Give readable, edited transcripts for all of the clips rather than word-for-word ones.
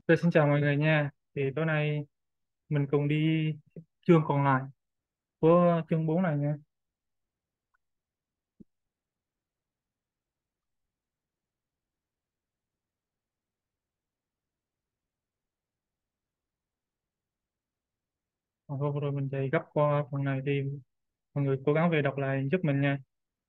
Tôi xin chào mọi người nha. Thì tối nay mình cùng đi chương còn lại của chương 4 này nha. Còn vừa rồi mình chạy gấp qua phần này thì mọi người cố gắng về đọc lại giúp mình nha.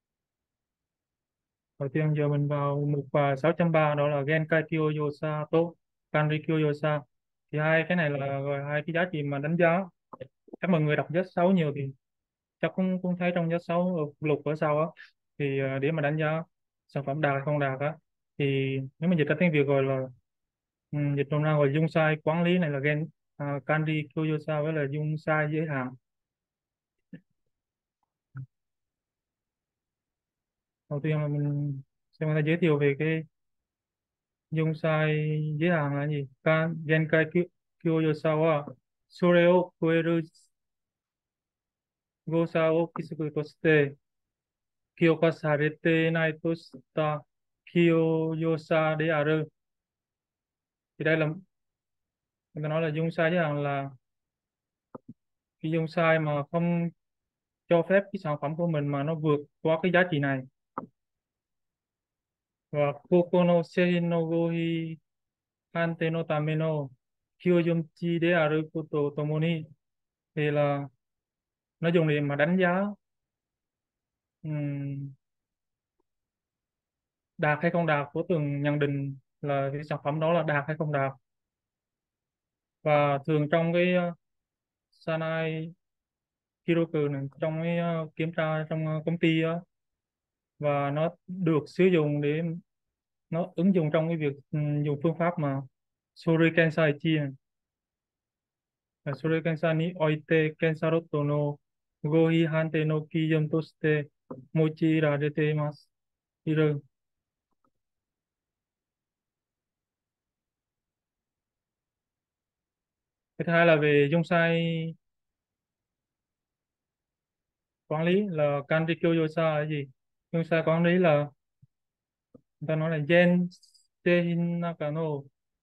Đầu tiên giờ mình vào mục 6.3, đó là Genkai Kyoyosa to Kanri Kyoyosa. Thì hai cái này là gọi hai cái giá trị mà đánh giá. Các mọi người đọc Z 6 nhiều thì chắc cũng cũng thấy trong Z 6 ở lục ở sau á, thì để mà đánh giá sản phẩm đạt hay không đạt á, thì nếu mà dịch ra tiếng Việt gọi là dịch nôm na gọi dung sai quản lý này là Kanri Kyoyosa với là dung sai giới hạn. Đầu tiên là mình sẽ người ta giới thiệu về cái dung sai giới hạn là gì. Genkai Kyoyosa wa sore o koeru gosa o kisuku toshite kyoka sarete nai to shita Kyoyosa de aru. Thì đây là người ta nói là dung sai giới hạn là cái dung sai mà không cho phép cái sản phẩm của mình mà nó vượt qua cái giá trị này. Và Koko no Sei no Gohi Hante no Tame no Kyojunchi de aru koto tomo ni, thì là nó dùng để mà đánh giá ừm, đạt hay không đạt của từng nhận định là cái sản phẩm đó là đạt hay không đạt. Và thường trong cái Sanai Hiroku này, trong cái kiểm tra trong công ty á, và nó được sử dụng để nó ứng dụng trong cái việc dùng phương pháp mà Sori Kensai Chi này. Và Sori Kensai ni oite kensaroto no gohi hante no kijun to shite mochi rarete imasu. Iru. Cái thứ hai là về dung sai quản lý là Kanri Kyoyosa là gì. Dung sai quản lý là người ta nói là gen製品の中の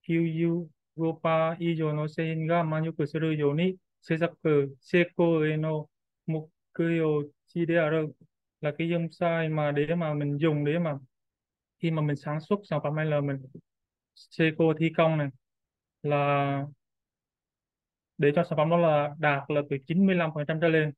95%以上の製品が満足するように制作成功への目標値である, là cái dung sai mà để mà mình dùng để mà khi mà mình sản xuất sản phẩm hay là mình Seiko thi công này, là để cho sản phẩm đó là đạt là từ 95% trở lên.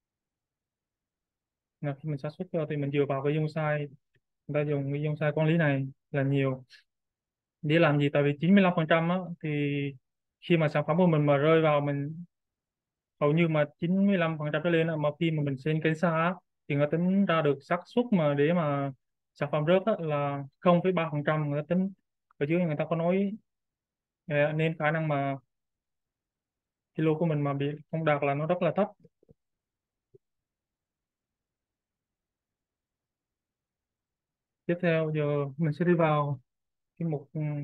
Là khi mình sản xuất thì mình dựa vào cái dung sai, người ta dùng cái dung sai quản lý này là nhiều. Để làm gì? Tại vì 95% á, thì khi mà sản phẩm của mình mà rơi vào mình hầu như mà 95% trở lên á, mà khi mà mình xem kênh xa á, thì người ta tính ra được xác suất mà để mà sản phẩm rớt á, là 0,3%. Người ta tính ở dưới người ta có nói nên khả năng mà kilo của mình mà bị không đạt là nó rất là thấp. Tiếp theo giờ mình sẽ đi vào cái mục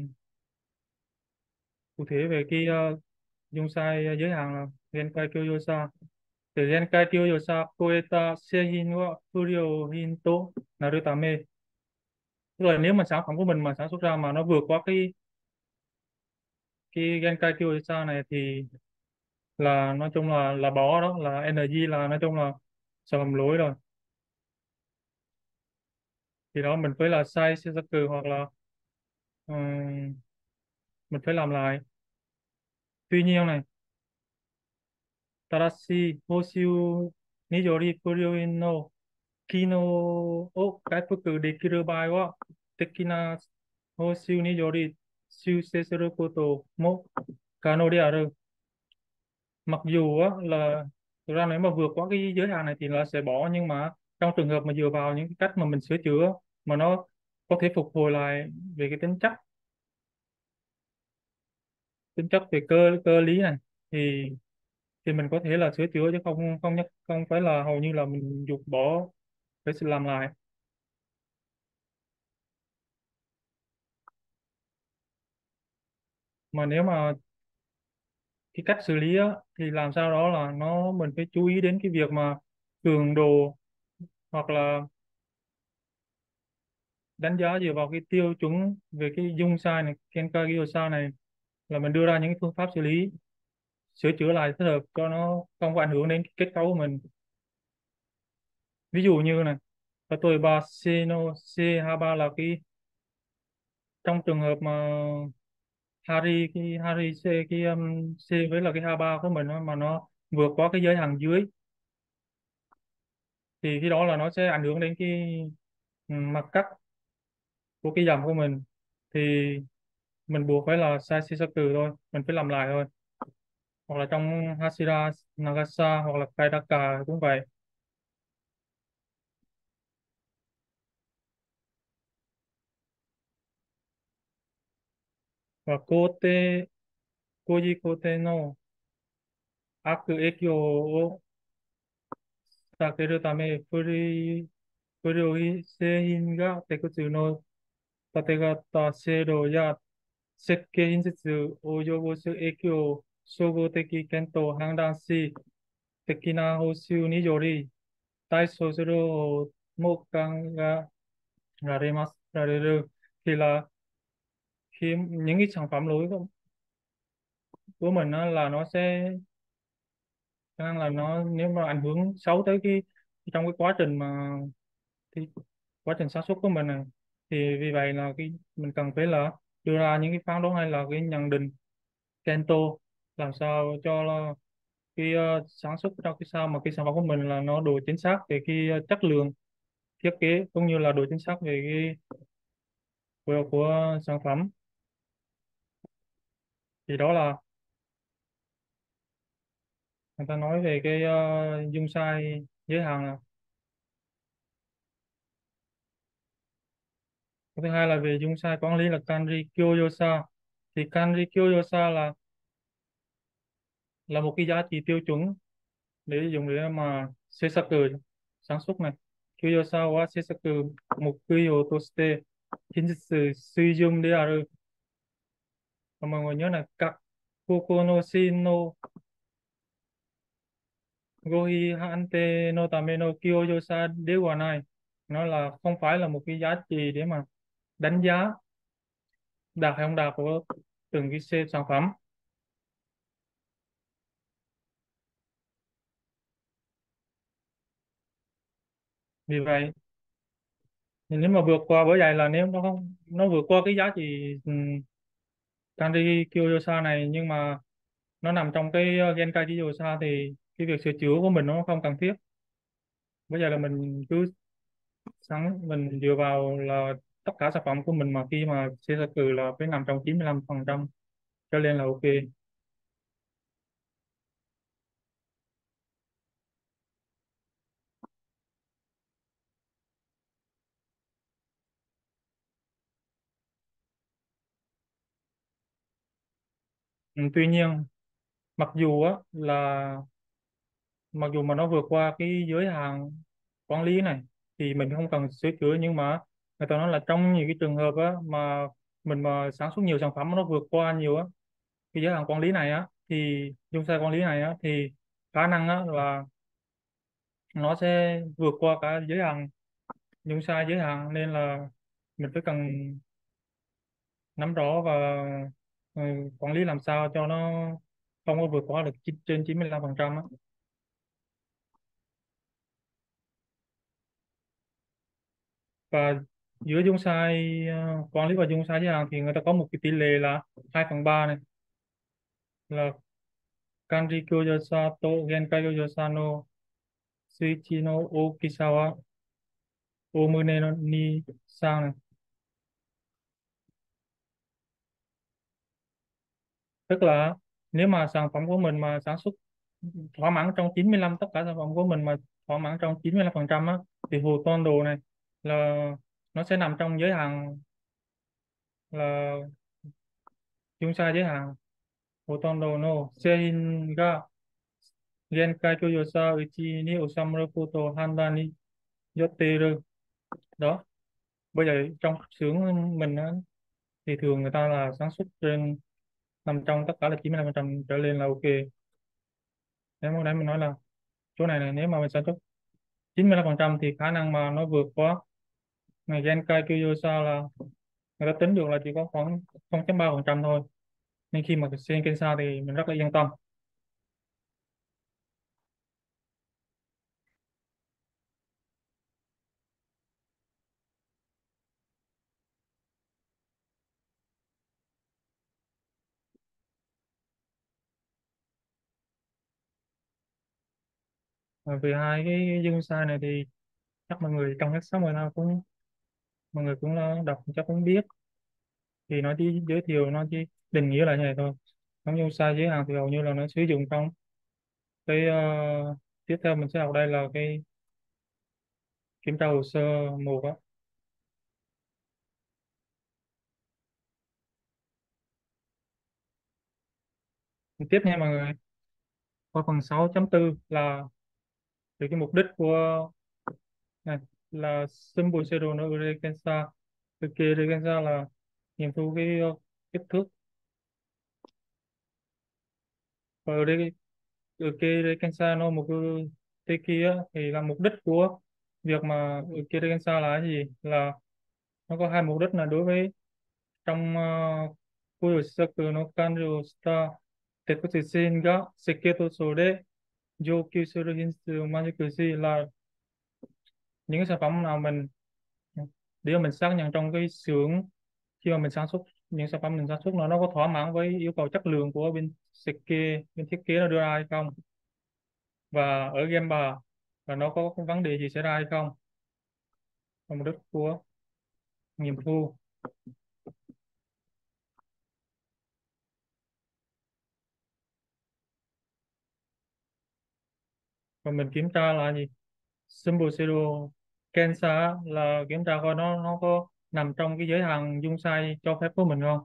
cụ thể về cái dung sai giới hạn là Genkai Kyoyosa. Thì Genkai Kyoyosa koeta seihin wa furyo to naru tame, tức là nếu mà sản phẩm của mình mà sản xuất ra mà nó vượt qua cái Genkai Kyoyosa này thì là nói chung là bỏ, đó là NG, là nói chung là sản phẩm lỗi rồi. Thì đó mình phải là sai Seisaku hoặc là ừm, mình phải làm lại. Tuy nhiên này, Tadashi Hoshiu ni yori Furyo no Kino o kaifuku dekiru bai wa tekina Hoshiu ni yori修正することも可能である. Mặc dù á, là thực ra nếu mà vượt qua cái giới hạn này thì là sẽ bỏ, nhưng mà trong trường hợp mà dựa vào những cái cách mà mình sửa chữa mà nó có thể phục hồi lại về cái tính chất về cơ cơ lý này, thì mình có thể là sửa chữa, chứ không không nhất không phải là hầu như là mình dục bỏ, phải làm lại. Mà nếu mà cái cách xử lý á, thì làm sao đó là mình phải chú ý đến cái việc mà cường độ, hoặc là đánh giá dựa vào cái tiêu chuẩn về cái dung sai này, Kenkai Gyosa này, là mình đưa ra những cái phương pháp xử lý, sửa chữa lại thích hợp cho nó không có ảnh hưởng đến cái kết cấu của mình. Ví dụ như này, và tôi ba c no c 23 là cái trong trường hợp mà Harry C C với là cái H3 của mình á, mà nó vượt qua cái giới hạn dưới, thì khi đó là nó sẽ ảnh hưởng đến cái mặt cắt của cái dầm của mình, thì mình buộc phải là sai cư thôi, mình phải làm lại thôi. Hoặc là trong Hashira Nagasa hoặc là Kaidaka cũng vậy. Và Koji Kote no Aku Ekyo o Takeru Tame Furui Seihin ga Tekutsu no Tategata Seido ya 設計技術を要望する影響を総合的検討を判断し、適な報酬により対処するも考えられます。khi những cái sản phẩm lỗi của mình á, là nó sẽ khả năng là nó nếu mà ảnh hưởng xấu tới cái trong cái quá trình mà cái quá trình sản xuất của mình này, thì vì vậy là cái mình cần phải là đưa ra những cái phán đoán hay là cái nhận định Kento, làm sao cho là cái sản xuất trong cái sao mà cái sản phẩm của mình là nó đủ chính xác về cái chất lượng thiết kế, cũng như là đủ chính xác về cái của sản phẩm. Thì đó là người ta nói về cái dung sai giới hạn là. Cái thứ hai là về dung sai quản lý là Kanri Kyoyosa. Thì Kanri Kyoyosa là một cái giá trị tiêu chuẩn để dùng để mà Seisaku sản xuất này. Kyoyosa wa Seisaku mukyo toshite kinjitsu suijun de aru. Và mọi người nhớ là các Koko no Shin no Gohi Hante no Tame no Kyoyosa de wa nai. Nó là không phải là một cái giá trị để mà đánh giá đạt hay không đạt của từng cái sản phẩm. Vì vậy thì nếu mà vượt qua, bởi vậy là nếu nó không, nó vượt qua cái giá trị Kanri Kyoyosa này, nhưng mà nó nằm trong cái Genkai Kyoyosa, thì cái việc sửa chữa của mình nó không cần thiết. Bây giờ là mình cứ mình dựa vào là tất cả sản phẩm của mình mà khi mà Seisaku là phải nằm trong 95% cho nên là ok. Tuy nhiên mặc dù á là mặc dù mà nó vượt qua cái giới hạn quản lý này thì mình không cần sửa chữa, nhưng mà người ta nói là trong nhiều cái trường hợp á mà mình mà sản xuất nhiều sản phẩm mà nó vượt qua nhiều á cái giới hạn quản lý này á, thì dung sai quản lý này á, thì khả năng á là nó sẽ vượt qua cả giới hạn dung sai giới hạn, nên là mình phải cần nắm rõ và ừ, quản lý làm sao cho nó không có vượt qua được trên 95% á. Và giữa dung sai quản lý và dung sai giới hạn thì người ta có một cái tỷ lệ là 2/3 này, là Kanri Kyoyosa to Genkai Kyoyosa no Suichi no Okisawa Omune no ni sang này. Tức là nếu mà sản phẩm của mình mà sản xuất thỏa mãn trong 95, tất cả sản phẩm của mình mà thỏa mãn trong 95% á, thì hồ toan đồ này là nó sẽ nằm trong giới hạn là dung sai giới hạn. Hồ toan đồ no seihin ga Genkai Kyoyosa uchi ni osamu koto handai ni yotteru. Đó, bây giờ trong xưởng mình á, thì thường người ta là sản xuất trên, nằm trong tất cả là 95% trở lên là ok. Nếu mà đấy mình nói là chỗ này này, nếu mà mình sản xuất 95% thì khả năng mà nó vượt quá ngày Genkai Kyoyosa là người ta tính được là chỉ có khoảng 0,3% thôi. nên khi mà xem Kensa thì mình rất là yên tâm. Về hai cái dân sai này thì chắc mọi người trong các shop người nào cũng, mọi người cũng là đọc chắc cũng biết, thì nó chỉ giới thiệu, nó chỉ định nghĩa là như này thôi. Giống như sai giới hạn thì hầu như là nó sử dụng trong cái tiếp theo mình sẽ học đây là cái kiểm tra hồ sơ một á. Tiếp nha mọi người, qua phần 6.4 là về cái mục đích của này, là symbol zero no Rekensa. Thực kê Rekensa là nghiệm thu cái kích thước. Và ở đây ở cái Rekensa nó một cái thế kia á, thì là mục đích của việc mà ở cái Rekensa là cái gì, là nó có hai mục đích. Là đối với trong Kuyo Shisaku no Kanjo shita Tekutsu Shin ga Sekkei to Sore Jokyū suru Hinsu Manjukushi, là những cái sản phẩm nào mình để mà mình xác nhận trong cái xưởng khi mà mình sản xuất, những sản phẩm mình sản xuất nó có thỏa mãn với yêu cầu chất lượng của bên Sekkei, bên thiết kế nó đưa ra hay không, và ở Gemba và nó có cái vấn đề gì xảy ra hay không, là mục đích của nghiệm thu. Và mình kiểm tra là gì, Symbol Zero Kensa á, là kiểm tra coi nó có nằm trong cái giới hạn dung sai cho phép của mình không.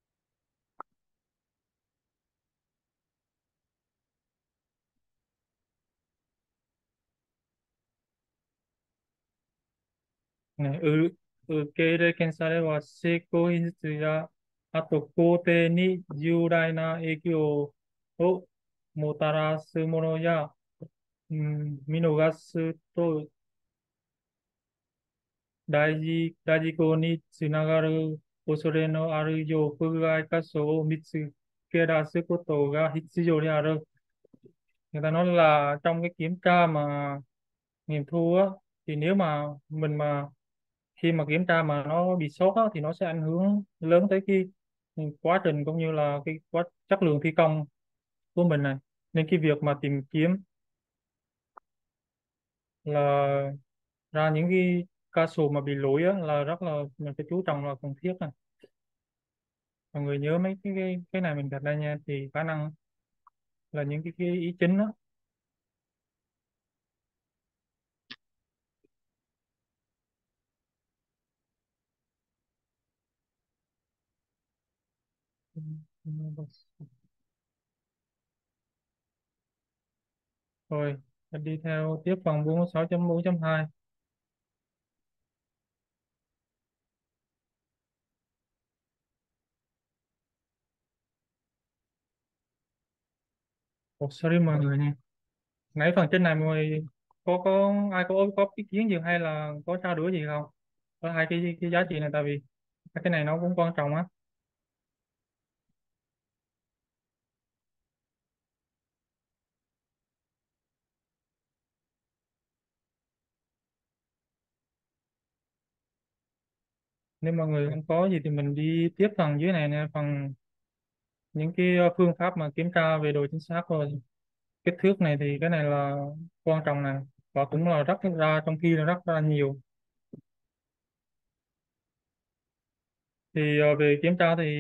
ね、受け入れ検査では成功品質や、あと工程に重大な影響をもたらすものや、見逃すと大事故につながる恐れのあるよう不具合箇所を見つけ出すことが必要である。Người ta nói là trong cái kiểm tra mà nghiệm thu á, thì nếu mà mình mà khi mà kiểm tra mà nó bị sót á, thì nó sẽ ảnh hưởng lớn tới cái quá trình cũng như là cái quá chất lượng thi công của mình này. Nên cái việc mà tìm kiếm là ra những cái ca sổ mà bị lỗi á, là rất là mình phải chú trọng, là cần thiết này. Mọi người nhớ mấy cái này mình đặt đây nha, thì khả năng là những cái ý chính đó. Rồi mình đi theo tiếp phần 46.4.2. Ồ, sorry mọi người nha, nãy phần trên này mọi người có ai có ý kiến gì hay là có trao đổi gì không, có hai cái giá trị này, tại vì cái này nó cũng quan trọng á. Nếu mọi người không có gì thì mình đi tiếp phần dưới này nè, phần những cái phương pháp mà kiểm tra về độ chính xác rồi kích thước này, thì cái này là quan trọng này, và cũng là rất ra trong khi là rất là nhiều. Thì về kiểm tra thì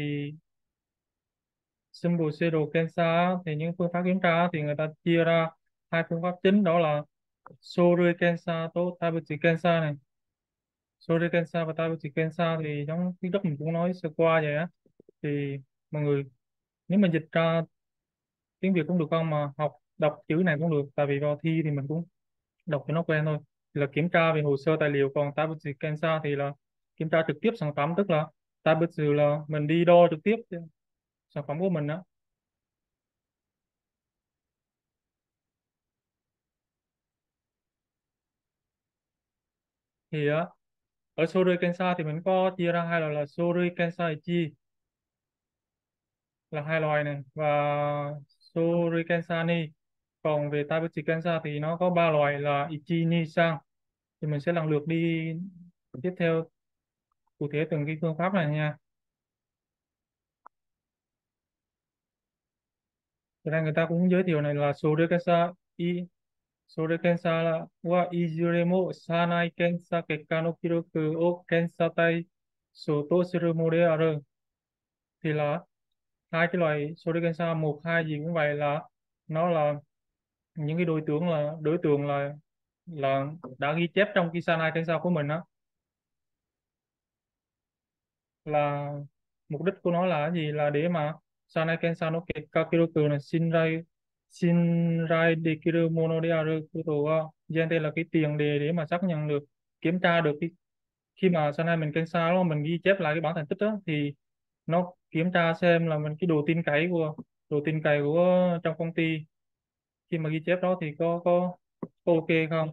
symbol zero Kensa á, thì những phương pháp kiểm tra á, thì người ta chia ra hai phương pháp chính, đó là Soryu Kensa to Taibuchi Kensa này. Soryu Kensa và Taibuchi Kensa thì giống tiếng Đức mình cũng nói sơ qua vậy á. Thì mọi người nếu mình dịch ra tiếng Việt cũng được không, mà học đọc chữ này cũng được, tại vì vào thi thì mình cũng đọc cho nó quen thôi. Thì là kiểm tra về hồ sơ tài liệu, còn Taibuchi Kensa thì là kiểm tra trực tiếp sản phẩm, tức là Taibuchi là mình đi đo trực tiếp sản phẩm của mình á. Thì á, ở Soryu Kensa thì mình có chia ra hai loại là Soryu Kensa Ichi là hai loài này, và Sorikensani. Còn về Taibuchi Kensa thì nó có ba loài là Ichi Ni San. Thì mình sẽ lần lượt đi tiếp theo cụ thể từng cái phương pháp này nha. Thực ra người ta cũng giới thiệu này là Sorekensa i Sorekensa là wa izuremo sanai kensa kekka no kiroku o kensatai soto suru mo de aru. Thì là hai cái loài Sorekensa một hai gì cũng vậy, là nó là những cái đối tượng là đã ghi chép trong cái sanai kensa của mình á, là mục đích của nó là cái gì, là để mà Sanai Kensa no Kakeru này Shinrai Dekiru Mono de Aru Koto wa Gen, đây là cái tiền đề để mà xác nhận được, kiểm tra được cái khi mà Sanai mình Kensa đó, mình ghi chép lại cái bản thành tích đó, thì nó kiểm tra xem là mình cái độ tin cậy của trong công ty khi mà ghi chép đó thì có ok không.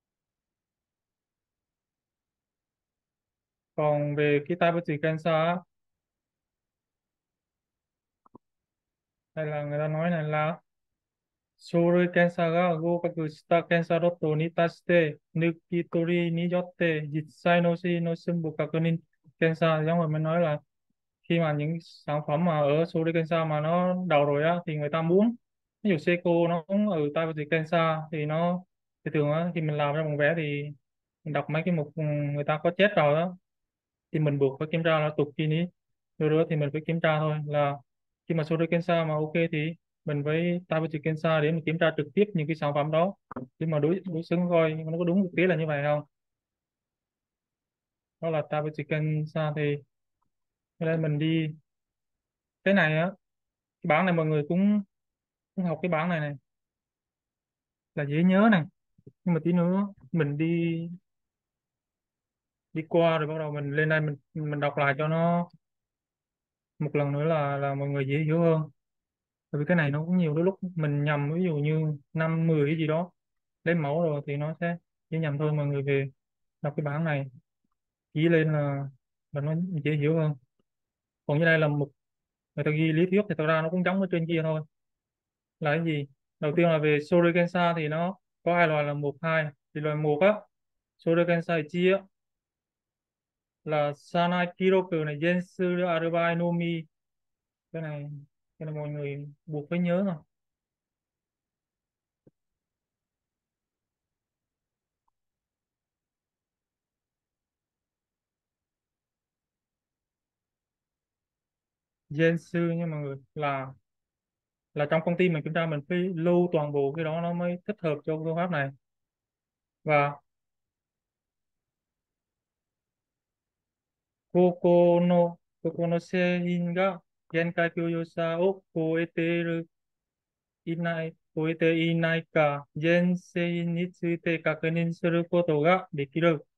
Còn về cái Taibushi Kensa á, đây là người ta nói này là 書類検査が合格した検査ロットに対して、抜き取りによって実際のしの申報確認検査, giống mà mình nói là khi mà những sản phẩm mà ở Suri Kensa mà nó đầu rồi á, thì người ta muốn, ví dụ Seiko nó cũng ở Taiwan Kensa thì nó, thì thường á khi mình làm ra bản vẽ thì mình đọc mấy cái mục người ta có chép vào đó, thì mình buộc phải kiểm tra là tục kỳ ní, rồi đó thì mình phải kiểm tra thôi, là khi mà Sori Kensa mà ok thì mình với Tabuchi Kensa để mình kiểm tra trực tiếp những cái sản phẩm đó, để mà đối đối xứng coi nó có đúng thực tế là như vậy không. Đó là Tabuchi Kensa. Thì cái đây mình đi cái này á, cái bảng này mọi người cũng học cái bảng này này là dễ nhớ này, nhưng mà tí nữa mình đi đi qua rồi bắt đầu mình lên đây mình đọc lại cho nó một lần nữa là mọi người dễ hiểu hơn. Bởi vì cái này nó cũng nhiều, đôi lúc mình nhầm, ví dụ như năm 10 cái gì đó lấy mẫu rồi thì nó sẽ dễ nhầm thôi. Mọi người về đọc cái bảng này ký lên là nó dễ hiểu hơn. Còn như đây là một, người ta ghi lý thuyết thì thật ra nó cũng giống ở trên kia thôi. Là cái gì? Đầu tiên là về Shoryukensa thì nó có hai loại là một hai. Thì loại một á, Shoryukensa chi á, là Sanai Kiroku này Gensu Arubai no Mi. cái này cái này mọi người buộc phải nhớ thôi. Gensu nha mọi người, là trong công ty mình kiểm tra mình phải lưu toàn bộ cái đó nó mới thích hợp cho phương pháp này. Và Koko no Sein ga Genkai Kyoyosa o超えていないか、全員について確認することができる.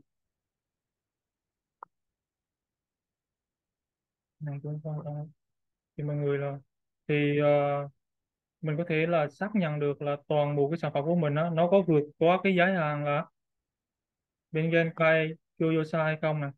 Này cũng không, thì mọi người là, thì mình có thể là xác nhận được là toàn bộ cái sản phẩm của mình á, nó có vượt quá cái giới hạn là bên Genkai Kyoyosa hay không nè.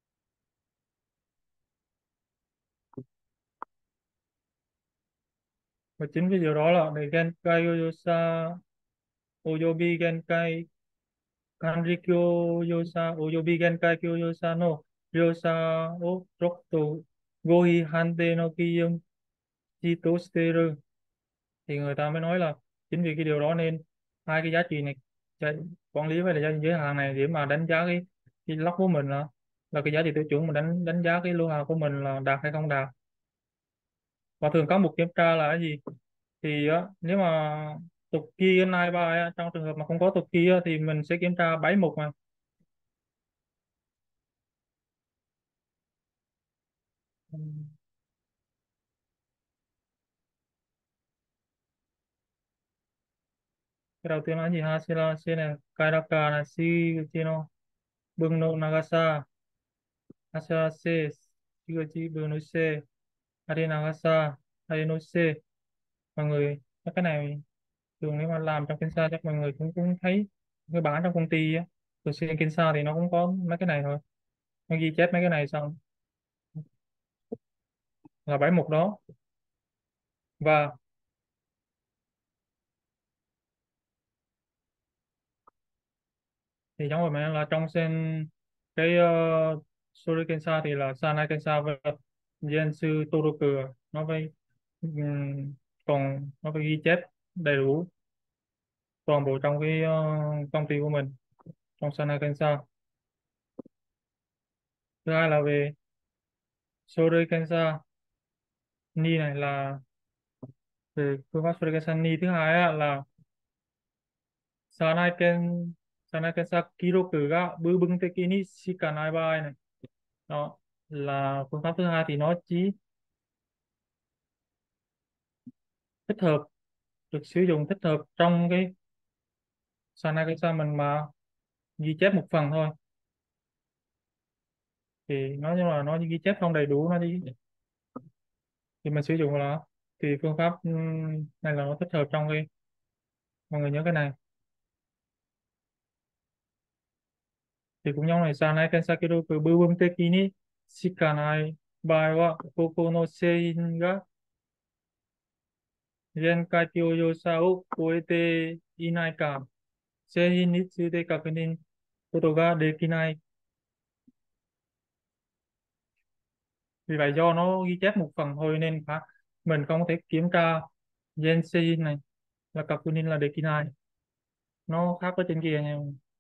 Và chính cái điều đó là để Genkai Kyoyosa Oyobi Genkai Kanrikyo Yosa Oyobi Genkai Kyoyosa no Ryosa o Rokto Gohi Hande no Kiyum Jito Steru. Thì người ta mới nói là chính vì cái điều đó nên hai cái giá trị này, giá- quản lý với lại giá trị giới hạn này, để mà đánh giá cái log của mình là cái giá trị tiêu chuẩn mà đánh đánh giá cái lô hàng của mình là đạt hay không đạt. Và thường có một kiểm tra là cái gì, thì á, nếu mà tục kỳ cái này bài á, trong trường hợp mà không có tục kỳ á, thì mình sẽ kiểm tra 7 mục mà. Cái đầu tiên là cái gì, hasira se này, kairaka này, shi uchi no bung no nagasa, hasira se shi uchi bung no se, hari nagasa hari no se. Mọi người các cái này thường nếu mà làm trong Kinsa chắc mọi người cũng cũng thấy cái bảng trong công ty á, thường xuyên Kinsa thì nó cũng có mấy cái này thôi, nó ghi chép mấy cái này xong là 7 mục đó. Và thì trong rồi là trong sen cái Shurikensa thì là Sanai Kensa và Gensu Toroku, nó phải còn nó phải ghi chép đầy đủ toàn bộ trong cái công ty của mình trong Sanai Kensa. Thứ hai là về Shurikensa ni này, là về phương pháp Shurikensa ni thứ hai á, là Sanai Ken Sanai Kensa Kiroku ga Bubung Teki ni Shikanai Bai này, đó là phương pháp thứ hai, thì nó chỉ thích hợp, được sử dụng thích hợp trong cái Sanakasa mình mà ghi chép một phần thôi, thì nói chung là nó ghi chép không đầy đủ, thì mình sử dụng là, thì phương pháp này là nó thích hợp trong cái, mọi người nhớ cái này. Thì cũng giống này, Sanakasa Kiroku Bubun Teki ni Shikanai Bai wa Koko no Sein ga Genkai Kyoyosa o koete inai ka Sein ni tsuite kakunin koto ga dekinai. Vì vậy do nó ghi chép một phần thôi nên mình không thể kiểm tra Gensein này là Kakunin là Dekinai, nó khác với trên kia nha.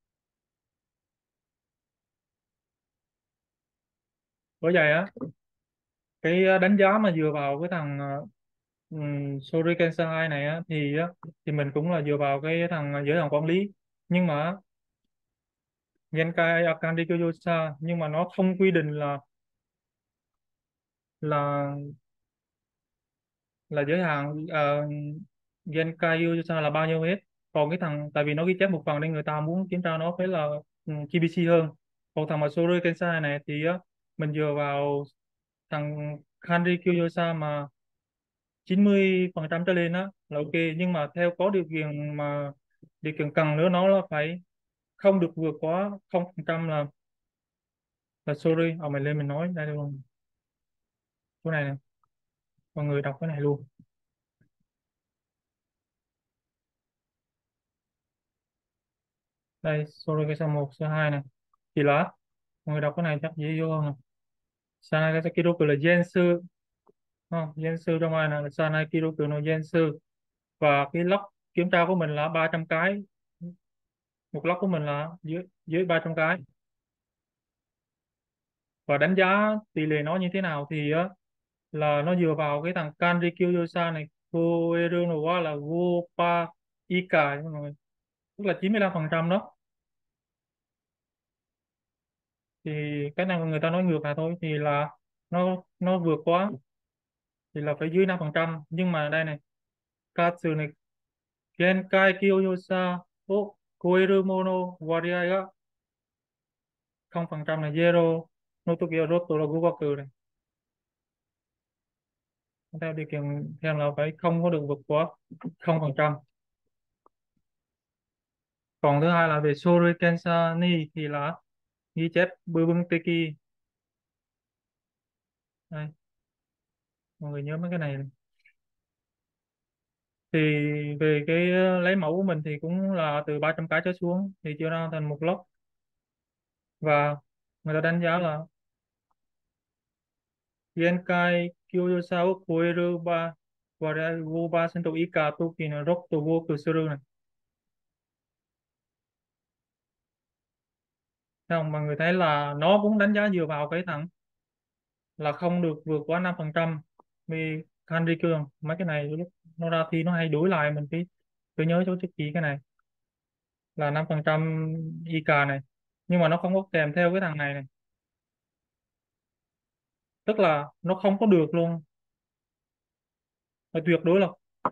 Bởi vậy á, cái đánh giá mà dựa vào cái thằng Shuriken Sahai này á, thì mình cũng là dựa vào cái thằng giới hạn quản lý, nhưng mà Genkai Akandi Kyoyosa, nhưng mà nó không quy định là là giới hạn Genkai Kyoyosa là bao nhiêu hết. Còn cái thằng, tại vì nó ghi chép một phần nên người ta muốn kiểm tra nó phải là GBC hơn. Còn thằng mà Shuriken Sahai này thì á, mình dựa vào thằng Kanri Kyoyosa mà 90% trở lên á là ok, nhưng mà theo có điều kiện, mà điều kiện cần nữa nó là phải không được vượt quá 0%, là sorry, mình lên mình nói đây luôn, chỗ này nè, mọi người đọc cái này luôn. Đây, sorry, cái số 1 số 2 này, thì là mọi người đọc cái này chắc dễ vô hơn nè. Sanai Kiroku là Gensu, không Gensu trong này là Sanai Kiroku no Gensu, và cái log kiểm tra của mình là 300 cái, một log của mình là dưới dưới 300 cái. Và đánh giá tỷ lệ nó như thế nào thì á, là nó dựa vào cái thằng Kanri Kyoyosa này, Koeru no wa là Wopa Ika nha mọi người, tức là 95% đó. Thì cái này người ta nói ngược lại thôi, thì là nó vượt quá thì là phải dưới 5%, nhưng mà đây này, Katsu này, Genkai Kyoyosa o Koeru mono Waria ga 0% này, zero no Toki wa Roto là Gogaku này, theo điều kiện theo là phải không có được vượt quá 0%. Còn thứ hai là về Shuriken ni thì là ghi chép Bubun Teki. Đây, mọi người nhớ mấy cái này. Thì về cái lấy mẫu của mình thì cũng là từ 300 cái trở xuống thì chia ra thành một lốc, và người ta đánh giá là Genkai Kyoyosa wo koeru ba warai wo percent ika toki no rokuto woku suru này. Thấy không? Mà người thấy là nó cũng đánh giá dựa vào cái thằng là không được vượt quá 5%. Vì Henry Cương mấy cái này lúc nó ra thì nó hay đuổi lại mình, cứ nhớ chỗ chữ ký cái này là 5% IK này, nhưng mà nó không có kèm theo cái thằng này này, tức là nó không có được luôn, là tuyệt đối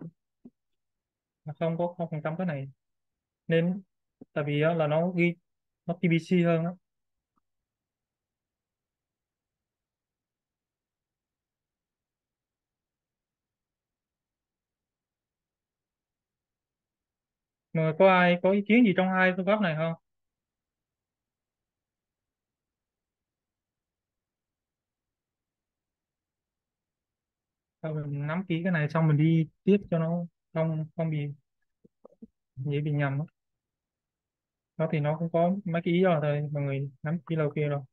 là không có 0% cái này. Nên tại vì á, là nó ghi nó TBC hơn á. Mà có ai có ý kiến gì trong hai phương pháp này không? Sau mình nắm kỹ cái này xong mình đi tiếp cho nó không không bị dễ bị nhầm á. Đó thì nó cũng có mấy cái ý đó thôi, mọi người nắm kỹ lâu kia rồi.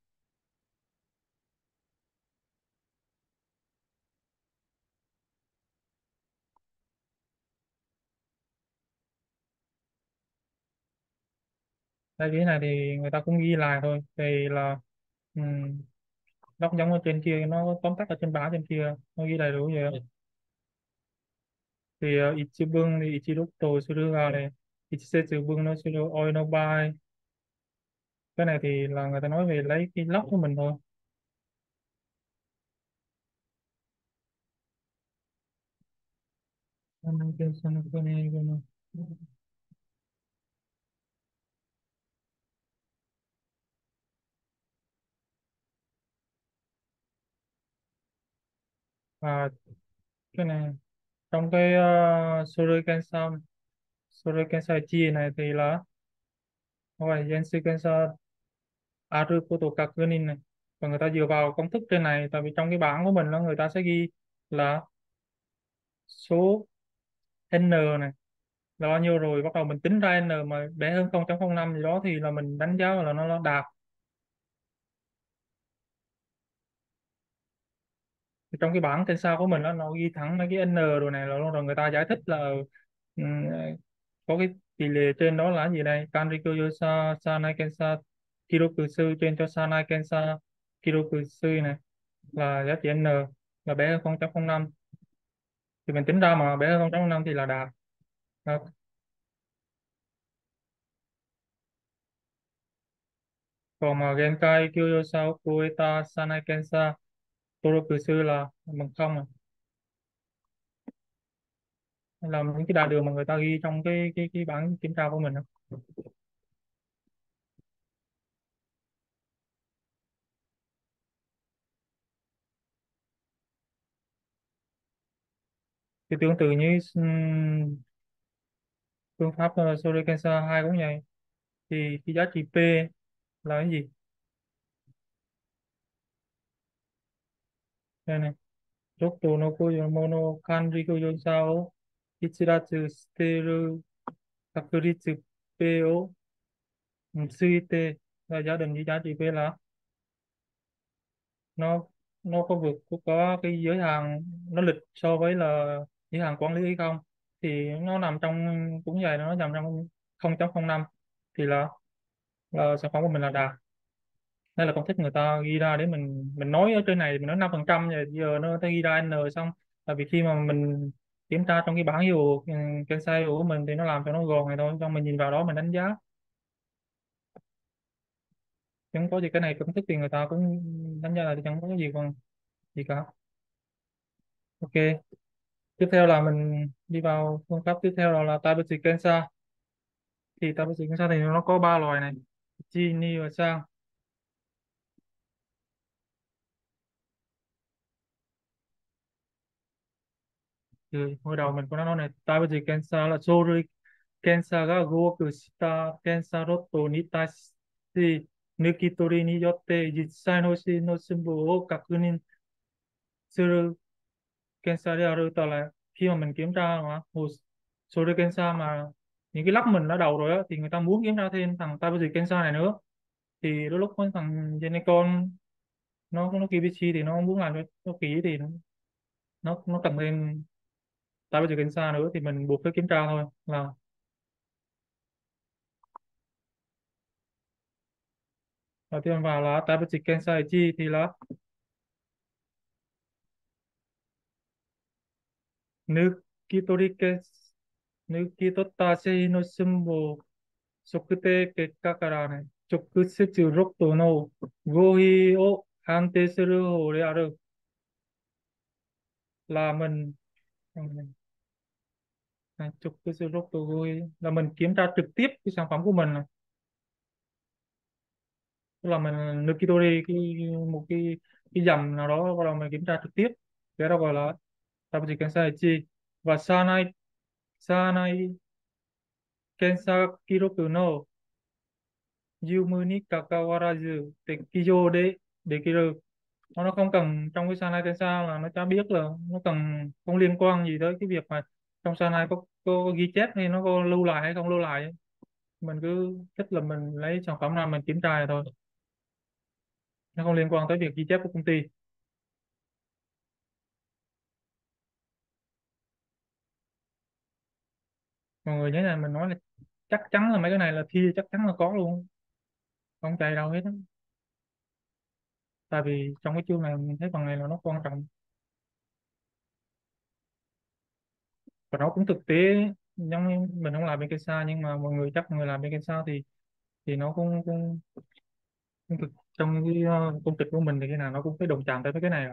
Đây cái này thì người ta cũng ghi lại thôi, thì là um, nó cũng giống ở trên kia, nó tóm tắt ở trên báo trên kia nó ghi đầy đủ vậy. Thì Ichibun thì Ichiroto Suruga này, Ichisetsu no Suru Oi no Bai. Cái này thì là người ta nói về lấy cái lóc của mình thôi. Và cái này trong cái Shuriken Saichi này thì là ngoài Gensuken Sa Aru Koto Kakunin này, và người ta dựa vào công thức trên này, tại vì trong cái bảng của mình là người ta sẽ ghi là số n này là bao nhiêu, rồi bắt đầu mình tính ra n mà bé hơn 0.05 gì đó thì là mình đánh giá là nó đạt. Thì trong cái bảng trên sao của mình đó, nó ghi thẳng mấy cái n rồi này, rồi người ta giải thích là ừ, có cái tỷ lệ trên đó là gì đây, Kanriko Yosa Sanai Kensa Kirokusu trên cho Sanai Kensa Kirokusu này là giá trị n là bé hơn 0.05, thì mình tính ra mà bé hơn 0.05 thì là đạt. Đó. Còn mà Genkai Kyoyosa Kueta Sanai Kensa Torokusu là bằng không à, là những cái đại đường mà người ta ghi trong cái bảng kiểm tra của mình á. Thì tương tự như phương pháp Shurikensa 2 cũng vậy, thì cái giá trị P là cái gì đây này, Rokto no Koyo Mono Kanri Koyo Sao Ichiratsu Shiteru Takuritsu P o Suite, là gia đình với giá trị P là nó nó có cái giới hạn nó lịch so với là giới hạn quản lý hay không, thì nó nằm trong, cũng vậy, nó nằm trong 0.05 thì là sản phẩm của mình là đạt. Đây là công thức người ta ghi ra để mình nói ở trên này mình nói 5% rồi giờ nó ta ghi ra n xong, tại vì khi mà mình kiểm tra trong cái bảng dù cái size của mình thì nó làm cho nó gọn này thôi, xong mình nhìn vào đó mình đánh giá, chẳng có gì. Cái này công thức thì người ta cũng đánh giá là chẳng có cái gì còn gì cả. Ok, tiếp theo là mình đi vào phương pháp tiếp theo, đó là Taibushi Kensa. Thì Taibushi Kensa thì nó có ba loại này, Chi, Ni và Sang. Thì hồi đầu mình có nói này, Taibushi Kensa là Sori Kensa ga goku shita Kensa roto ni tashi nukitori ni yotte jitsai no shi no sumbu o kakunin suru Kensa de aru, tức là khi mà mình kiểm tra mà hồ Sori Kensa mà những cái lắp mình đã đầu rồi á, thì người ta muốn kiểm tra thêm thằng Taibushi Kensa này nữa, thì đôi lúc với thằng Genecon nó KBC thì nó muốn làm cho nó kỹ, thì nó cần thêm tại bây giờ cảnh xa nữa thì mình buộc phải kiểm tra thôi. Là đầu tiên vào là tại bây giờ cảnh xa chi thì là nước kitori kes nước kitota sei no sumbo sokute kekka kara ne chokusetsu rokto no gohi o hante suru hore aru, là mình chokusetsu rokto gohi là mình kiểm tra trực tiếp cái sản phẩm của mình này. Tức là mình Nukitori một cái dầm nào đó bắt đầu mình kiểm tra trực tiếp, cái đó gọi là Tabuchi Kensai Chi. Và Sanai Kensa Kiroku no Yumu ni kakawarazu Tekkijou de dekiru, nó không cần trong cái Sana Kensa là nó chả biết là nó cần, không liên quan gì tới cái việc mà trong Sana có ghi chép hay nó có lưu lại hay không lưu lại ấy. Mình cứ thích là mình lấy sản phẩm ra mình kiểm tra rồi thôi, nó không liên quan tới việc ghi chép của công ty. Mọi người nhớ là mình nói là chắc chắn là mấy cái này là thi chắc chắn là có luôn, không chạy đâu hết á. Tại vì trong cái chương này mình thấy phần này là nó quan trọng và nó cũng thực tế. Giống như mình không làm bên cây xa nhưng mà mọi người chắc mọi người làm bên cây xa thì nó cũng thực, trong cái công việc của mình thì cái nào nó cũng phải đồng chạm tới với cái này rồi.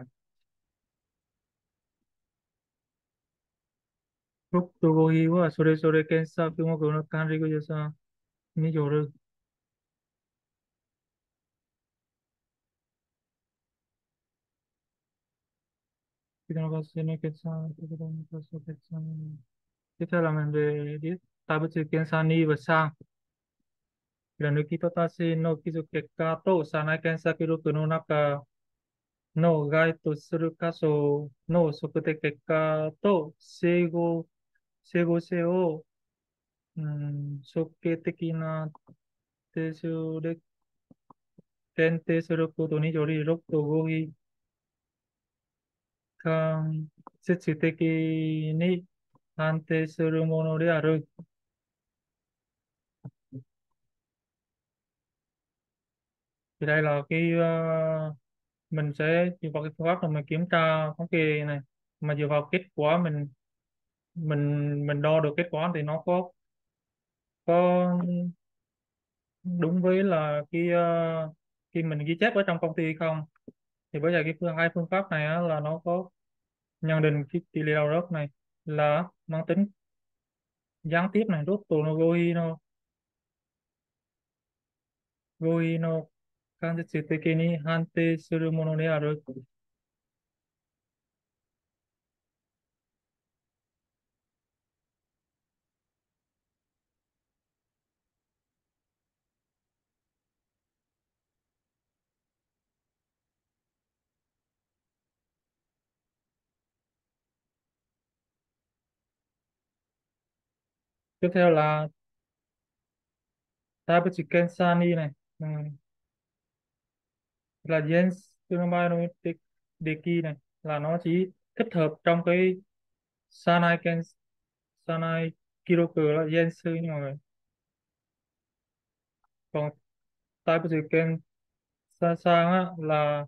Lúc tôi vô hi wa sore sore kensa kuma kono kanri ko jasa ni joru kita có xin kensa kita có số kensa. Tiếp theo là mình về đi tabuchi kensa ni và sang là nơi kita ta se no kizu kekka to sanai kensa kiru no naka no gai to suru kaso no sokute kekka to seigo seを即計的な定数で限定することにより、6と合意間接的に判定するものである。Thì đây là mình sẽ dựa vào cái phương pháp là mình kiểm tra thống kê này, mà dựa vào kết quả mình đo được kết quả thì nó có đúng với là khi mình ghi chép ở trong công ty không. Thì bây giờ hai phương pháp này á, là nó có nhận định cái tỷ lệ đào đất này là mang tính gián tiếp này, rút tù nóゴイの間接的に判定するものである。Tiếp theo là Tabuchi Kensani này. Là Jens Tsunomanomic Deki này, là nó chỉ thích hợp trong cái Sanai Kiroku là Jensu nha mọi người. Còn Tabuchi Kensasang á, là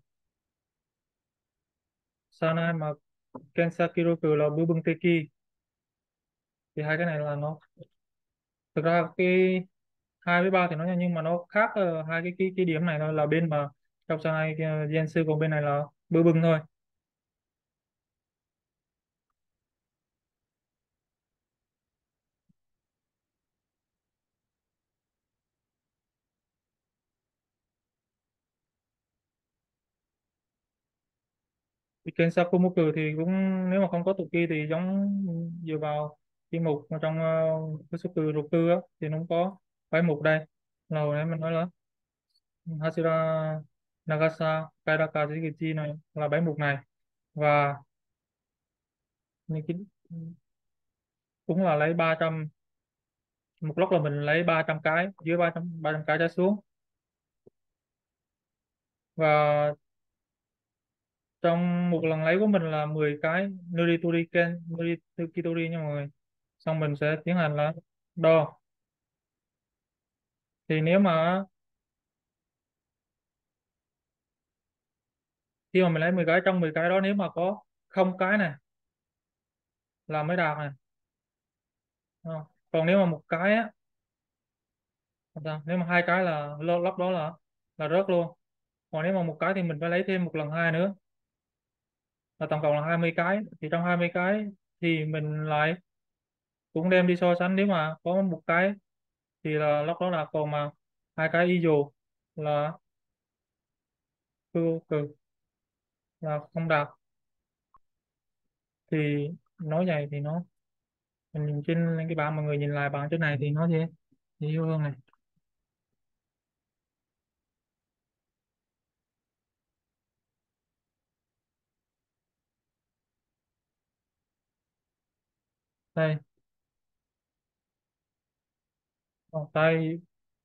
Sanai mà Kensa Kiroku là Bubun Teki. Thì hai cái này là nó thực ra cái hai với ba thì nó nhau nhưng mà nó khác ở hai cái điểm này thôi, là bên mà trong Sanai Jensu còn bên này là Bubun thôi. Thì kênh Sakumuku thì cũng, nếu mà không có tụ kỳ thì giống dựa vào cái mục mà trong cái số từ đầu tư á, thì nó cũng có bảy mục đây. Là hồi nãy mình nói là Hashira, Nagasa, Kairaka, Shigechi này là bảy mục này. Và những cái cũng là lấy 300, một lúc là mình lấy 300 cái, dưới ba trăm cái trở xuống. Và trong một lần lấy của mình là 10 cái Nuritori nha mọi người. Xong mình sẽ tiến hành là đo. Thì nếu mà khi mà mình lấy 10 cái, trong 10 cái đó nếu mà có không cái này là mới đạt này. Đúng. Còn nếu mà một cái á, sao? Nếu mà hai cái là lốc đó là rớt luôn. Còn nếu mà một cái thì mình phải lấy thêm một lần hai nữa, là tổng cộng là 20 cái. Thì trong 20 cái thì mình lại cũng đem đi so sánh, nếu mà có một cái thì là lốc đó là, còn mà hai cái y dù là cực là không đạt. Thì nói vậy thì nó, mình nhìn trên cái bảng, mọi người nhìn lại bảng trên này thì nó dễ hiểu hơn này. đây tay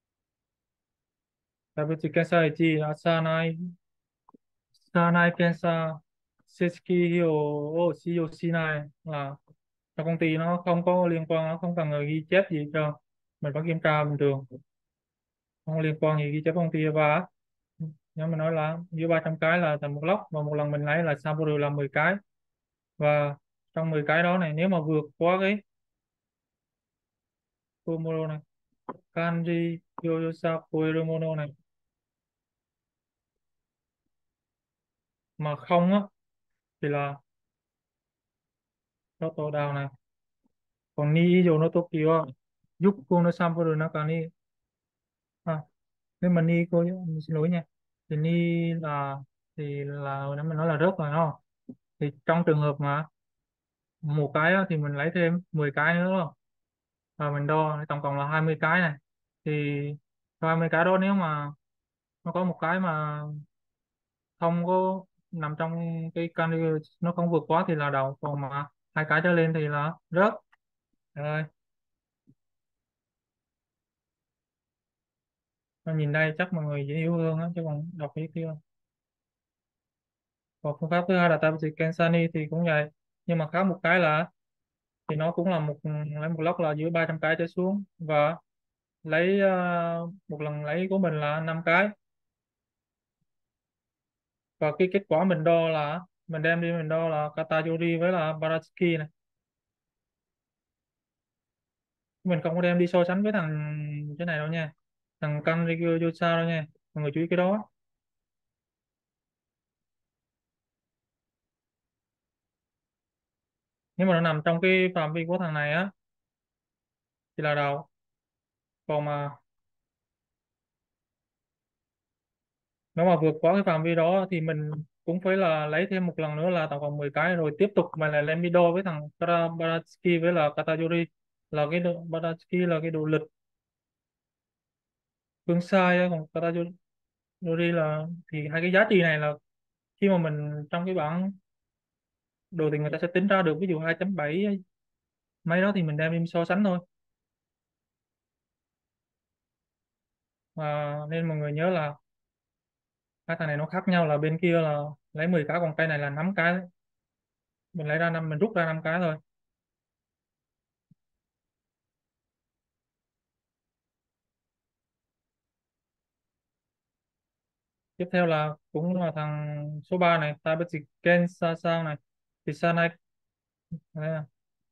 diabetic cancer thì Asanai Sanai Cancer Setsuki Hyo COC này là trong công ty, nó không có liên quan, nó không cần người ghi chép gì cho mình, có kiểm tra bình thường, không liên quan gì ghi chép công ty và nếu mình nói là dưới 300 cái là tầm một lốc, và một lần mình lấy là sample là 10 cái, và trong 10 cái đó này nếu mà vượt quá cái Pomodoro này, Kanji Gyoza Koirumono này, mà không á thì là total down này, còn ni ijo no toki wa yukko no sample naka ni, à, nếu mà ni cô xin lỗi nha, thì ni là hồi nãy mình nói là rớt rồi đúng không, thì trong trường hợp mà một cái á, thì mình lấy thêm 10 cái nữa đúng không, và mình đo tổng cộng là 20 cái này, thì 20 cái đó nếu mà nó có một cái mà không có nằm trong cái calorie, nó không vượt quá thì là đậu, còn mà hai cái trở lên thì là rớt. Rồi nó nhìn đây chắc mọi người dễ hiểu hơn á, chứ còn đọc cái kia. Còn phương pháp thứ hai là Tabata Kensani thì cũng vậy, nhưng mà khác một cái là thì nó cũng là lấy một lốc là dưới 300 cái trở xuống, và lấy một lần lấy của mình là 5 cái, và cái kết quả mình đo là mình đem đi mình đo là Katajori với là Baratsky này, mình không có đem đi so sánh với thằng cái này đâu nha, thằng Kanryu Yosa đâu nha, mọi người chú ý cái đó. Nếu mà nó nằm trong cái phạm vi của thằng này á thì là đầu, còn mà nếu mà vượt quá cái phạm vi đó thì mình cũng phải là lấy thêm một lần nữa là tổng cộng 10 cái, rồi tiếp tục mà lại lên đi đo với thằng Baratsky với là Katajori, là Baratsky là cái độ lịch phương sai á, còn Katajori là thì hai cái giá trị này là khi mà mình trong cái bảng đồ thì người ta sẽ tính ra được, ví dụ 2.7 mấy đó thì mình đem đi so sánh thôi. Nên mọi người nhớ là hai thằng này nó khác nhau, là bên kia là lấy 10 cái, còn cây này là 5 cái, mình lấy ra năm, mình rút ra 5 cái thôi. Tiếp theo là cũng là thằng số 3 này, Tabechi Ken Sasang này, thì sang này à,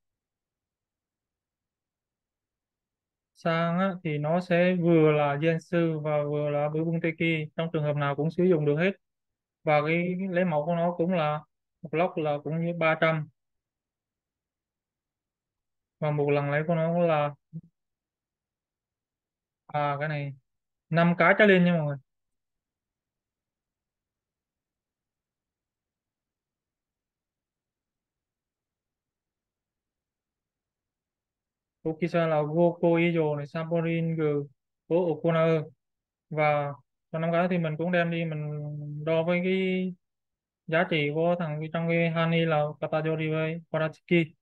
sang á, thì nó sẽ vừa là Gensu và vừa là bưu bung Teki, trong trường hợp nào cũng sử dụng được hết, và cái lấy mẫu của nó cũng là một lốc là cũng như 300, và một lần lấy của nó là cái này 5 cái trở lên nha mọi người. Tokisa là Goko Ijo này, Samporin G của Okunae, và trong 5 cái thì mình cũng đem đi mình đo với cái giá trị của thằng trong cái Hani là Katajori với Parachiki.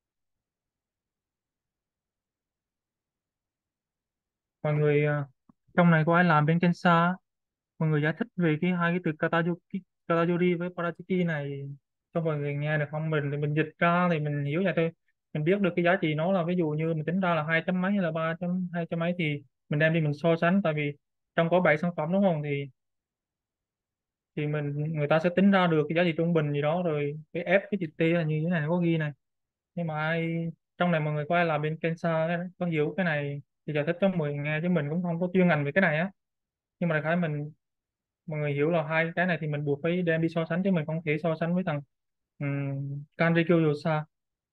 Mọi người trong này có ai làm bên Kensa, mọi người giải thích về cái hai cái từ Katajori với Parachiki này cho mọi người nghe được không, mình thì mình dịch ra thì mình hiểu vậy thôi, mình biết được cái giá trị nó là ví dụ như mình tính ra là hai chấm mấy hay là ba chấm hai chấm mấy, thì mình đem đi mình so sánh, tại vì trong có 7 sản phẩm đúng không, thì người ta sẽ tính ra được cái giá trị trung bình gì đó, rồi cái F cái chữ T là như thế này có ghi này, nhưng mà trong này mọi người có ai làm bên Kensa có hiểu cái này thì giải thích cho mọi người nghe, chứ mình cũng không có chuyên ngành về cái này á, nhưng mà đại khái mọi người hiểu là hai cái này thì mình buộc phải đem đi so sánh, chứ mình không thể so sánh với thằng Kanri Kyoyosa.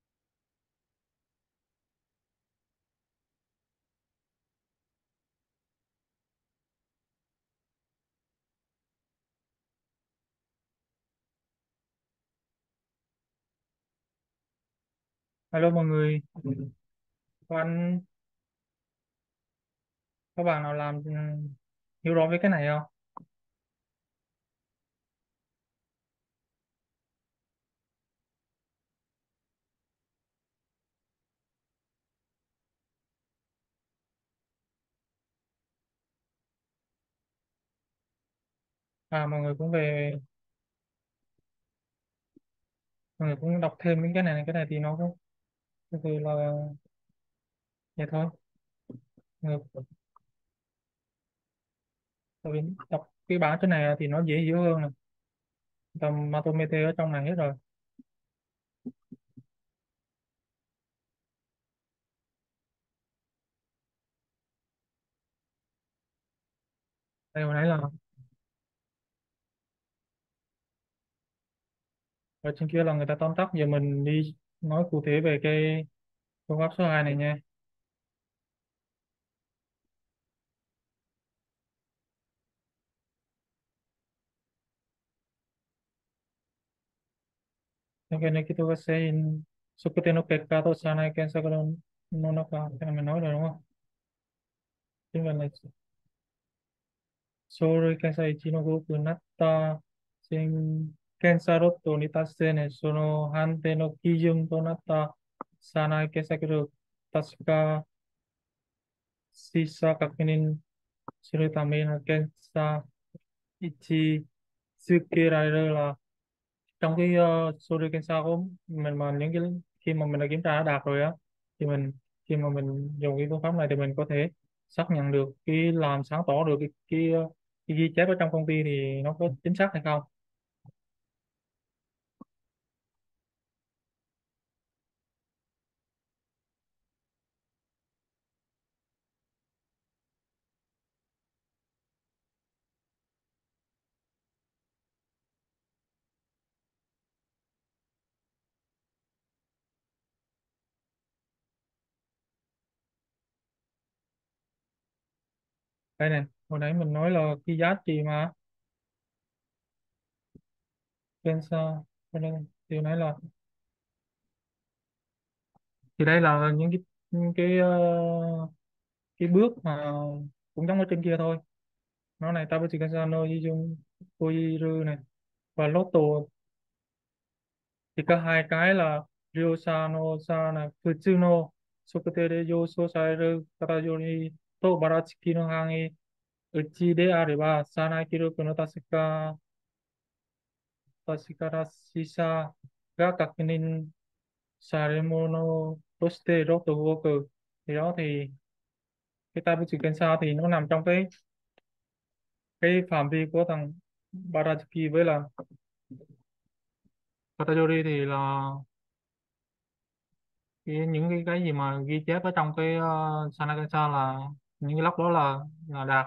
Hello mọi người, có anh có bạn nào làm hiểu rõ với cái này không? Mọi người cũng về, mọi người cũng đọc thêm những cái này thì nó cũng từ từ là vậy thôi. Người, tại vì đọc cái bản cái này thì nó dễ hiểu hơn này, tầm Matomete ở trong này hết rồi. Đây hồi nãy là ở trên kia là người ta tóm tắt, giờ mình đi nói cụ thể về cái phương pháp số 2 này nha. Cái này kita có in Sukute no Pekkato Sanai Kensa no Naka, cái này mình nói rồi đúng không? Tiếng Việt là Sorry Kensa Ichi no Goku Natta Sen Kensa Rotto ni Tasse ne Sono Hante no Kijun to Natta Sanai Kensa Kuro Tasuka Shisa Kakinin Shiru Tame no Kensa Ichi Tsukerareru là trong cái Sudoku có mình mà những cái khi mà mình đã kiểm tra đã đạt rồi á, thì mình khi mà mình dùng cái phương pháp này thì mình có thể xác nhận được cái làm sáng tỏ được cái ghi chép ở trong công ty thì nó có chính xác hay không. Đây này, hồi nãy mình nói là cái giá trị mà Kensa, cho nên điều này là thì đây là những cái bước mà cũng giống ở trên kia thôi. Nó này Tabuchi Kensa no Yijun Koiru này và Lotto thì có hai cái là Ryosa no sa là Futsu no Sokute de Yoso saeru kata yori to Baratsiki no Hange Uchi de areba Sanai Kiroku no Tashikara Shisa ga Kakunin Saremono Toshite Roto Goku. Thì đó thì cái Tabuchi Kensa thì nó nằm trong cái phạm vi của thằng Baratsiki với là Katajori thì là những cái gì mà ghi chép ở trong cái Sanakasa là những cái log đó là đạt.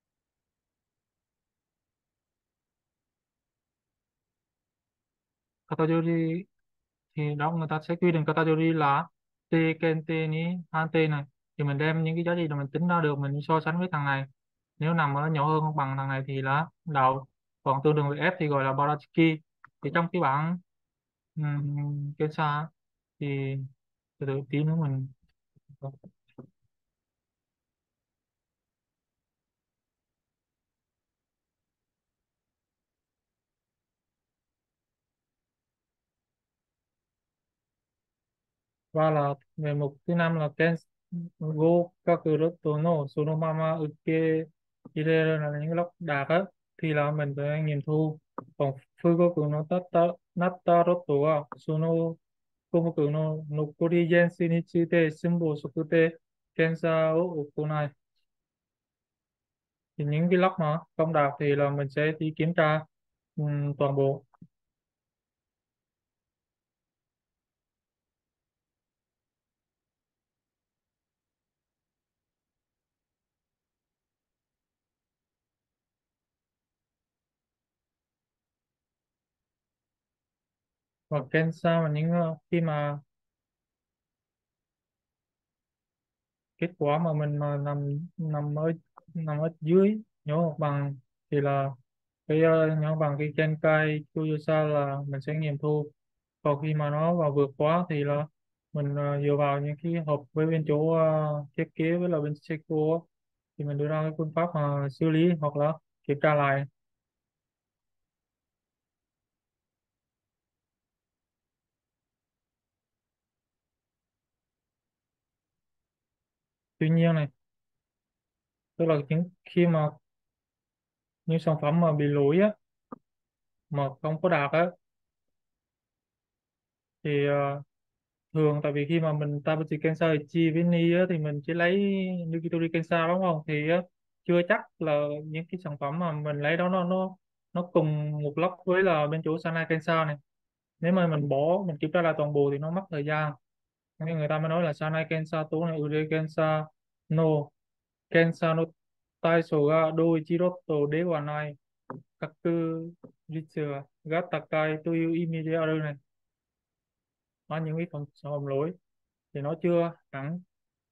Katajori thì đó người ta sẽ quy định Katajori là T kente ni han T này, thì mình đem những cái giá trị mà mình tính ra được mình so sánh với thằng này, nếu nằm ở nhỏ hơn hoặc bằng thằng này thì là đầu, còn tương đương với F thì gọi là Barachiki. Thì trong cái bảng Kensa thì từ từ tí nữa mình và là về mục thứ năm là Ken go kakuroto no sonomama uke ireru là những cái log đạt á, thì là mình phải nghiệm thu. Còn fugoku no nattaroto wa sono kofuku no nokori genshi ni tsuite shunbo sokute kensa o okonai. Thì những cái log mà không đạt thì là mình sẽ đi kiểm tra toàn bộ. Và kensa mà những khi mà kết quả mà mình mà nằm ở dưới nhỏ bằng thì là cái nhỏ bằng cái Genkai Kyoyosa là mình sẽ nghiệm thu. Còn khi mà nó vào vượt quá thì là mình dựa vào những cái hộp với bên chỗ thiết kế với là bên Seiko á, thì mình đưa ra cái phương pháp mà xử lý hoặc là kiểm tra lại. Tuy nhiên này, tức là những khi mà những sản phẩm mà bị lỗi á, mà không có đạt á, thì thường tại vì khi mà mình Tabuchi Kensa chi với Ni á, thì mình chỉ lấy Nikitori Kensa đúng không, thì chưa chắc là những cái sản phẩm mà mình lấy đó nó cùng một lớp với là bên chỗ Sanai Kensa này. Nếu mà mình bỏ mình kiểm tra lại toàn bộ thì nó mất thời gian, nên người ta mới nói là Sanai Kensa tố này Ure Kensa no Kensa no Taiso ga Doichiroto de wa nai kaku ritsu ga takai toいう意味であるnày. Nó những cái sản phẩm lỗi thì nó chưa hẳn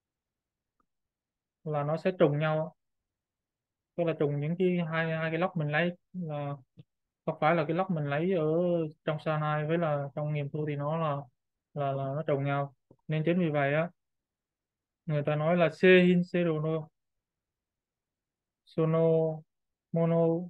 là nó sẽ trùng nhau, tức là trùng những cái hai hai cái lốc mình lấy là không phải là cái lốc mình lấy ở trong Sanai với là trong nghiệm thu thì nó là nó trùng nhau. Nên chính vì vậy á, người ta nói là Seihin Seiro no Sono Mono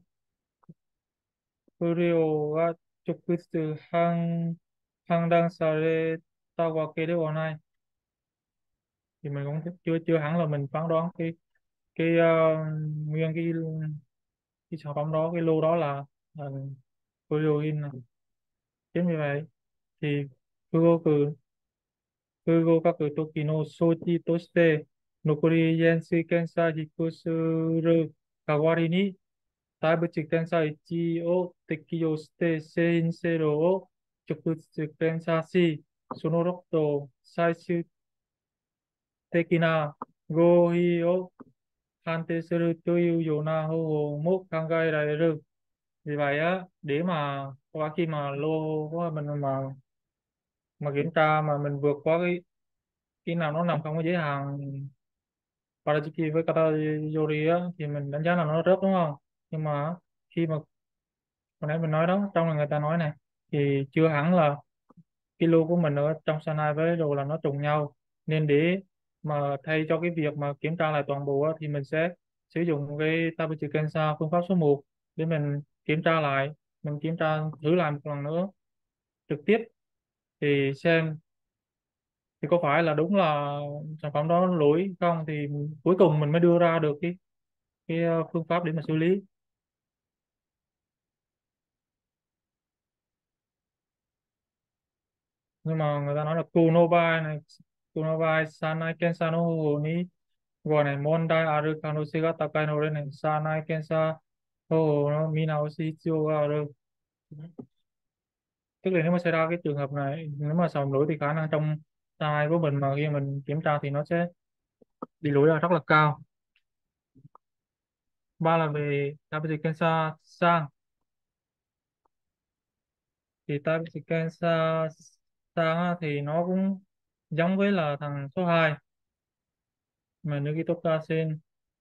Furyo ga Chokutsu Handang Sareta Wake de wa nai. Thì mình cũng chưa chưa hẳn là mình phán đoán cái nguyên cái sản phẩm đó, cái lô đó là Furyo này. Chính vì vậy thì Fugoku Fugokaku Toki no Sochi to shite nokori Yanshi Kensa Hiku suru kawari ni Taibuchi Kensa 1を適用して製品性能を直接検査し、そのロットを最終的な合意を判定するというような方法も考えられる. Vì vậy á, để mà qua khi mà lô của mình mà kiểm tra mà mình vượt qua cái nào nó nằm trong cái giới hạn Parajiki với Katajori á, thì mình đánh giá là nó rớt đúng không? Nhưng mà khi mà hồi nãy mình nói đó, trong là người ta nói này, thì chưa hẳn là cái lô của mình ở trong Sanai với đồ là nó trùng nhau. Nên để mà thay cho cái việc mà kiểm tra lại toàn bộ á, thì mình sẽ sử dụng cái Tabuchi Kensa phương pháp số 1 để mình kiểm tra lại, mình kiểm tra thử lại một lần nữa trực tiếp, thì xem thì có phải là đúng là sản phẩm đó lỗi không, thì cuối cùng mình mới đưa ra được cái phương pháp để mà xử lý. Nhưng mà người ta nói là Kunobai này, Kunobai Sanai Kensa no Hoho ni gọi này Mondai aru kanousei ga takai no de này Sanai Kensa Hoho no minaoshi hitsuyou ga aru. Tức là nếu mà xảy ra cái trường hợp này, nếu mà xảy lỗi thì khả năng trong Sanai của mình mà khi mình kiểm tra thì nó sẽ bị lỗi là rất là cao. Ba là về Tabuchi Kensa sang, thì Tabuchi Kensa sang á, thì nó cũng giống với là thằng số 2 mà Nagitoka Sen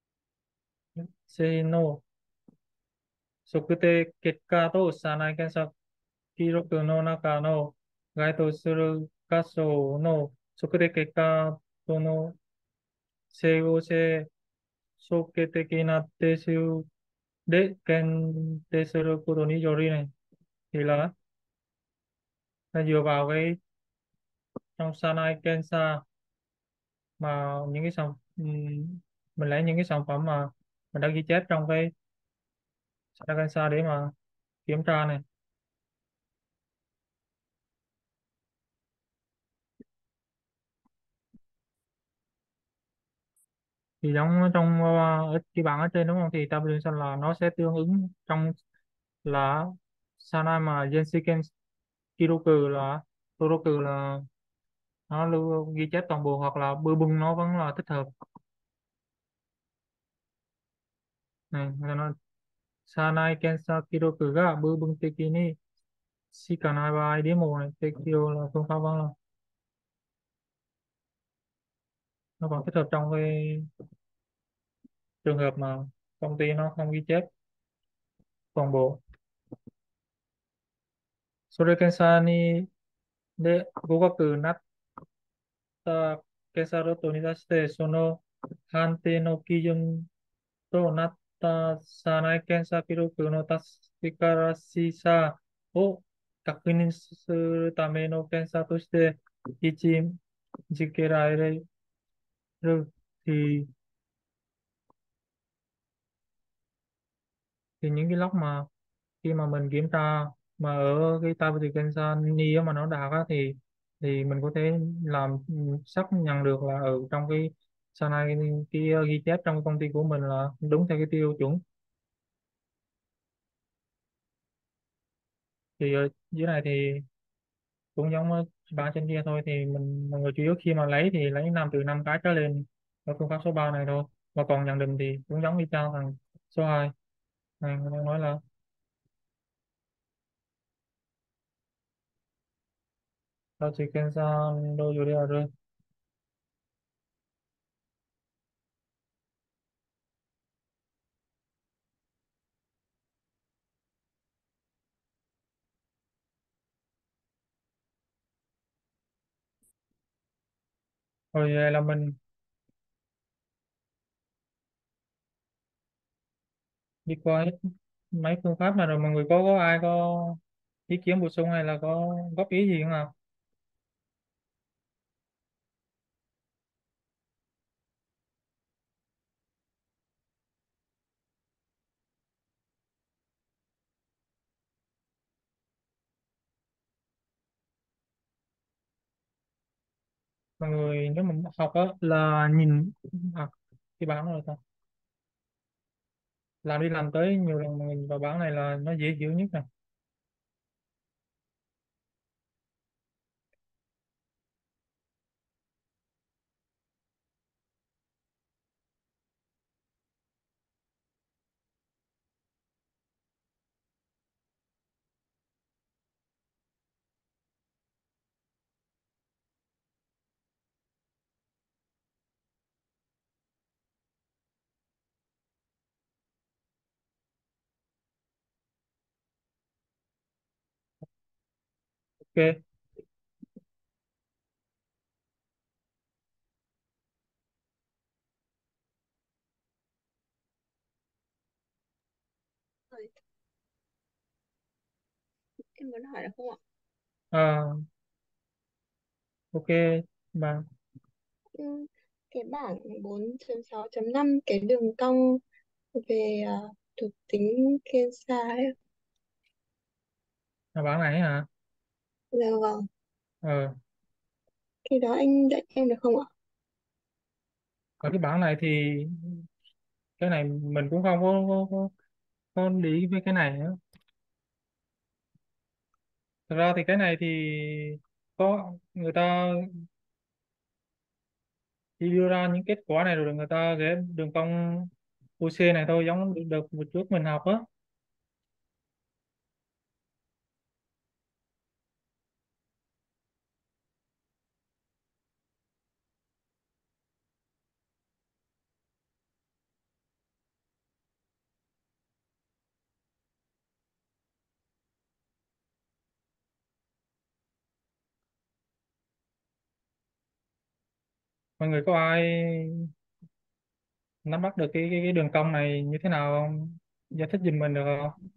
Sei no 測定結果と社内検査記録の中の該当する箇所の測定結果との整合性、総計的な定数で検定することによりnày, thì là dựa vào cái trong Sanai Kensa mà những cái mình lấy những cái sản phẩm mà mình đã ghi chép trong cái Sanai Kensa để mà kiểm tra này. Thì giống trong ở cái bảng ở trên đúng không, thì tabulation là nó sẽ tương ứng trong là Sana mà Gensiken Kiroku là Toroku là nó lưu ghi chép toàn bộ, hoặc là bơ bưng nó vẫn là thích hợp này. Người ta nói Sanai Kensa Kiroku ga bơ bưng teki ni shikanai wa demo này, tekyo là phương pháp vẫn là nó còn thích hợp trong cái trường hợp mà công ty nó không ghi chép toàn bộ. Sore Kensa ni de gogaku natta Kensa roto ni dashite sono 判定の基準となった社内検査記録の確からしさを確認するための検査として位置づけられるthì thì những cái lốc mà khi mà mình kiểm tra mà ở cái Tavity Kensani á mà nó đạt á thì mình có thể làm xác nhận được là ở trong cái sau này cái ghi chép trong công ty của mình là đúng theo cái tiêu chuẩn. Thì ở dưới này thì cũng giống ở bảng trên kia thôi, thì mọi người chủ yếu khi mà lấy thì lấy từ 5 cái trở lên ở phương pháp số 3 này thôi. Và còn nhận định thì cũng giống như nhau thằng số 2 này, người ta nói là tao chỉ kèm ra đôi dù đi ở rồi. Rồi vậy là mình đi qua hết mấy phương pháp này rồi, mọi người có ai có ý kiến bổ sung hay là có góp ý gì không nào? Mọi người nếu mình học á là nhìn à, cái bảng rồi sao làm đi làm tới nhiều lần, mọi người nhìn vào bảng này là nó dễ hiểu nhất này. Ok. Rồi, em muốn hỏi là không ạ? À, ok bạn. Ừ, cái bảng 4.6.5 cái đường cong về thuộc tính Kensa ấy. À, bảng này hả? Dạ vâng, Ờ, cái đó anh dạy em được không ạ? ở cái bảng này thì cái này mình cũng không có để ý với cái này nữa. Thật ra thì cái này thì có người ta chỉ đưa ra những kết quả này rồi người ta ghép đường cong OC này thôi, giống được một chút mình học á. Mọi người có ai nắm bắt được cái đường cong này như thế nào không? Giải thích giùm mình được không?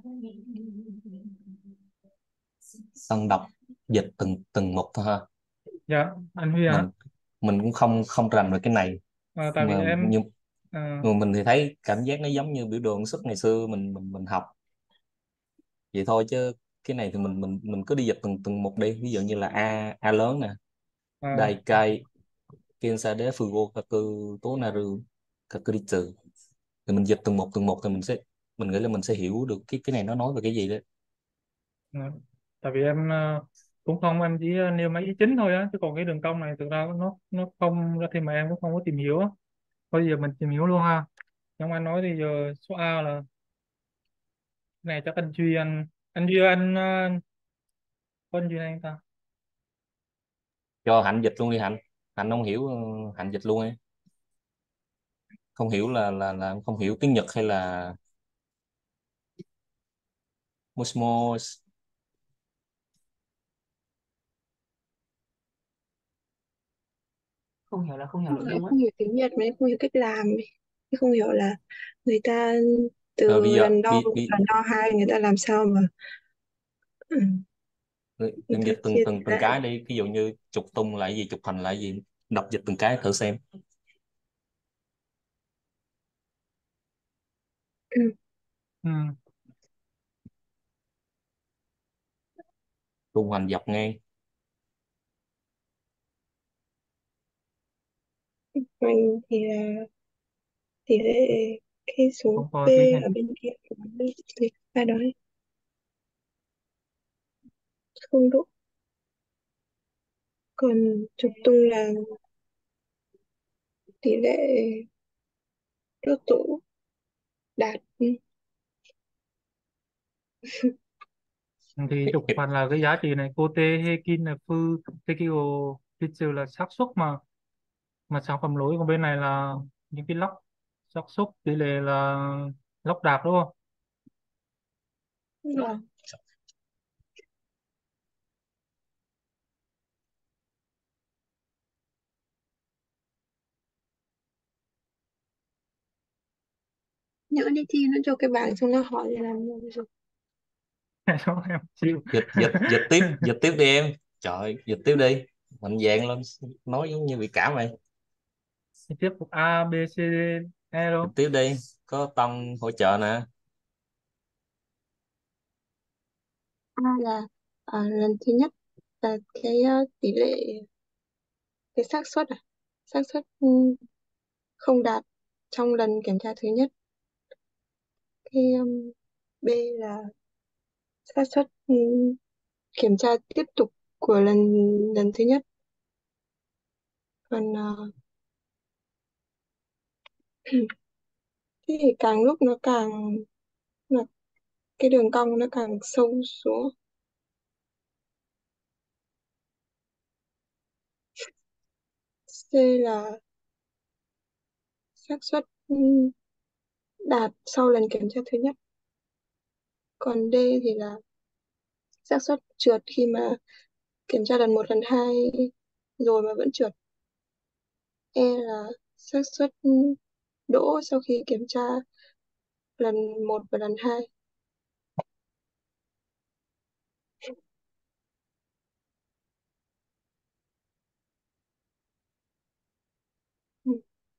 Sân đọc dịch từng từng mục thôi ha. Dạ anh Huy mình hả? mình cũng không không rành về cái này, À, tại vì mà em nhưng à, mà mình thì thấy cảm giác nó giống như biểu đồ ứng suất ngày xưa mình học vậy thôi, chứ cái này thì mình cứ đi dịch từng từng mục đi, ví dụ như là A lớn nè, à, Daikai Kensade Fugo Kaku Tonaru Kakuritsu, thì mình dịch từng mục thì mình nghĩ là mình sẽ hiểu được cái này nó nói về cái gì đấy. à, tại vì em cũng không, em chỉ nêu mấy ý chính thôi á, chứ còn cái đường cong này thực ra nó không ra thì mà em cũng không có tìm hiểu á. Bây giờ mình tìm hiểu luôn ha. Giống anh nói thì giờ số A là cái này chắc anh Duy anh có anh Duy này anh ta. Cho Hạnh dịch luôn đi Hạnh. Hạnh không hiểu, Hạnh dịch luôn ấy. Không hiểu là không hiểu tiếng Nhật hay là Mosmos. Không hiểu là không hiểu Không, nội em dung á. không hiểu tiếng Nhật mà em không hiểu cách làm ấy. Em không hiểu là người ta Rồi bây từ giờ lần đo một, lần đo hai người ta làm sao mà ừ, người em ta dịch từng chia từng từng lại. cái đi, ví dụ như trục tung là cái gì, trục thành là cái gì, đọc dịch từng cái thử xem. Ừ. Ừ. Tung hoành dọc ngang. Mình thì là tỷ lệ cái số Không P có clip này. ở bên kia của bên ai đó ấy, không độ. Còn trục tung là tỷ lệ đốt tổ đạt. Thì trục phạt là cái giá trị này Cote Hekin là Fư Tekio Pixel là xác suất mà sản phẩm lỗi của bên này là những cái lóc xác suất tỷ lệ là lóc đạt đúng không? Vâng. Nhỡ đi thi nó cho cái bảng xong nó hỏi là làm gì. Đó, em chịu. Dịch tiếp đi em. Trời ơi, dịch tiếp đi. Mạnh dạn lên, nói giống như bị cảm vậy. Thì tiếp tục A B C D E Dịch đâu. tiếp đi, có Tâm hỗ trợ nè. A là lần thứ nhất là cái tỷ lệ cái xác suất xác suất không đạt trong lần kiểm tra thứ nhất. Cái B là xác suất kiểm tra tiếp tục của lần lần thứ nhất. Còn thế thì càng lúc nó càng là cái đường cong nó càng sâu xuống. C là xác suất đạt sau lần kiểm tra thứ nhất. Còn D thì là xác suất trượt khi mà kiểm tra lần một lần hai rồi mà vẫn trượt. E là xác suất đỗ sau khi kiểm tra lần một và lần hai. Ừ.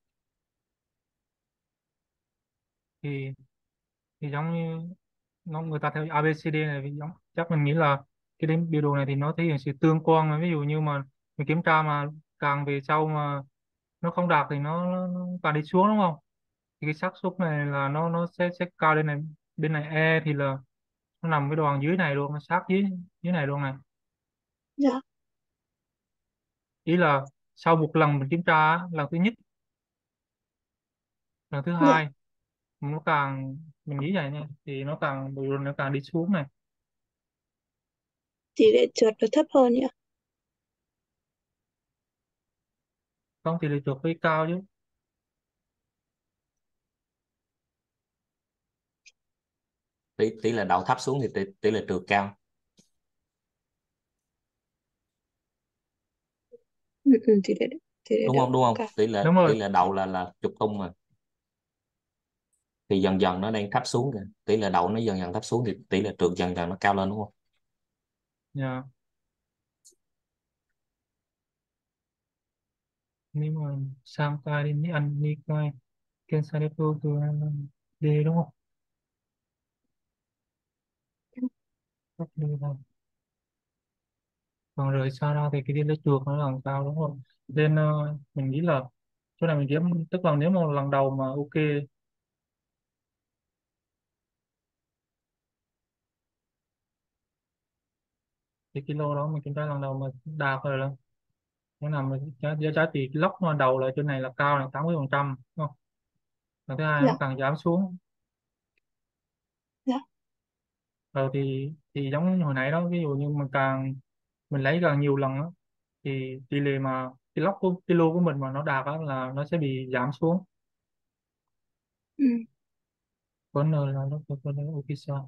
thì thì giống như nó người ta theo ABCD này thì giống chắc mình nghĩ là cái đến biểu đồ này thì nó thể hiện sự tương quan mà ví dụ như mà mình kiểm tra mà càng về sau mà nó không đạt thì nó càng đi xuống đúng không, thì cái xác suất này là nó sẽ cao lên này. Bên này E thì là nó nằm cái đoạn dưới này luôn, nó sát dưới dưới này luôn này. Dạ. Ý là sau một lần mình kiểm tra á, lần thứ nhất lần thứ Dạ. hai nó càng mình nghĩ vậy nha thì nó càng biểu đồ nó càng đi xuống này. Tỷ lệ trượt nó thấp hơn nhỉ. Không thì lệ thuộc với cao chứ. Tỷ lệ đậu thấp xuống thì tỷ lệ trượt cao. Ừ, ừ, tỷ lệ Đúng đậu không, đúng không? cả. tỷ lệ Đúng rồi. tỷ lệ đậu là trục tung mà. Thì dần dần nó đang thấp xuống kìa, tỷ lệ đậu nó dần dần thấp xuống thì tỷ lệ trượt dần dần nó cao lên đúng không? Dạ. Nếu mà sang tay đi mấy anh đi coi kênh Sadepo từ D đúng không? Rất đi đâu. Còn rời xa ra thì cái đi lấy chuột nó làm sao đúng không? Nên mình nghĩ là chỗ này mình kiếm, tức là nếu mà lần đầu mà ok thì cái lô đó mình kiểm tra lần đầu mà đạt rồi đó, nó nằm ở giá trị cái lốc mà đầu là chỗ này là cao là 80% đúng không? Lần thứ hai nó Dạ. càng giảm xuống. Dạ. Rồi thì giống như hồi nãy đó, ví dụ như mà càng mình lấy càng nhiều lần đó, thì tỷ lệ mà cái lốc của cái lô của mình mà nó đạt đó là nó sẽ bị giảm xuống. Ừ. Có nơi là nó có nơi ok sao.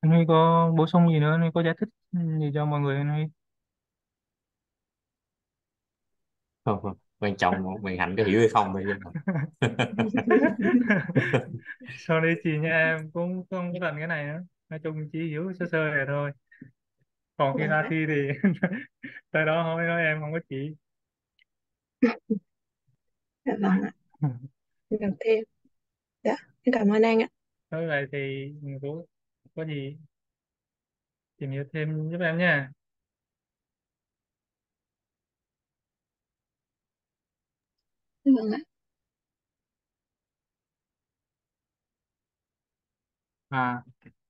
Huy có bổ sung gì nữa, Huy có giải thích gì cho mọi người Huy? Không, không. Quan trọng bạn Hạnh có hiểu hay không thôi chứ. Sau đây chị nha, em cũng không có rành cái này nữa, nói chung chỉ hiểu sơ sơ vậy thôi, còn khi Vâng ra ạ. thi thì tới đó không nói, em không có chỉ. Dạ vâng ạ. Em làm thêm. Dạ, em cảm ơn anh ạ. Nói vậy thì mình cũng có gì tìm hiểu thêm giúp em nha. Vâng ạ. À,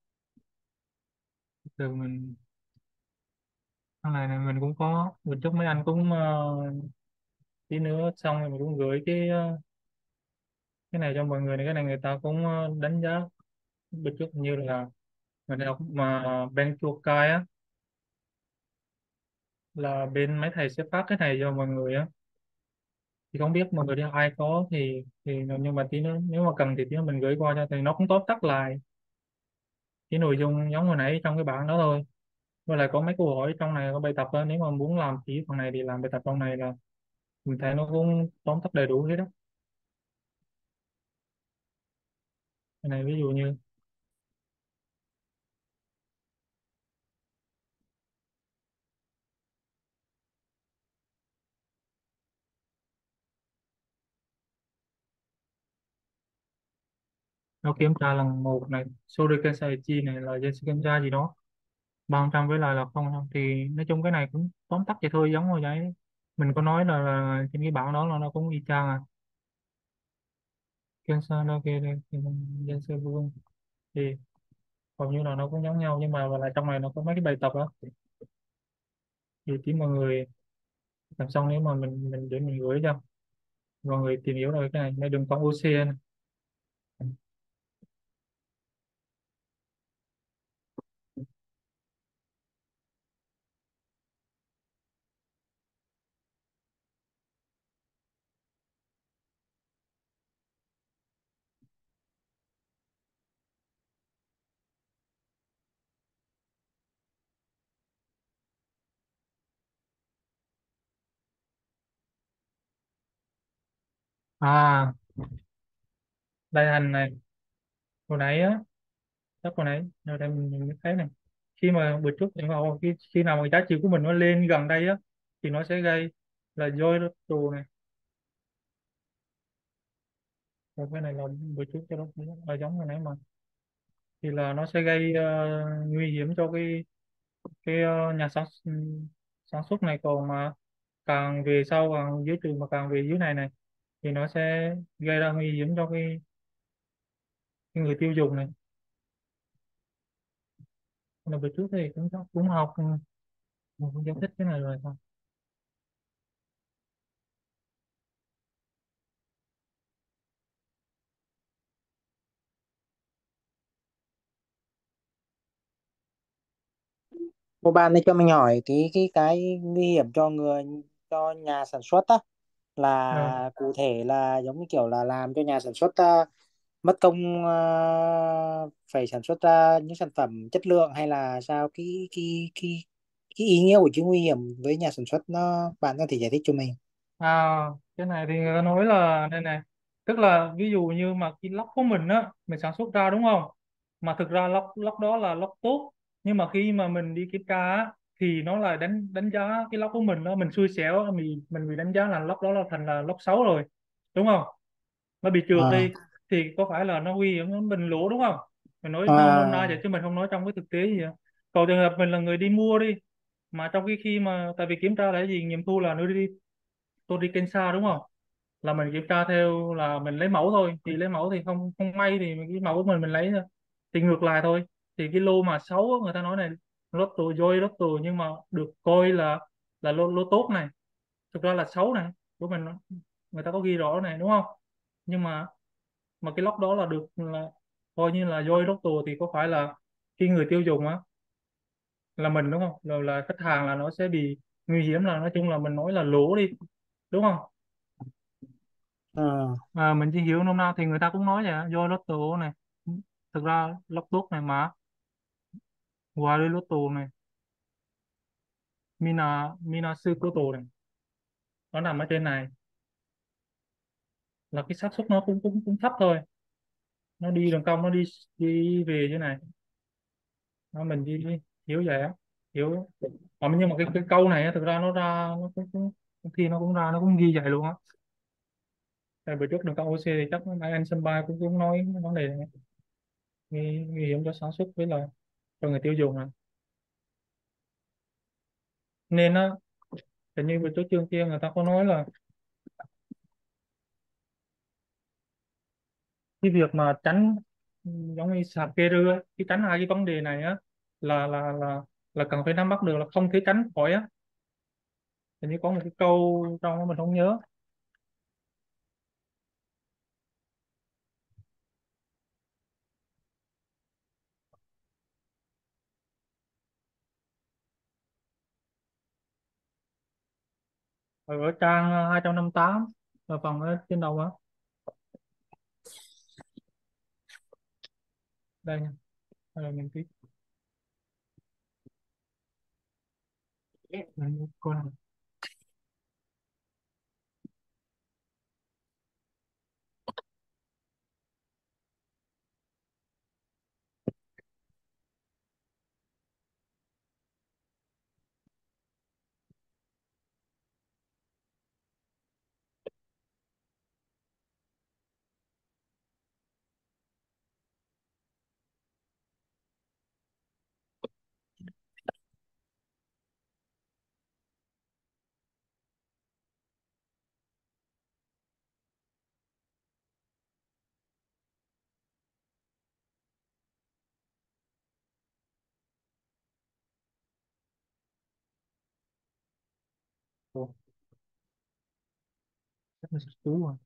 từ mình thằng này mình cũng có một chút, mấy anh cũng tí nữa xong rồi mình cũng gửi cái này cho mọi người này, cái này người ta cũng đánh giá một chút như là người đọc mà bên chùa Cai á, là bên mấy thầy sẽ phát cái này cho mọi người á, thì không biết mọi người đi ai có thì nhưng mà tí nữa nếu mà cần thì tí nữa mình gửi qua cho, thì nó cũng tóm tắt lại cái nội dung giống hồi nãy trong cái bảng đó thôi, với lại có mấy câu hỏi trong này, có bài tập đó, nếu mà muốn làm chỉ phần này thì làm bài tập trong này, là mình thấy nó cũng tóm tắt đầy đủ hết đó. Cái này ví dụ như nó kiểm tra lần một này, Suriken Saichi này là dân kiểm tra gì đó 300 với lại là không không, thì nói chung cái này cũng tóm tắt vậy thôi, giống rồi đấy, mình có nói là trên cái bảng đó là nó cũng y chang à. Kensa nó kia đây dân sư vương thì hầu như là nó cũng giống nhau, nhưng mà lại trong này nó có mấy cái bài tập đó, thì tí mọi người làm xong nếu mà mình để mình gửi cho mọi người tìm hiểu rồi, cái này mấy đường cong OCN. À, đây hành này, hồi nãy á, chắc hồi nãy rồi đây mình mới thấy này, khi mà bữa trước thì vào khi nào mà giá trị của mình nó lên gần đây á thì nó sẽ gây là joy tù này, rồi cái này là bữa trước cho nó cũng là giống hồi nãy mà, thì là nó sẽ gây nguy hiểm cho cái nhà sản xuất này, còn mà càng về sau càng dưới trường mà càng về dưới này này thì nó sẽ gây ra nguy hiểm cho cái người tiêu dùng này. Là bữa trước thì cũng học mình cũng giải thích cái này rồi thôi. Một bạn ấy cho mình hỏi tí cái nguy hiểm cho cho nhà sản xuất á, Rồi. là cụ thể là giống như kiểu là làm cho nhà sản xuất mất công phải sản xuất ra những sản phẩm chất lượng, hay là sao, cái ý nghĩa của chữ nguy hiểm với nhà sản xuất nó, bạn có thể giải thích cho mình? À, cái này thì người ta nói là đây này, tức là ví dụ như mà cái lốc của mình á, mình sản xuất ra đúng không, mà thực ra lốc lốc đó là lốc tốt, nhưng mà khi mà mình đi kiểm tra á, thì nó lại đánh đánh giá cái lốc của mình đó, mình xui xẻo mình bị đánh giá là lốc đó là thành là lốc xấu rồi, đúng không, nó bị trượt À, đi, thì có phải là nó nguy hiểm, nó mình lỗ đúng không, mình nói nôm na vậy à, chứ mình không nói trong cái thực tế gì á. Còn trường hợp mình là người đi mua đi, mà trong cái khi mà tại vì kiểm tra là cái gì, nghiệm thu là nó đi, tôi đi kênh xa đúng không, là mình kiểm tra theo là mình lấy mẫu thôi, thì lấy mẫu thì không không may thì cái mẫu của mình lấy thôi, thì ngược lại thôi, thì cái lô mà xấu á, người ta nói này lô tô dôi lô tô, nhưng mà được coi là lô tốt này, thực ra là xấu này của mình, người ta có ghi rõ này đúng không, nhưng mà cái lốc đó là được là coi như là dôi lotto, thì có phải là khi người tiêu dùng á là mình đúng không, rồi là khách hàng là nó sẽ bị nguy hiểm, là nói chung là mình nói là lỗ đi, đúng không. à, À, mình chỉ hiểu nôm na thì người ta cũng nói vậy á, dôi lotto này thực ra lốc tốt này mà, Guadalupe này, Minazukoto này, nó nằm ở trên này, là cái xác suất nó cũng thấp thôi. Nó đi đường cong, nó đi đi về như này, nó mình đi hiểu vậy á, hiểu. Nhưng mà cái câu này á, thực ra nó ra, khi nó cũng ra, nó cũng ghi vậy luôn á. Tại bữa trước đường cong OC thì chắc mấy anh sân bay cũng nói cái vấn đề này, nguy hiểm cho sản xuất với là cho người tiêu dùng này. Nên á, hình như bữa trước chương kia người ta có nói là cái việc mà tránh, giống như sạc kê rư á, cái tránh hai cái vấn đề này á, là là là là cần phải nắm bắt được, là không thể tránh khỏi á. Hình như có một cái câu trong đó mình không nhớ. Ở trang 258, ở phần ở trên đầu á, đây nha. Đây là mình tí. Câu này. Ồ, chắc là chú rồi.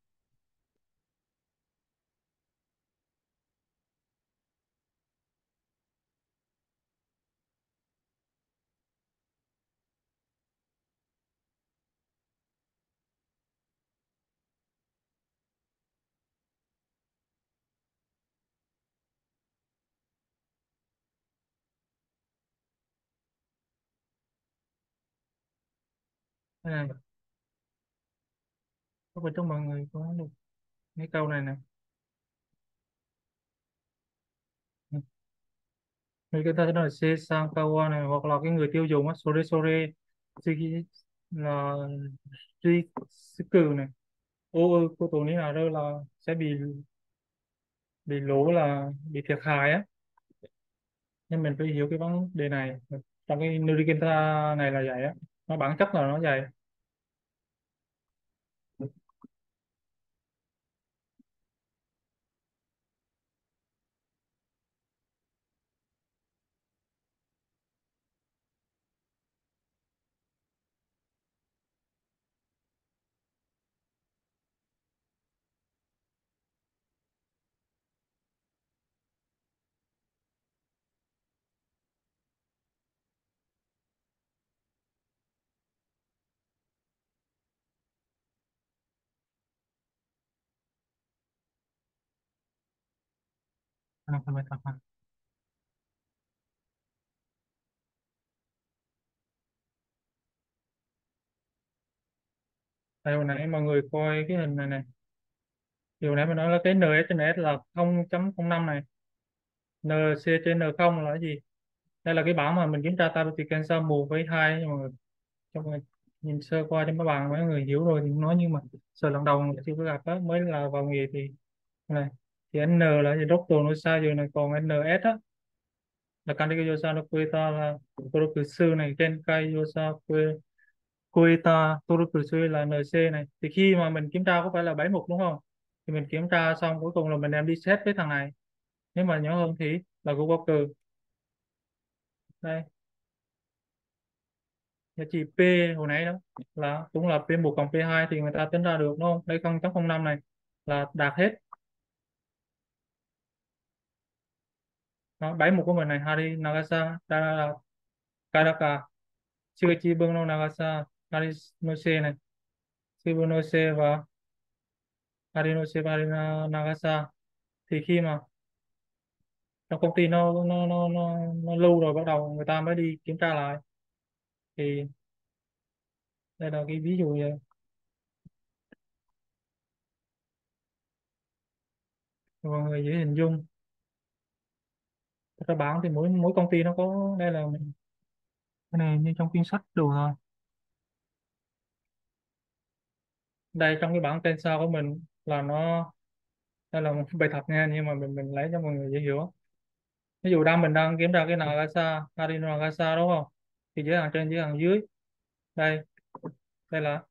Đây này, có phải trong mọi người có được mấy câu này nè. Người ta nói là se sang kawa này, hoặc là cái người tiêu dùng á, sore sore Sugi, là Rikusu này, ô ư cô tổ ní là rơi, là sẽ bị lỗ, là bị thiệt hại á. Nên mình phải hiểu cái vấn đề này. Trong cái Nurikenta này là vậy á, nó bản chất là nó vậy. Không phải thật mà. Tại hồi nãy mọi người coi cái hình này này, thì hồi nãy mình nói là cái NS trên S là 0.05 này, NC trên N0 là cái gì? Đây là cái bảng mà mình kiểm tra stability cancer 1 với 2, nhưng mà trong nhìn sơ qua cho mấy bạn, mấy người hiểu rồi thì nói, nhưng mà sợ lần đầu chưa có gặp á, mới là vào nghề thì này. Thì N là gì? Doctor nó sai rồi này, còn NS á là Candida Yosa no Queta, là Torokusu này, Genkai Yosa Queta Torokusu là NC này. Thì khi mà mình kiểm tra có phải là 7 mục đúng không? Thì mình kiểm tra xong cuối cùng là mình đem đi xét với thằng này, nếu mà nhỏ hơn thì là của Walker. Đây, giá trị P hồi nãy đó là cũng là P1 cộng P2 thì người ta tính ra được đúng không? Đây 0.05 này là đạt hết. Đó, 7 mục của mình này: Hari Nagasa, Karaka, Shigechi Bunno Nagasa, Harinose này, Shibunose và Harinose và Nagasa. Thì khi mà trong công ty nó lưu rồi bắt đầu người ta mới đi kiểm tra lại. Thì đây là cái ví dụ vậy, mọi người dễ hình dung. Thật ra bảng thì mỗi mỗi công ty nó có, đây là cái này như trong kinh sách đủ rồi. Đây trong cái bảng tên sao của mình là nó, đây là một bài tập nha, nhưng mà mình lấy cho mọi người dễ hiểu. Ví dụ mình đang kiểm tra cái Nagasa Harino Nagasa đúng không, thì giới hạn trên giới hạn dưới. Đây, đây là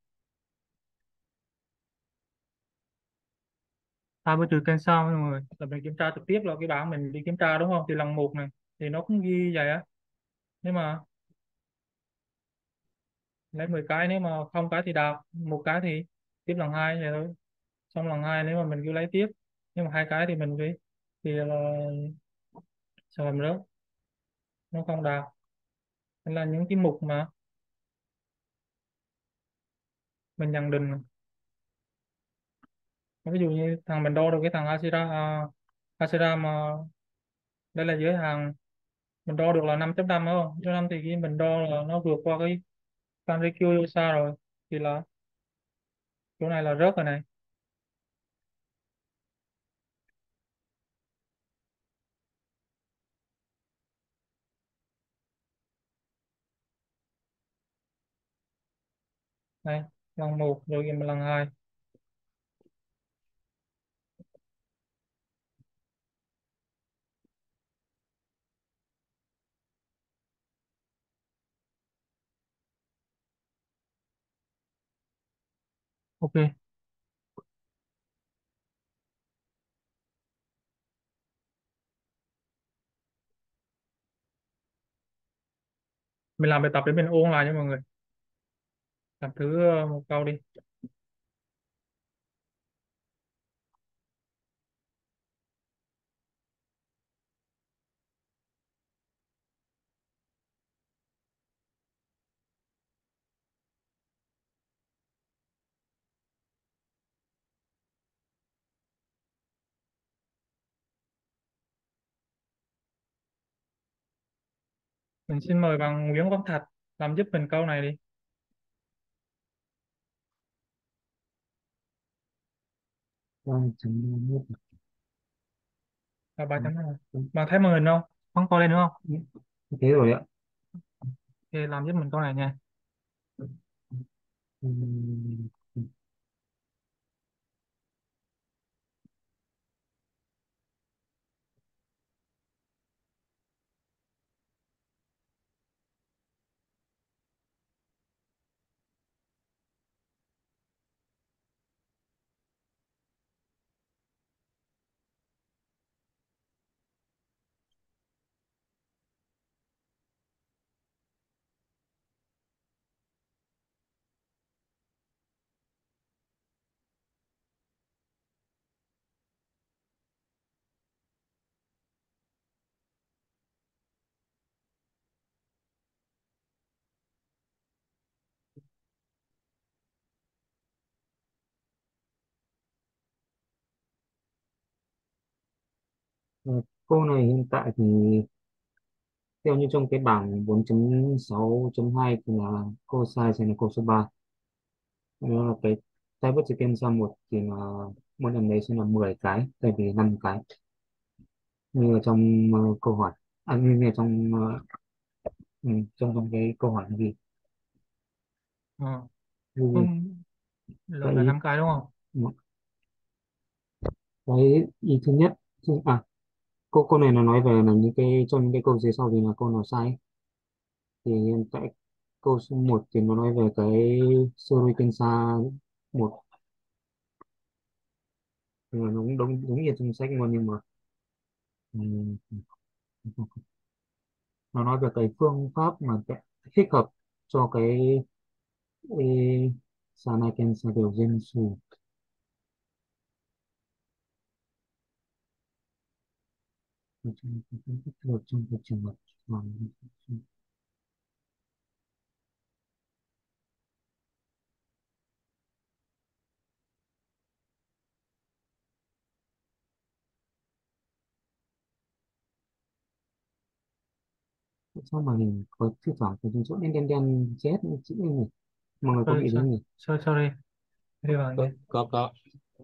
20 từ kênh sau mọi người, là mình kiểm tra trực tiếp là cái bảng mình đi kiểm tra đúng không, thì lần một này thì nó cũng ghi vậy á. Nếu mà lấy 10 cái, nếu mà không cái thì đạt, một cái thì tiếp lần hai vậy thôi. Xong lần hai nếu mà mình cứ lấy tiếp, nhưng mà hai cái thì mình cứ, thì là sản phẩm rớt, nó không đạt. Nên là những cái mục mà mình nhận định, ví dụ như thằng mình đo được cái thằng Ashira, Ashira mà đây là giới hạn mình đo được là 5.5 đúng không, 5 thì cái mình đo là nó vượt qua cái Kanrikyo rồi, thì là chỗ này là rớt rồi này. Đây, lần một rồi lần hai. Ok, mình làm bài tập để mình ôn lại cho mọi người. Làm thử một câu đi. Mình xin mời bạn Nguyễn Văn Thạch làm giúp mình câu này đi. Vâng, chấm hết. Là 3.2. Bạn thấy màn hình không? Không to lên nữa không? Thế rồi ạ. Thì làm giúp mình câu này nha. Ừm, Câu này hiện tại thì theo như trong cái bảng 4.6.2 thì là câu sai sẽ là câu số 3. Đó là cái tai bất chicken sao một thì là mỗi lần đấy sẽ là 10 cái thay vì 5 cái như ở trong câu hỏi, như ở trong trong cái câu hỏi gì. Ờ. Như vậy, Không, cái là 5 cái đúng không? cái ý thứ nhất câu này nó nói về là những cái trong những cái câu dưới sau thì là câu nào sai ấy. Thì hiện tại câu số một thì nó nói về cái Surikensa một, thì là nó cũng đúng đúng như trong sách luôn, nhưng mà ừm, nó nói về cái phương pháp mà thích hợp cho cái Sanakensa kiểu Gensu. Trong cái trường hợp mà sao mà mình có thi thoảng có những chỗ đen đen đen chết chữ này, mọi người có Sorry, bị thế nhỉ? sorry. Đi vào có đây. có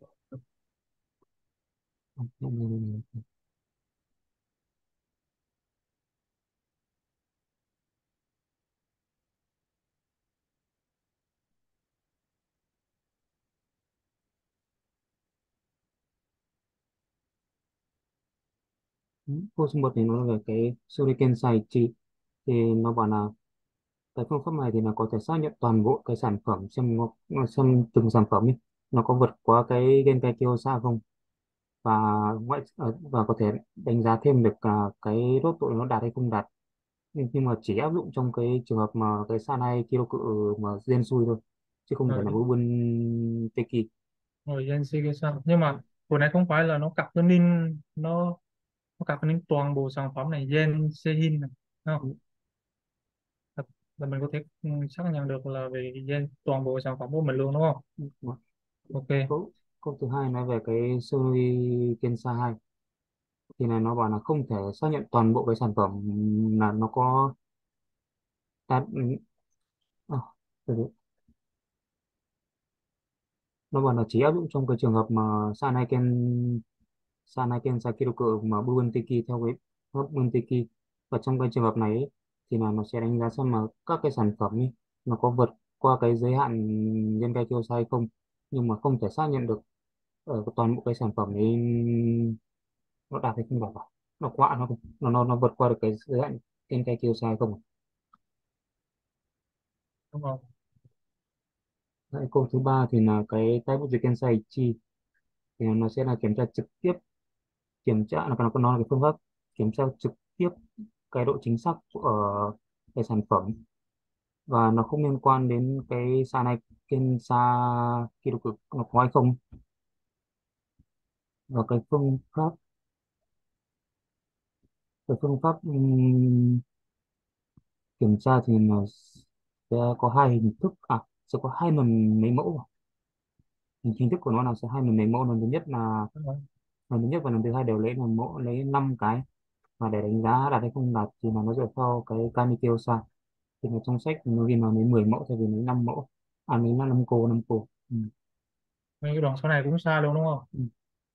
Câu số 1 thì nói về cái Shuriken Saichi, thì nó bảo là cái phương pháp này thì là có thể xác nhận toàn bộ cái sản phẩm, xem từng sản phẩm ấy, nó có vượt qua cái Genkai Kyosa không, và và có thể đánh giá thêm được cái rốt tội nó đạt hay không đạt, nhưng mà chỉ áp dụng trong cái trường hợp mà cái Sanai Kiroku mà Gensui thôi, chứ không thể Rồi, là Bubun Teki. rồi Gen Z cái sao? Nhưng mà của này không phải là nó cặp với Nin, nó cặp với Nin toàn bộ sản phẩm này Gen Sehin này, đúng không? Là mình có thể xác nhận được là về Gen toàn bộ sản phẩm của mình luôn đúng không? Ok. Câu thứ hai nói về cái Sony Kensa 2, thì này nó bảo là không thể xác nhận toàn bộ cái sản phẩm là nó có đạt à, từ từ. Nó bảo là chỉ áp dụng trong cái trường hợp mà Sanaken Sakiroku mà Buntiki theo cái pháp Buntiki, và trong cái trường hợp này ấy, thì là nó sẽ đánh giá xem mà các cái sản phẩm ấy, nó có vượt qua cái giới hạn Genkai Kyosai không, nhưng mà không thể xác nhận được ở toàn bộ cái sản phẩm ấy nó đạt hay không đạt, nó quá nó vượt qua được cái giới hạn Genkai Kyosai không. Đúng không? Đấy, câu thứ ba thì là cái Taibushi Kensai Chi, thì nó sẽ là kiểm tra trực tiếp, kiểm tra là nó là cái phương pháp kiểm tra trực tiếp cái độ chính xác của cái sản phẩm, và nó không liên quan đến cái sàn này Kensa Kidoku nó có hay không, và cái phương pháp kiểm tra thì nó sẽ có hai hình thức, sẽ có hai lần lấy mẫu. Hình thức của nó là sẽ hai lần lấy mẫu, Đúng rồi. lần thứ nhất và lần thứ hai đều lấy là mẫu lấy 5 cái, và để đánh giá đạt hay không đạt thì là nó dựa theo cái Kanikiosa, thì một trong sách thì nó ghi là lấy 10 mẫu thay vì lấy 5 mẫu, lấy 5 cô. Mấy cái đoạn sau này cũng sai luôn đúng không? Ừ.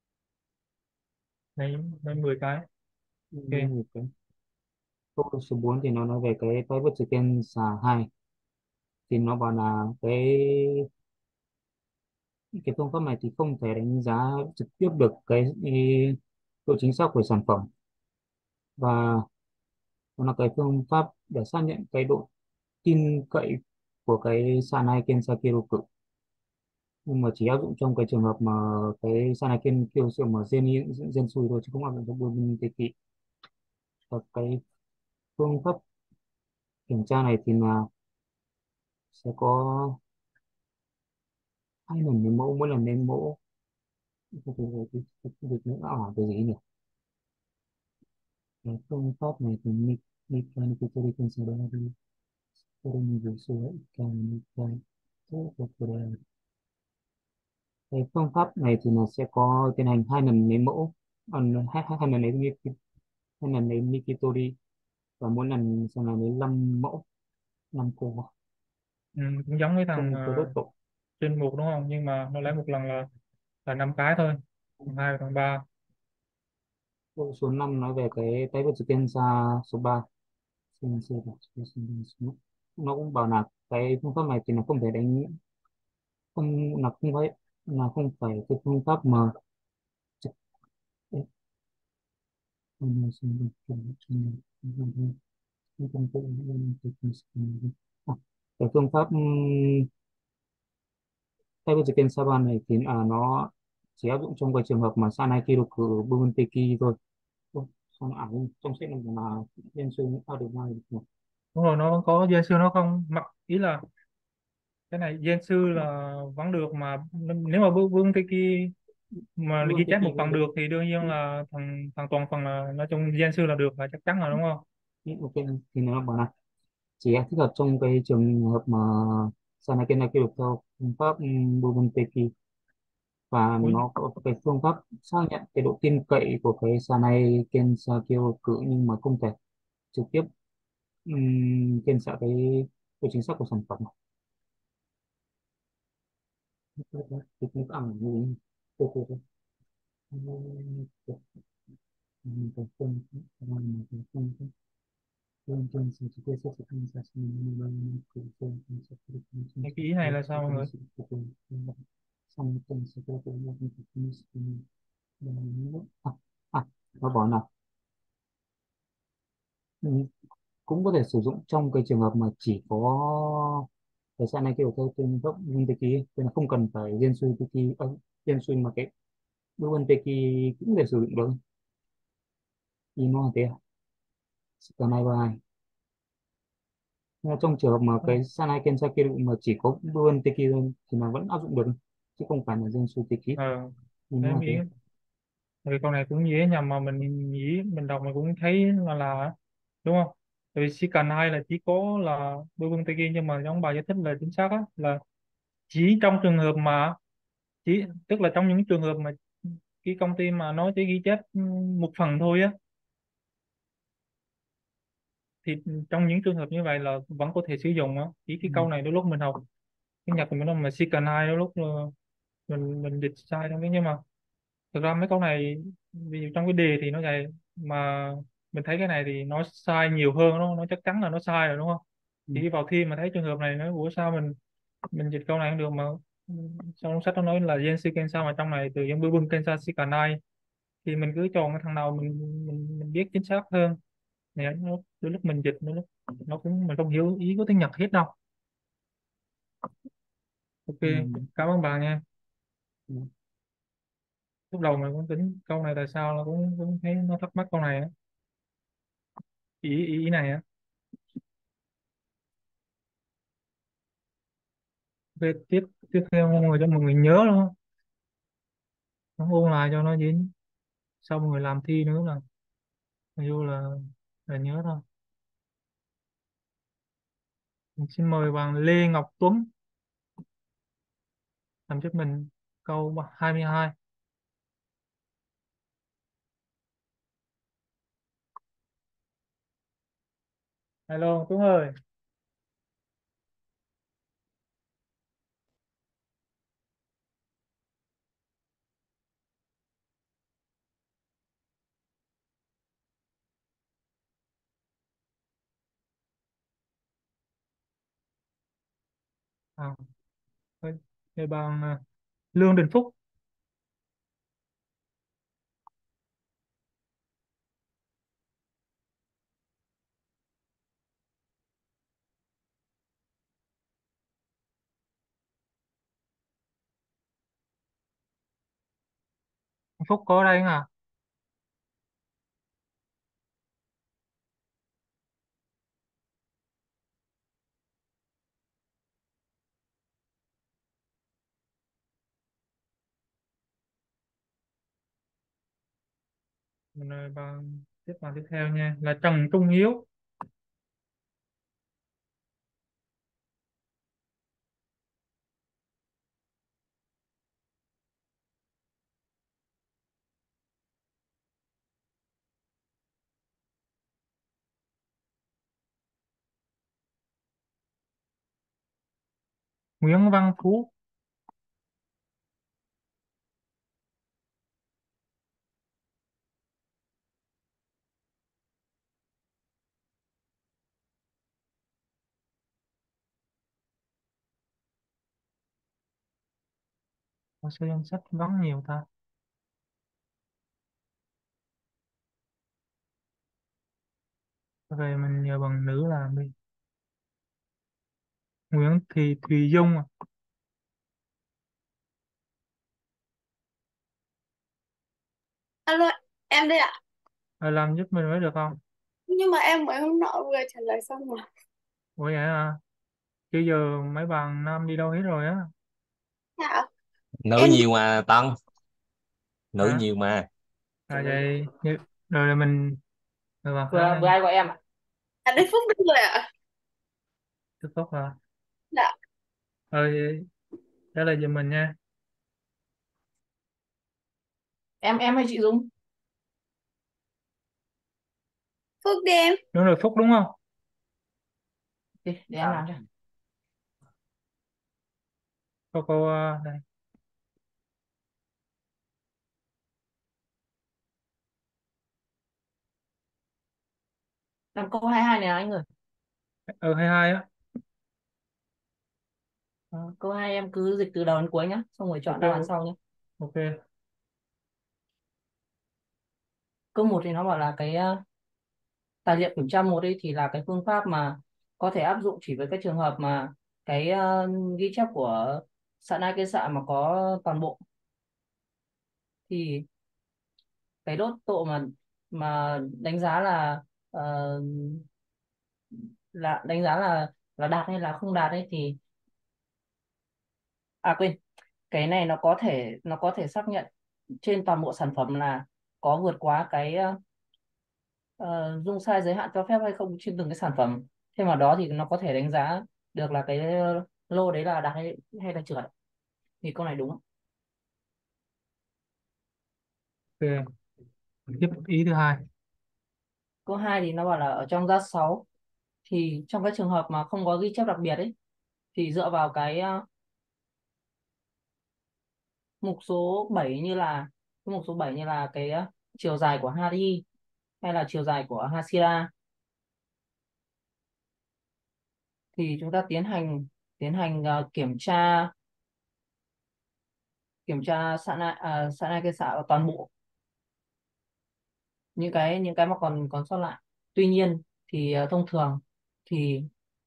Lấy 10 cái. Ok. Nên cái câu số 4 thì nó nói về cái private chicken xà 2, thì nó bảo là cái phương pháp này thì không thể đánh giá trực tiếp được cái độ chính xác của sản phẩm, và nó là cái phương pháp để xác nhận cái độ tin cậy của cái Sanaken Sakiroku, nhưng mà chỉ áp dụng trong cái trường hợp mà cái Sanaken Kyosu mà Gensui thôi, chứ không áp dụng cho Bumin Teki. Và cái phương pháp kiểm tra này thì là sẽ có hai lần lấy mẫu, mỗi lần lấy mẫu việc nữa hỏi về gì nhỉ? Cái phương pháp này thì Nikkei Considerable Foreign User Economic. Cái phương pháp này thì nó sẽ có tiến hành hai lần lấy mẫu, hai lần lấy hai lần lấy Nikitori, và mỗi lần sẽ là lấy 5 mẫu, 5 cô, Ừ, cũng giống với thằng trong cái đốt độ. trên một đúng không? Nhưng mà nó lấy một lần là 5 cái thôi. Thằng hai và thằng ba. Câu số 5 nói về cái tay vợt Kensa số 3. Nó cũng bảo là cái phương pháp này thì nó không thể đánh, không phải cái phương pháp mà trực- đấy, À, cái phương pháp tay vợt Kensa 3 này thì nó chỉ áp dụng trong cái trường hợp mà Sanai Kiroku Bunteki thôi. Ủa, sao nó ảo trong sách này mà nhân sư được mai nhỉ? Đúng rồi, nó vẫn có gia sư nó không? Mặc ý là cái này gia sư là vẫn được mà nếu mà vương thế kia mà ghi chép Bunteki một cũng phần được. được thì đương nhiên là thằng thằng toàn phần là nói chung gia sư là được là chắc chắn rồi đúng không? Ok, thì nó bảo là chỉ thích hợp trong cái trường hợp mà Sanaken là được theo phương pháp Bunteki, và Ủa, nó có cái phương pháp xác nhận cái độ tin cậy của cái Sanaken Sakyo cự, nhưng mà không thể trực tiếp Trên sợ cái chính xác của sản phẩm. Cái ẩm gì tôi Cái ý này là sao mọi người? nó bảo là ừ, cũng có thể sử dụng trong cái trường hợp mà chỉ có cái sàn này kiểu theo tên gốc nguyên tê ký, nên là không cần phải Gensui Teki Gensui, mà cái bước bên Teki cũng có thể sử dụng được. Thì nó là thế à? Scan này bài trong trường hợp mà cái Sanai Kensai kia mà chỉ có bước bên Teki thôi thì nó vẫn áp dụng được, chứ không phải là Gensui Teki. Ờ, Thì nó em là nghĩ thế. vì con này cũng dễ nhầm mà mình nghĩ mình đọc mình cũng thấy là đúng không? Tại vì chỉ cần hai là chỉ có là đôi bên tay kia, nhưng mà giống bà giải thích là chính xác á, là chỉ trong trường hợp mà chỉ tức là trong những trường hợp mà cái công ty mà nó chỉ ghi chép một phần thôi á, thì trong những trường hợp như vậy là vẫn có thể sử dụng á. Chỉ cái câu này đôi lúc mình học cái nhật của mình, mà chỉ cần hai đôi lúc mình dịch sai trong cái, nhưng mà thực ra mấy câu này ví dụ trong cái đề thì nó vậy, mà mình thấy cái này thì nó sai nhiều hơn, nó chắc chắn là nó sai rồi đúng không? Ừ. Chỉ vào thi mà thấy trường hợp này nói ủa sao mình dịch câu này không được mà trong sách nó nói là Gensi Kensa, mà trong này từ dân bưng Kensa Shikanai, thì mình cứ chọn cái thằng nào mình biết chính xác hơn. Này nó đôi lúc mình dịch đôi lúc nó cũng mình không hiểu ý của tiếng Nhật hết đâu. Ok, Ừ. cảm ơn bạn nha. Ừ. Lúc đầu mình cũng tính câu này tại sao là cũng thấy nó thắc mắc câu này á, ý này á. Về tiếp tiếp theo mọi người cho mọi người nhớ luôn, nó ôn lại cho nó dính, sau mọi người làm thi nữa là vô là nhớ thôi. Mình xin mời bạn Lê Ngọc Tuấn làm giúp mình câu 22. Hello Tuấn ơi. À, về bạn Lương Đình Phúc. Phúc có ở đây không à? Mình mời bạn tiếp theo nha là Trần Trung Hiếu. Nguyễn Văn Phú. Hồ sơ danh sách vắng nhiều ta. Về mình nhờ bằng nữ làm đi. Nguyễn Thị Thùy Dung à? Alo, em đây ạ. Làm giúp mình mới được không? Nhưng mà em mới hôm nọ vừa trả lời xong rồi. Ủa vậy à? Chứ giờ mấy bạn nam đi đâu hết rồi á? Dạ, Nữ em nhiều mà Tân, nữ Hả? nhiều mà. Vậy rồi là mình rồi bạn khác Vừa đây. vừa ai gọi em ạ? à, Đức Phúc đây rồi ạ. Tiếp tục à? Dạ, Vậy trả lời giùm mình nha. Em hay chị Dung? Phúc đi em. Đúng rồi, Phúc đúng không? để em làm cho. Câu này. Làm câu 22 này anh ơi. 22 á. Câu 2 em cứ dịch từ đầu đến cuối nhá, xong rồi chọn đáp án Ok. sau nhé. Ok. Câu 1 thì nó bảo là cái tài liệu kiểm tra 1 ấy thì là cái phương pháp mà có thể áp dụng chỉ với cái trường hợp mà cái ghi chép của sạn ai kê xạ mà có toàn bộ, thì cái đốt độ mà đánh giá ờ, là đánh giá là đạt hay là không đạt ấy thì quên, cái này nó có thể xác nhận trên toàn bộ sản phẩm là có vượt quá cái dung sai giới hạn cho phép hay không trên từng cái sản phẩm. Thêm vào đó thì nó có thể đánh giá được là cái lô đấy là đạt hay là trượt. Thì câu này đúng. Ok. Tiếp ý thứ hai. Câu 2 thì nó bảo là ở trong GAT 6 thì trong cái trường hợp mà không có ghi chép đặc biệt ấy thì dựa vào cái mục số 7 như là cái chiều dài của Hari hay là chiều dài của Hashira, thì chúng ta tiến hành kiểm tra sạn ai cây xạ ở toàn bộ những cái mà còn còn sót lại. Tuy nhiên thì thông thường thì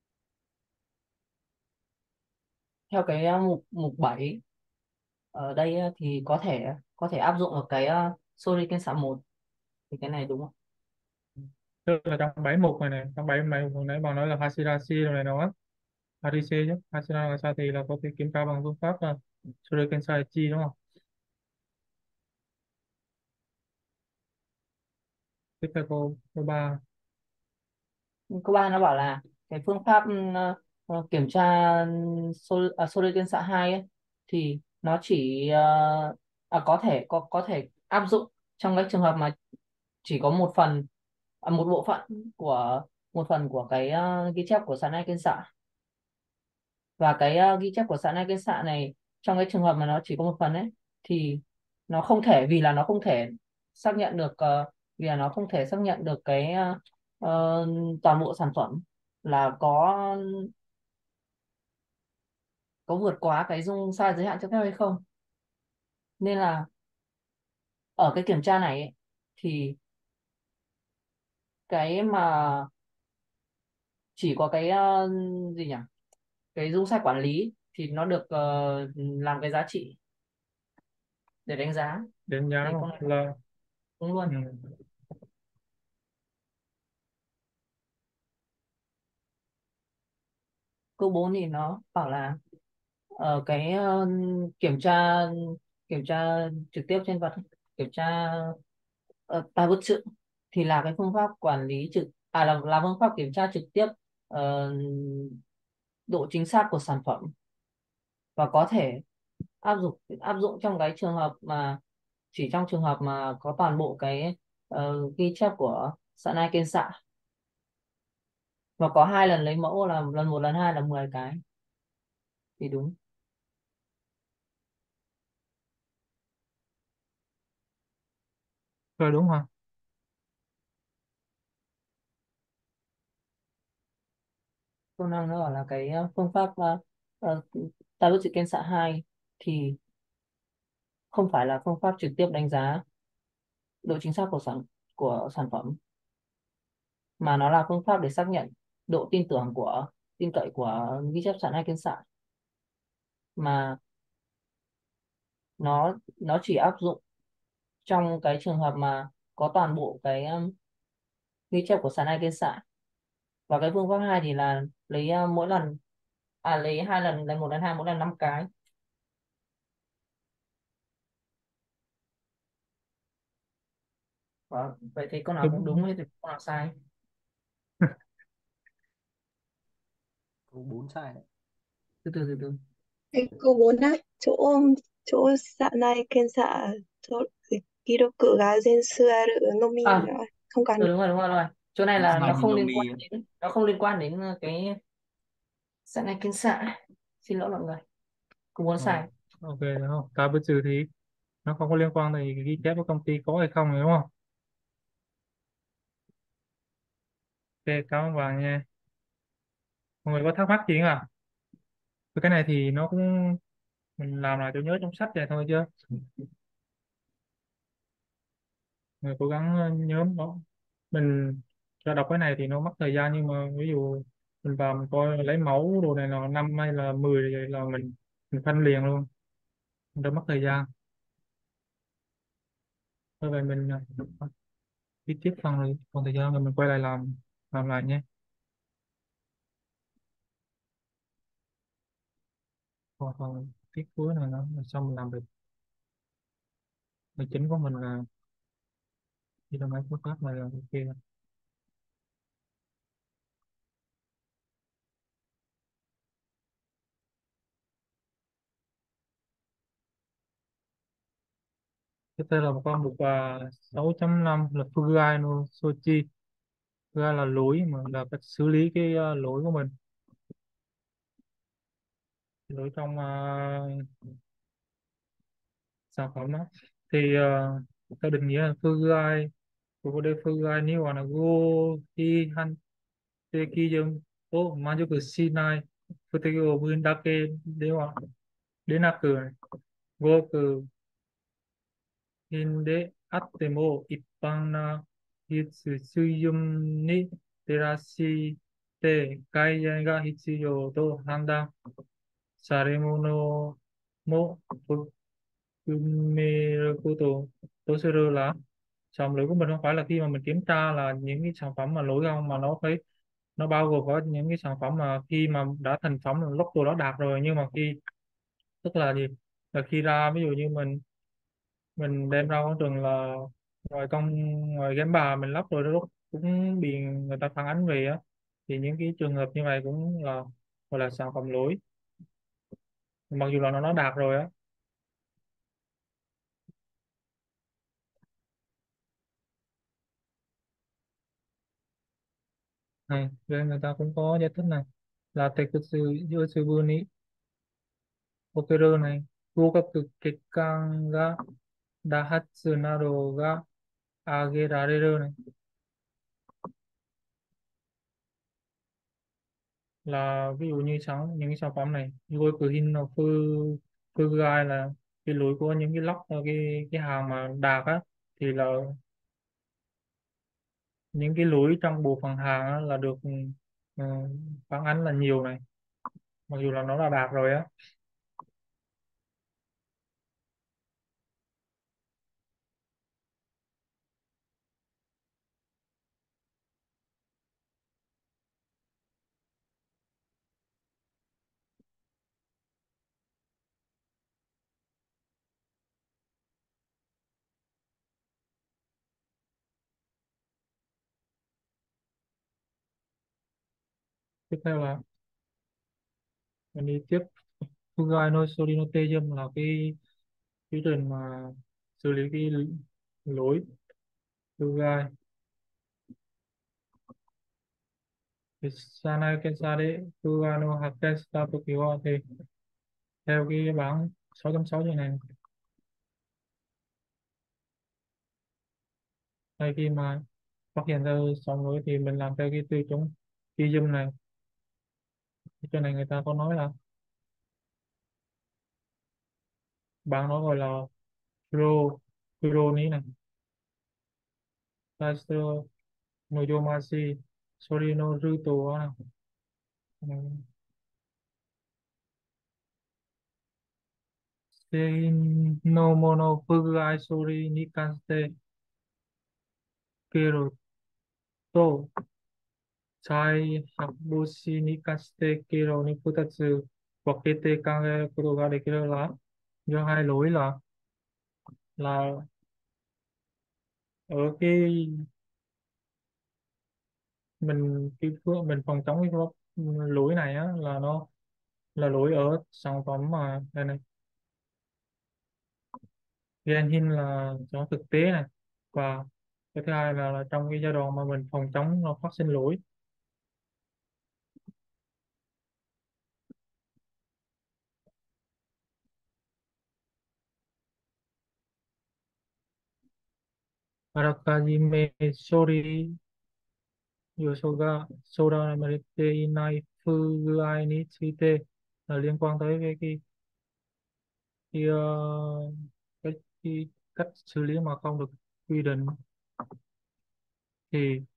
theo cái mục mục 7 ở đây thì có thể áp dụng được cái Sori cây xạ 1, thì cái này đúng không? Tức là trong 7 mục này, trong 7 mục hồi nãy bạn nói là Hashirashi rồi này đó á. Harise chứ. Hashiragacha thì là có thể kiểm tra bằng phương pháp là Shuriken Saichi đúng không? Tiếp theo câu 3. Câu 3 nó bảo là cái phương pháp kiểm tra Sori cây xạ 2 ấy, thì nó chỉ có thể áp dụng trong cái trường hợp mà chỉ có một bộ phận của cái ghi chép của sàn ai kênh xạ, và cái ghi chép của sàn ai kênh xạ này trong cái trường hợp mà nó chỉ có một phần ấy thì nó không thể, vì là nó không thể xác nhận được cái toàn bộ sản phẩm là có vượt quá cái dung sai giới hạn cho phép hay không. Nên là ở cái kiểm tra này ấy, thì cái mà chỉ có cái gì nhỉ, cái dung sai quản lý thì nó được làm cái giá trị để đánh giá. Đánh giá Thì đúng con không? này Là đúng luôn. ừ. Câu 4 thì nó bảo là cái kiểm tra trực tiếp trên vật, kiểm tra tài vật sự thì là cái phương pháp quản lý là phương pháp kiểm tra trực tiếp ờ, độ chính xác của sản phẩm, và có thể áp dụng trong cái trường hợp mà chỉ trong trường hợp mà có toàn bộ cái ghi chép của sạn ai kênh xạ, và có 2 lần lấy mẫu là lần 1 lần 2 là 10 cái, thì đúng. Rồi đúng hả? Câu 5 nó bảo là cái phương pháp tài bút chữ kênh xạ 2 thì không phải là phương pháp trực tiếp đánh giá độ chính xác của sản phẩm, mà nó là phương pháp để xác nhận độ tin cậy của ghi chép sạn ai kênh xạ, mà nó chỉ áp dụng trong cái trường hợp mà có toàn bộ cái ghi chép của sàn ai kênh xạ. Và cái phương pháp 2 thì là lấy mỗi lần lấy 2 lần, lấy 1 lần 2, mỗi lần 5 cái. Vậy thì con nào cũng đúng Đúng. hay thì con nào sai? Câu 4 sai đấy. Từ từ. Cái câu 4 á, chỗ chỗ xạ này kênh xạ chỗ Kiroku ga Zensu aru nomi À rồi. Không cần. đúng rồi. Chỗ này Nó là sai nó trên không liên Nomi quan á. đến, cái Dạo này kinh xạ. Xin lỗi mọi người. Cũng muốn Ờ, xài. ok đúng không? Tá bút chữ thì nó không có liên quan đến ghi chép của công ty có hay không đúng không? Ok, cảm ơn bạn nha. Mọi người có thắc mắc gì không ạ? Cái này thì nó cũng mình làm lại cho nhớ trong sách vậy thôi chứ. Người cố gắng nhớ nó. Mình ra đọc cái này thì nó mất thời gian, nhưng mà ví dụ mình vào mình coi lấy mẫu đồ này là 5 hay là 10 vậy là mình phanh liền luôn, mình đỡ mất thời gian. Thôi vậy mình đi tiếp phần rồi còn thời gian rồi mình quay lại làm lại nhé. Còn phần tiết cuối này nó là xong mình làm được. Cái chính của mình là đi ra mấy phương pháp này là ok. Tiếp theo là một con mục 6.5 là Fugai no Sochi. Fugai là lỗi, mà là cách xử lý cái lỗi của mình, lỗi trong sản phẩm đó. Thì theo định nghĩa là Fugai của đây, Fugai ni wa na go hi han teki jung o manjoku shinai futeki o buin dake de wa denaku goku hin de atte mo ippan na hitsu suiyun ni terashite kaijai ga hitsuyou to handan saremono mo fumeru toseru là sòng lỗi của mình không phải là khi mà mình kiểm tra là những cái sản phẩm mà lỗi không, mà nó phải nó bao gồm có những cái sản phẩm mà khi mà đã thành phẩm là lúc đó đạt rồi, nhưng mà khi tức là gì, là khi ra ví dụ như mình đem ra công trường là ngoài game bà mình lắp rồi đó, lúc cũng bị người ta phản ánh về á, thì những cái trường hợp như vậy cũng là gọi là sản phẩm lỗi, mặc dù là nó đạt rồi á. Này nên người ta cũng có giải thích này là tekutsu yotsubu ni okeru này gokaku kekkan ga dahatsu nado ga agerareru này, là ví dụ như những cái sản phẩm này Goi Clean nó phư gai là cái lỗi của những cái lốc cái hàng mà đạt á, thì là những cái lỗi trong bộ phận hàng á, là được ừ, phản ánh là nhiều này, mặc dù là nó là đạt rồi á. Tiếp theo là mình đi tiếp. Phư gai no Sorinoteum là cái quy trình mà xử lý cái lỗi phư gai. Thì Sanai Kensare phư gai no Hakesta Tokiwa thì theo cái bảng 6.6 như này, hay khi mà phát hiện ra xong rồi thì mình làm theo cái tiêu chuẩn ghi zoom này. Cái này người ta có nói là bạn nó gọi là pro pro ní này Master Noyomashi Sorino Ruto này. Ừ. Sei no mono fugai sori ni kanste kero to sai hakubushi ni kanste kero ni futatsu wakete kangeru koto ga dekiru là do hai lỗi là ở cái mình phòng chống lỗi này á, là nó là lỗi ở sản phẩm mà đây này, ghi hin là cho thực tế này, và cái thứ hai là trong cái giai đoạn mà mình phòng chống nó phát sinh lỗi. Arakajime Sori Yosoga Soda Merite Inai Fugai ni Shite, là liên quan tới cái, cái cách xử lý mà không được quy định, thì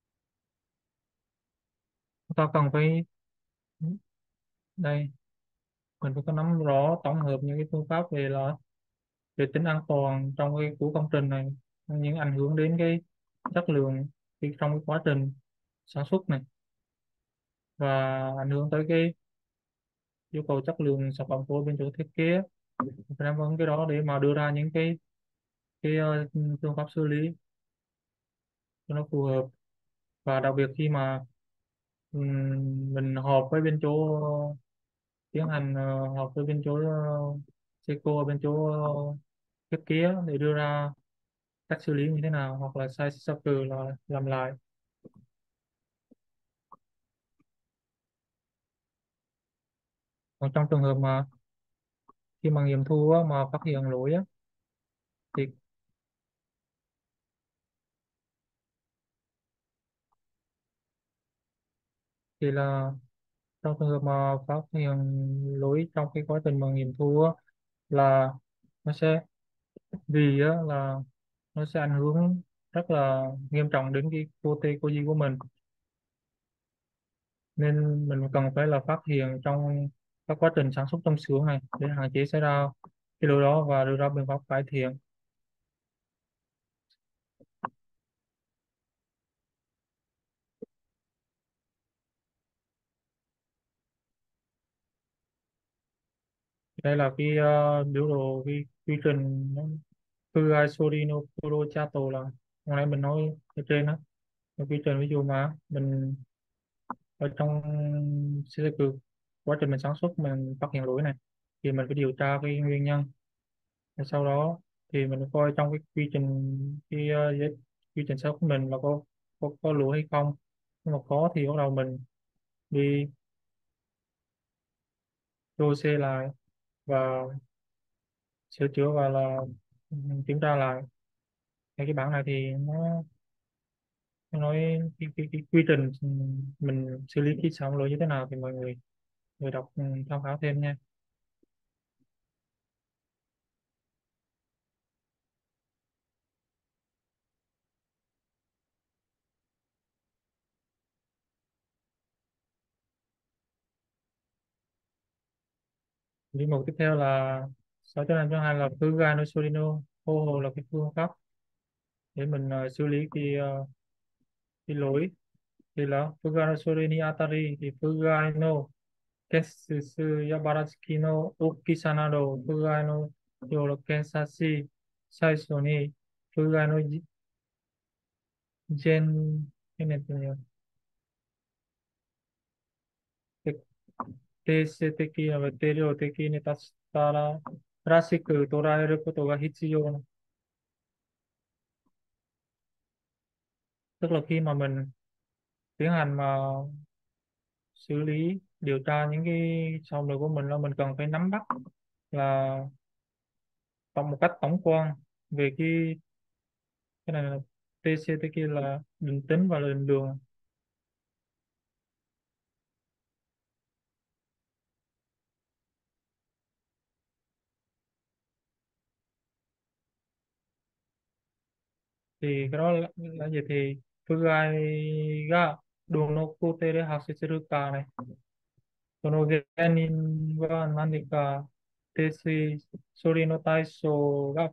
chúng ta cần phải, đây, mình phải có nắm rõ tổng hợp những cái phương pháp về tính an toàn trong cái của công trình này, những ảnh hưởng đến cái chất lượng trong cái quá trình sản xuất này, và ảnh hưởng tới cái yêu cầu chất lượng sản phẩm của bên chủ thiết kế. Phải nắm vững cái đó để mà đưa ra những cái phương pháp xử lý cho nó phù hợp. Và đặc biệt khi mà mình họp với bên chỗ, tiến hành họp với bên chỗ Seco, bên chỗ thiết kế để đưa ra cách xử lý như thế nào, hoặc là sai sắp từ là làm lại. Còn trong trường hợp mà khi mà nghiệm thu á, mà phát hiện lỗi á, thì là trong trường hợp mà phát hiện lỗi trong cái quá trình mà nghiệm thu á, là nó sẽ, vì á, là nó sẽ ảnh hưởng rất là nghiêm trọng đến cái cô tê cô di của mình, nên mình cần phải là phát hiện trong các quá trình sản xuất trong xưởng này để hạn chế xảy ra cái lỗi đó và đưa ra biện pháp cải thiện. Đây là cái biểu đồ, cái quy trình Fugai Sorino Puro Chato, là hôm nay mình nói ở trên đó, cái quy trình ví dụ mà mình ở trong xây dựng, quá trình mình sản xuất mình phát hiện lỗi này, thì mình phải điều tra cái nguyên nhân. Và sau đó thì mình coi trong cái quy trình, quy trình sản xuất của mình là có lỗi hay không. Nếu mà có thì bắt đầu mình đi đô xe lại và sửa chữa, và là kiểm tra lại. Cái bản này thì nó nói cái quy trình mình xử lý cái xong lỗi như thế nào, thì mọi người người đọc tham khảo thêm nha. Lý mục tiếp theo là 6.5.2 là Purga Sorino. Hô hồ là cái phương pháp để mình xử lý cái lỗi, thì là Purga Sorini Atari, thì Purga no Kensu Yabarashiki no Okisa nado Purga no Yoro Kensashi Saiso ni Purga no Gen, cái này thì定性的な定量的に達したら、らしく捉えることが必要な. Tức là khi mà mình tiến hành mà xử lý, điều tra những cái xong đời của mình, là mình cần phải nắm bắt là một cách tổng quan về cái này là TC, cái kia là định tính và là định lượng. Thì cái đó là gì, thì Fugai ga dono kote de hasitsu ka này, その原因は何か、低水処理の対象が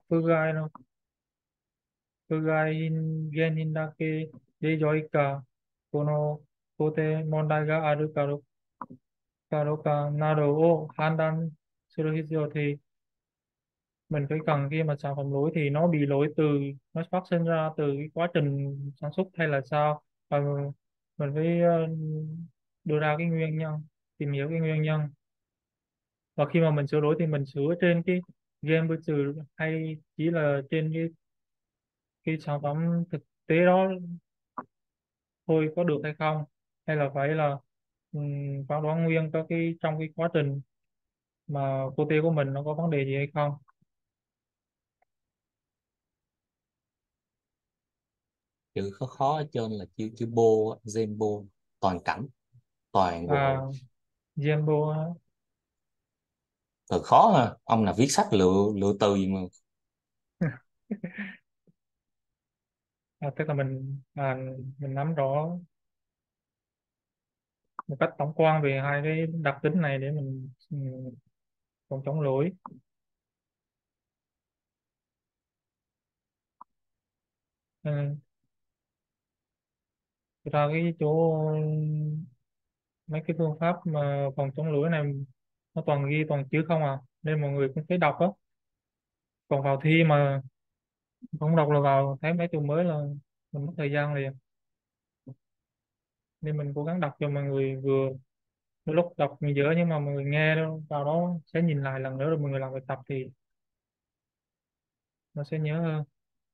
不具合原因だけで良いか、この工程問題があるかどうかなどを判断する必要, thì mình phải cần khi mà sản phẩm lỗi thì nó bị lỗi từ, nó phát sinh ra từ cái quá trình sản xuất hay là sao, và mình phải đưa ra cái nguyên nhân, tìm hiểu cái nguyên nhân. Và khi mà mình sửa đổi thì mình sửa trên cái game với từ, hay chỉ là trên cái sản phẩm thực tế đó thôi có được hay không, hay là phải là phán đoán nguyên trong cái quá trình mà cô tiêu của mình nó có vấn đề gì hay không. chữ khó khó ở trên là chữ bô á, Zenbo, toàn cảnh, toàn bộ. Jambo. Từ khó ha, ông là viết sách lựa lựa từ gì mà. Tức là mình nắm rõ một cách tổng quan về hai cái đặc tính này để mình phòng chống lỗi. Ừ. Thực ra cái chỗ mấy cái phương pháp mà phòng chống lỗi này nó toàn ghi toàn chữ không à, nên mọi người cũng phải đọc đó. Còn vào thi mà không đọc là vào thấy mấy từ mới là mình mất thời gian liền. Nên mình cố gắng đọc cho mọi người vừa, đôi lúc đọc mình dở nhưng mà mọi người nghe đâu vào đó sẽ nhìn lại lần nữa rồi mọi người làm bài tập thì nó sẽ nhớ hơn.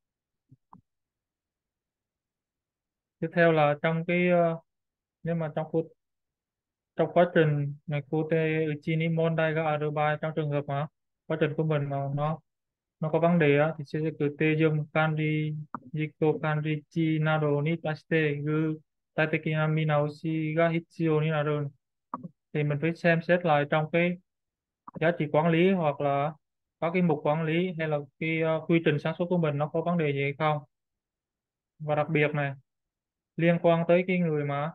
Tiếp theo là trong cái nếu mà trong quá trình này cô tê Uchini Mondai ga Arubai, trong trường hợp mà quá trình của mình mà nó có vấn đề á, thì sẽ cứ tê dùng kanri jiko kanri chi nado ni tashite gu taiteki na minaoshi ga hitsuyou ni naru. Thì mình phải xem xét lại trong cái giá trị quản lý hoặc là có cái mục quản lý hay là cái quy trình sản xuất của mình nó có vấn đề gì hay không. Và đặc biệt này, liên quan tới cái người mà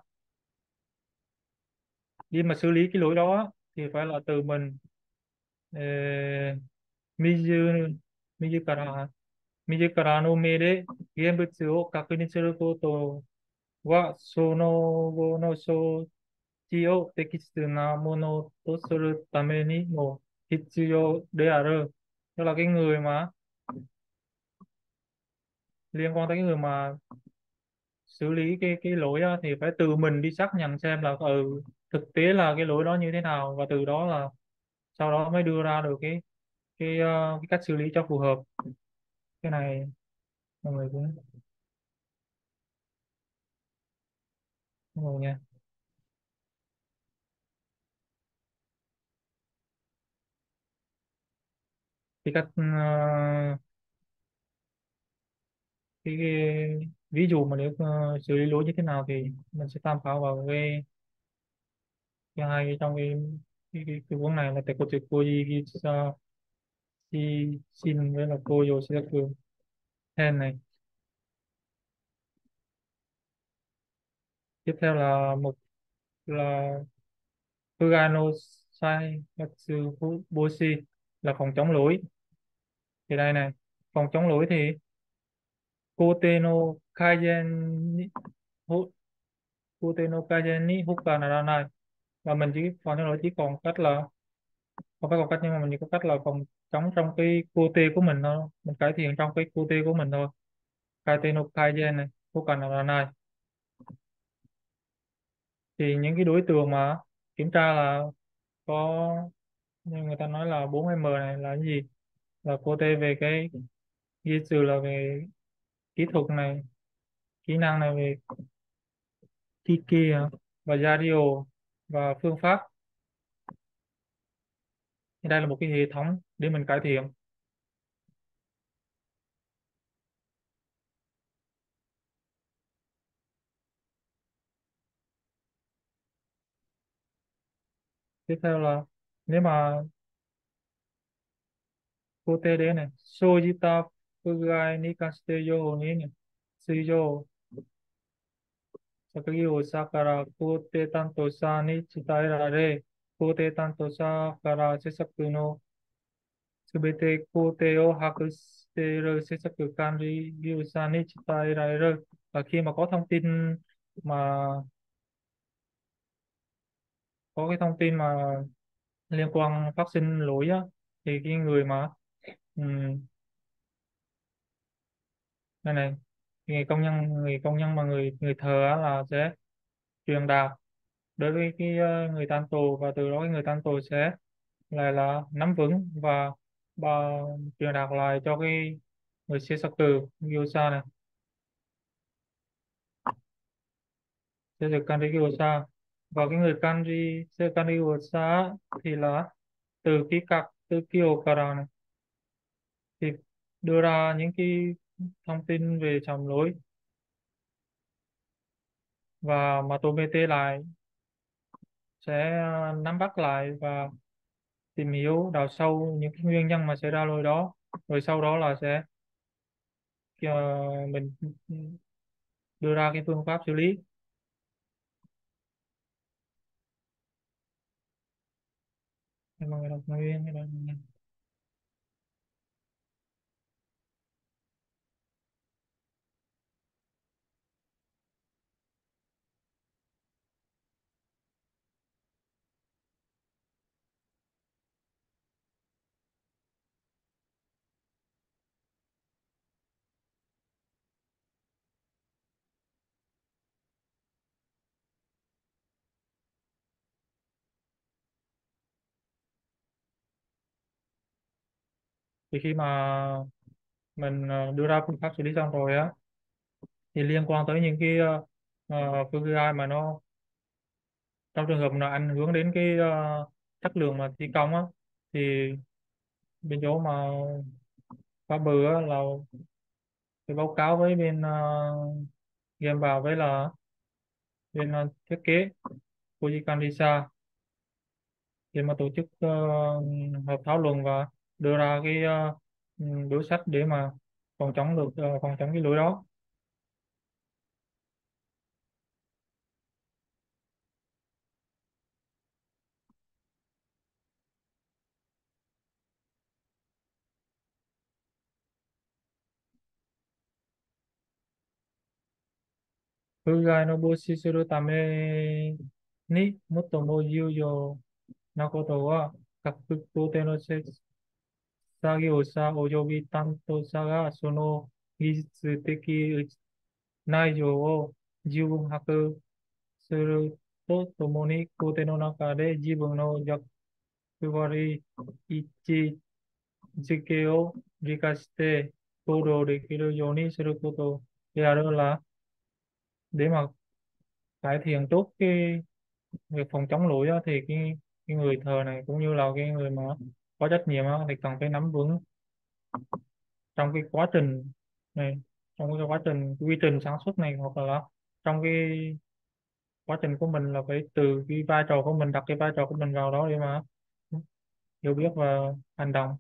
đi mà xử lý cái lỗi đó á, thì phải là từ mình. Ờ, Mizu Mizu kara Mizu kara no me de genbutsu o kakuni suru koto wa sono go no shochi o tekitsu na mono to suru tame ni mo hitsuyou de aru. Tức là cái người mà liên quan tới cái người mà xử lý cái lỗi á, thì phải từ mình đi xác nhận xem là thực tế là cái lỗi đó như thế nào, và từ đó là sau đó mới đưa ra được cái cách xử lý cho phù hợp. Cái này mọi người cũng mọi người nha. Cái cách cái ví dụ mà để xử lý lỗi như thế nào thì mình sẽ tham khảo vào cái hai cái trong cái cuốn này là tại cô koji gisa si sin với là cô yoshidaku ten này. Tiếp theo là một là Fugano Sai Gatsu Boshi, là phòng chống lỗi. Thì đây này, phòng chống lỗi thì Kote no Kaizen ni Ho- Kote no Kaizen ni Hoka Naranai, và mình chỉ phòng chống lỗi chỉ còn cách là không phải còn cách, nhưng mà mình chỉ có cách là phòng chống trong cái Kote của mình thôi, mình cải thiện trong cái Kote của mình thôi. Kaite no Kaizen này Hoka Naranai, thì những cái đối tượng mà kiểm tra là có, như người ta nói là 4M này là cái gì, là cô tê về cái ghi sự là về kỹ thuật này, kỹ năng này về Kiki và Zario và phương pháp. Thì đây là một cái hệ thống để mình cải thiện. Tiếp theo là nếu mà cô tê đến này Sojita Fugai ni kaste yo ni này Suijo Sakagi Osa kara kote tanto sa ni chitaerare kote tanto sa kara sesaku no すべて工程を把握している施策管理業者に伝えられる. Và khi mà có thông tin mà có cái thông tin mà liên quan phát sinh lỗi á, thì cái người mà này này người công nhân mà người thờ á, là sẽ truyền đạt đối với cái người tan tù, và từ đó cái người tan tù sẽ lại là nắm vững và truyền đạt lại cho cái người sẽ sắc cử Gyosa này, sẽ được Kanri Gyosa. Và cái người Kanri Gyosa thì là từ cái cặp từ Kyokara này thì đưa ra những cái thông tin về phạm lỗi và mà tôi PT lại sẽ nắm bắt lại và tìm hiểu đào sâu những cái nguyên nhân mà xảy ra lỗi đó, rồi sau đó là sẽ mình đưa ra cái phương pháp xử lý. Thì mọi người đọc nguyên cái đó. Thì khi mà mình đưa ra phương pháp xử lý xong rồi á, thì liên quan tới những cái phương AI mà nó trong trường hợp nó ảnh hưởng đến cái chất lượng mà thi công á, thì bên chỗ mà có bự á, là cái báo cáo với bên game vào với là bên thiết kế của Canvisa để mà tổ chức họp thảo luận và đưa ra cái đối sách để mà phòng chống cái lỗi đó. 風害の防止するために最も重要なことは、各工程の作業者及び担当者がその技術的内容を十分把握するとともに、工程の中で自分の役割、位置づけを理解して行動できるようにすることであるlà để mà cải thiện tốt cái việc phòng chống lụt á, thì cái người thợ này cũng như là cái người mà có trách nhiệm á, thì cần phải nắm vững trong cái quá trình này, trong cái quá trình cái quy trình sản xuất này, hoặc là trong cái quá trình của mình là phải từ cái vai trò của mình, đặt cái vai trò của mình vào đó để mà hiểu biết và hành động.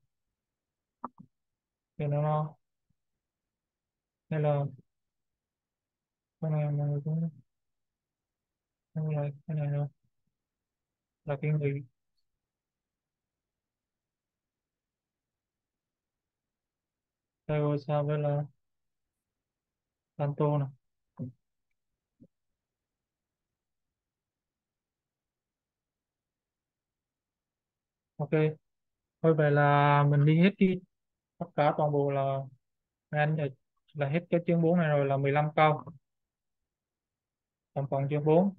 Thì nó nên là cái này mọi người cũng nên là cái này là cái người theo sao với là Santo này. Ok, thôi vậy là mình đi hết tất cả toàn bộ là anh là hết cái chương 4 này rồi, là 15 câu. Còn phần chương 4,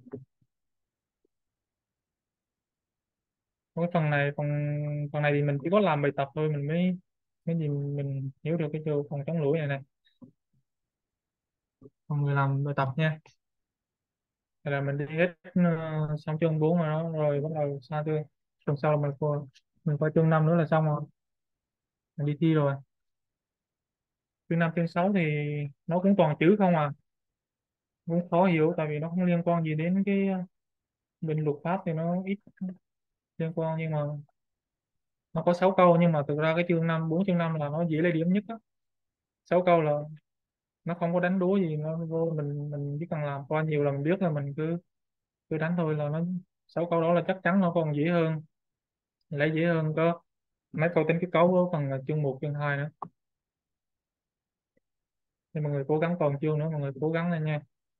cái phần này thì mình chỉ có làm bài tập thôi, mình mới mới gì mình hiểu được cái chỗ phòng chống lỗi này này. Mọi người làm bài tập nha. Vậy là mình đi hết xong chương 4 rồi đó, rồi bắt đầu sang tuần sau là mình qua chương 5 nữa là xong rồi, mình đi thi rồi. Chương 5 chương 6 thì nó cũng toàn chữ không à, cũng khó hiểu tại vì nó không liên quan gì đến cái bên luật pháp, thì nó ít liên quan, nhưng mà nó có 6 câu, nhưng mà thực ra cái chương 5 4 chương 5 là nó dễ lấy điểm nhất á. 6 câu là nó không có đánh đố gì, nó vô mình chỉ cần làm qua nhiều là mình biết, là mình cứ cứ đánh thôi là nó. 6 câu đó là chắc chắn nó còn dễ hơn, lấy dễ hơn có mấy câu tính kết cấu ở phần chương 1 chương 2 nữa. Nên mọi người cố gắng, còn chương nữa mọi người cố gắng lên nha.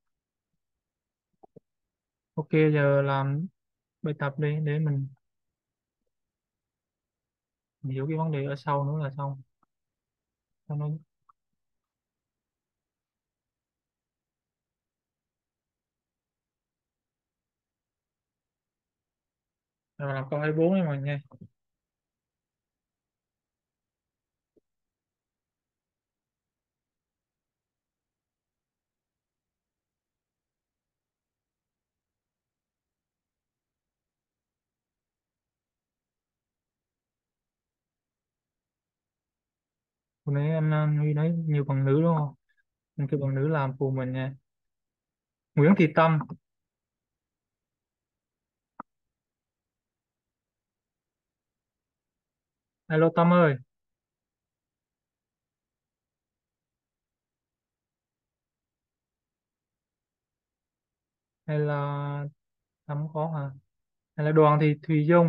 Ok, giờ làm bài tập đi để mình hiểu cái vấn đề ở sau nữa là xong. Cho nó rồi làm câu 24 đấy mọi người nha. Hôm nay anh Huy nói nhiều bằng nữ đúng không? Anh kêu bằng nữ làm phụ mình nha. Nguyễn Thị Tâm. Alo Tâm ơi, hay là Tâm không có hả? Hay là Đoàn Thị Thùy Dung.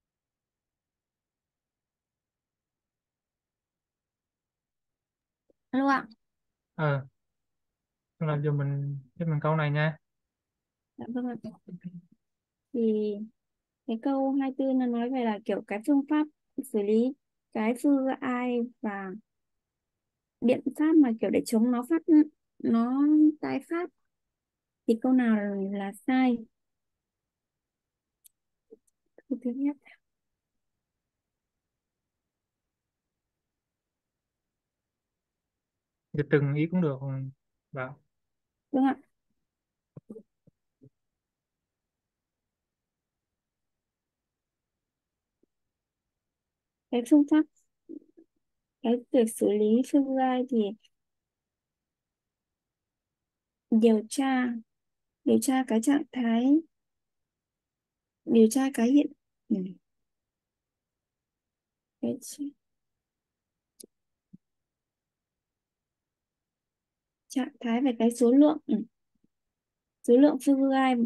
Alo ạ. Ờ, làm cho mình câu này nha. Dạ vâng ạ. Thì cái câu 24 nó nói về là kiểu cái phương pháp xử lý cái fluoride và biện pháp mà kiểu để chống nó tái phát, thì câu nào là sai? Câu thứ nhất. Dịch từng ý cũng được. Bạn. Vâng ạ. Cái phương pháp, cái việc xử lý fluoride thì điều tra điều tra cái trạng thái, điều tra cái hiện ừ, cái trạng thái về cái số lượng fluoride,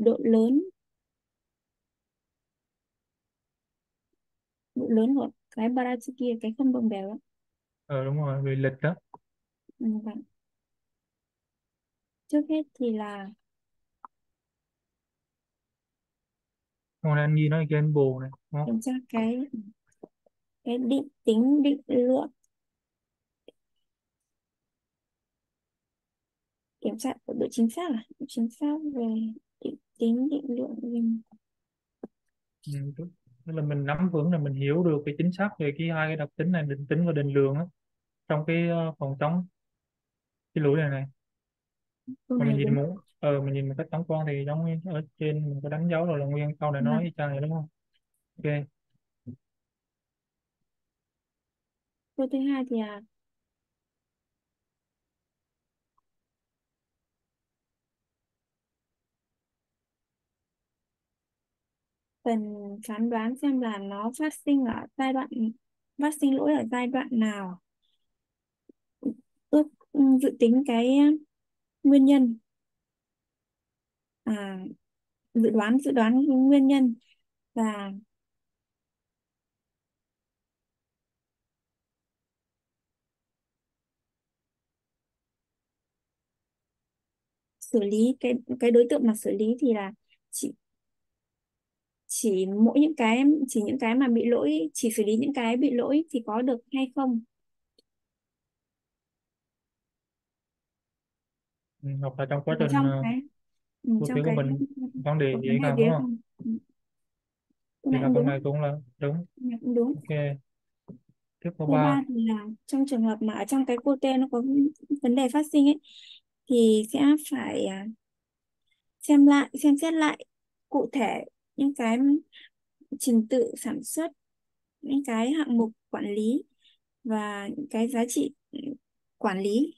độ lớn của cái parachikia, cái không bơm bèo đó. Đúng rồi, về lịch đó. Vâng. Trước hết thì là Còn anh Nhi nói game bù này, đúng không? kiểm tra cái định lượng, kiểm tra độ chính xác, độ chính xác về định lượng Ừ, tức là mình nắm vững là mình hiểu được cái chính xác về hai cái đặc tính này, định tính và định lượng á, trong cái phòng chống cái lỗi này. câu Mà mình này nhìn đúng. mình nhìn một cách tổng quan thì giống như ở trên mình có đánh dấu rồi là nguyên câu này nói Vâng. y chang vậy đúng không? Ok. Câu thứ hai thì là cần phán đoán xem là nó phát sinh lỗi ở giai đoạn nào, dự tính cái nguyên nhân, à, dự đoán nguyên nhân và xử lý cái đối tượng mà xử lý thì là chỉ chỉ những cái mà bị lỗi, chỉ xử lý những cái bị lỗi thì có được hay không. Ừ, hoặc là trong quá Và trình cụ thể trong của cái mình vấn đề gì vấn hay đề không gì đúng hay không? không. Câu Thì này là cũng câu đúng. này cũng là đúng. Câu này cũng đúng. Ok. Tiếp câu Câu 3 ba. thì là trong trường hợp mà ở trong cái cô tê nó có vấn đề phát sinh ấy, thì sẽ phải xem xét lại cụ thể những cái trình tự sản xuất, những cái hạng mục quản lý và những cái giá trị quản lý.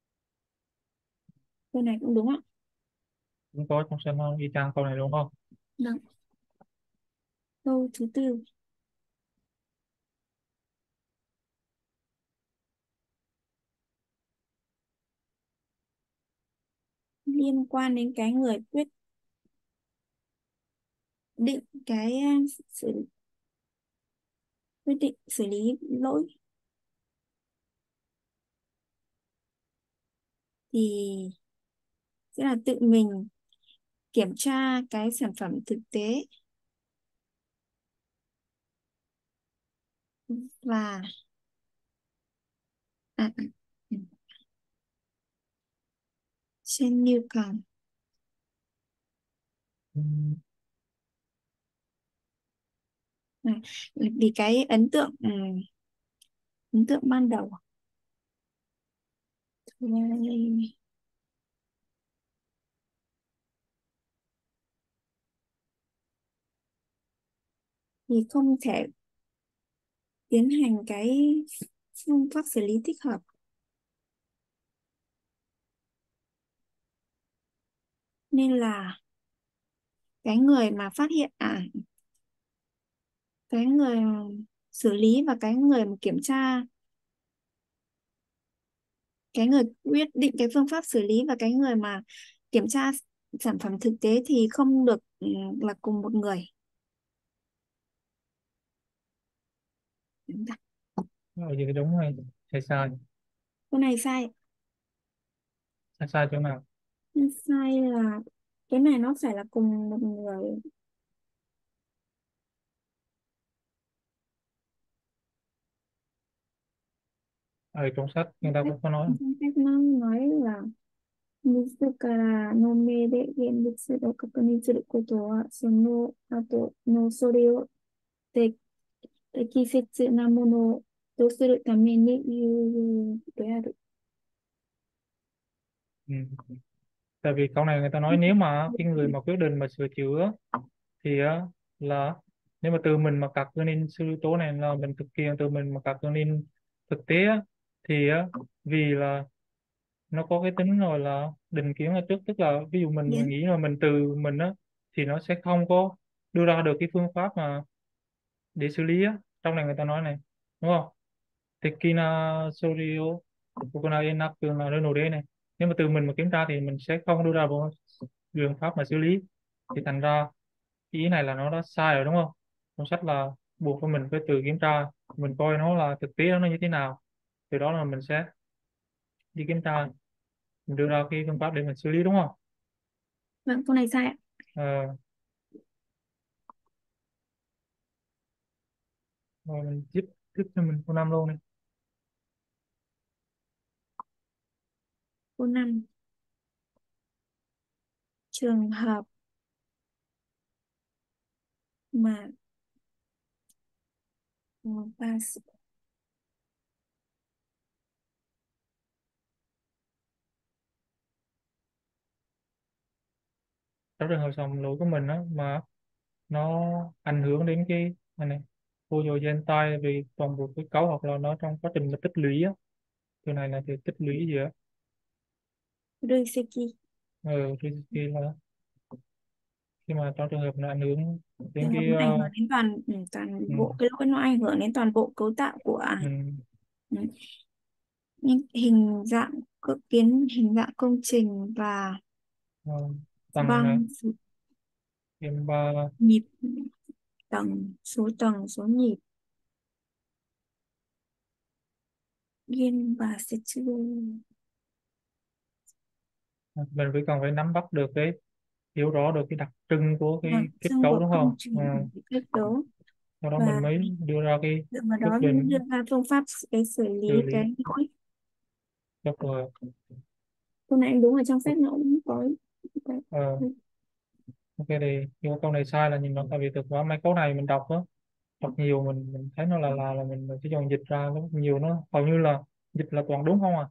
Câu này cũng đúng ạ. Cũng có trong xem y chang câu này đúng không? Đúng. Câu thứ tư. Liên quan đến cái người quyết định xử quyết định xử lý lỗi thì sẽ là tự mình kiểm tra cái sản phẩm thực tế và ừ, trên nhu cầu. Ừ, À, vì cái ấn tượng ban đầu thì không thể tiến hành cái phương pháp xử lý thích hợp, nên là cái người mà phát hiện cái người xử lý và cái người mà kiểm tra, cái người quyết định cái phương pháp xử lý và cái người mà kiểm tra sản phẩm thực tế thì không được là cùng một người. Ở gì cái đúng hay sai? Cái này sai. Sai chỗ nào? Sai là cái này nó phải là cùng một người. Ở trong sách người ta cũng có nói. Trong sách nó nói là 自らの目で現物を確認することは、その後のそれを適切なものとするために有用である。 Ừ. Tại vì câu này người ta nói nếu mà cái người mà quyết định mà sửa chữa thì á, là nếu mà từ mình mà cắt cái nên sự yếu tố này là mình thực hiện từ mình mà cắt cái nên thực tế á, thì á, vì là nó có cái tính rồi là định kiến ở trước, tức là ví dụ mình Yes. nghĩ là mình từ mình á thì nó sẽ không có đưa ra được cái phương pháp mà để xử lý á, trong này người ta nói này đúng không? Tekina Sorio Kokona Enak là nơi nổi đế này, nếu mà từ mình mà kiểm tra thì mình sẽ không đưa ra một phương pháp mà xử lý, thì thành ra ý này là nó đã sai rồi đúng không? Trong sách là buộc cho mình phải tự kiểm tra, mình coi nó là thực tế nó như thế nào, từ đó là mình sẽ đi kiểm tra, mình đưa ra cái phương pháp để mình xử lý đúng không? Vâng, câu này sai ạ. Ờ, rồi mình tiếp tiếp cho mình câu 5 luôn đi. Câu 5. Trường hợp mà ba Trong trường hợp sòng lỗi của mình á mà nó ảnh hưởng đến cái này vô dồi gen tay vì toàn bộ cái cấu, hoặc là nó trong quá trình mà tích lũy á, từ này là thì tích lũy gì á. Ruiseki. Thì là khi mà trong trường hợp nó ảnh hưởng đến Trường hợp cái nó ảnh hưởng đến toàn ừ, bộ, cái lỗi nó ảnh hưởng đến toàn bộ cấu tạo của ừ, những hình dạng công trình và ờ, tầng này, băng thêm ba nhịp tầng, số nhịp, yên và sẽ chưa mình phải cần phải nắm bắt được cái, hiểu rõ được cái đặc trưng của cái kết xung cấu của đúng công không? trình kết cấu, Sau đó mình và mới đưa ra cái dựa vào quyết đó đưa định ra phương pháp cái xử lý xử lý. cái lỗi. Được rồi. Câu này đúng, ở trong sách nó cũng có cái- Ờ, ok thì cái câu này sai là nhìn nó, tại vì thực ra mấy câu này mình đọc á, đọc nhiều mình thấy nó là mình chỉ dần dịch ra nó nhiều, nó hầu như là dịch là toàn đúng không à.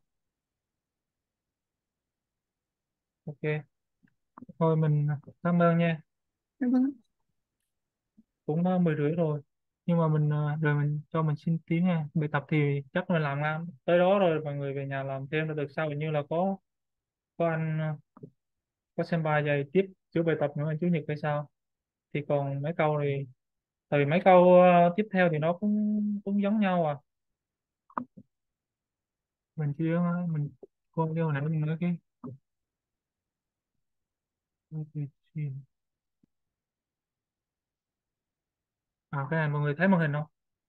Ok thôi mình cảm ơn nha, Vâng. cũng đã 10 rưỡi rồi, nhưng mà mình rồi mình cho mình xin tiếng nha, bài tập thì chắc là làm tới đó rồi, mọi người về nhà làm thêm là được, sau hình như là có anh có xem bài dạy tiếp chữa bài tập nữa chủ nhật hay sao, thì còn mấy câu thì tại vì mấy câu tiếp theo thì nó cũng cũng giống nhau à, mình chưa mình coi cái hồi nãy mình nói cái cái này mọi người thấy màn hình không?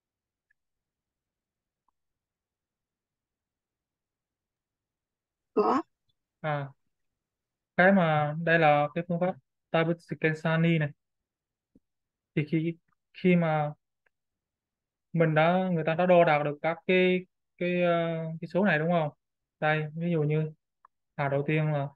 Có. À, cái mà đây là cái phương pháp Tabitskensani này, thì khi khi mà người ta đã đo đạc được các cái số này đúng không? Đây ví dụ như đầu tiên là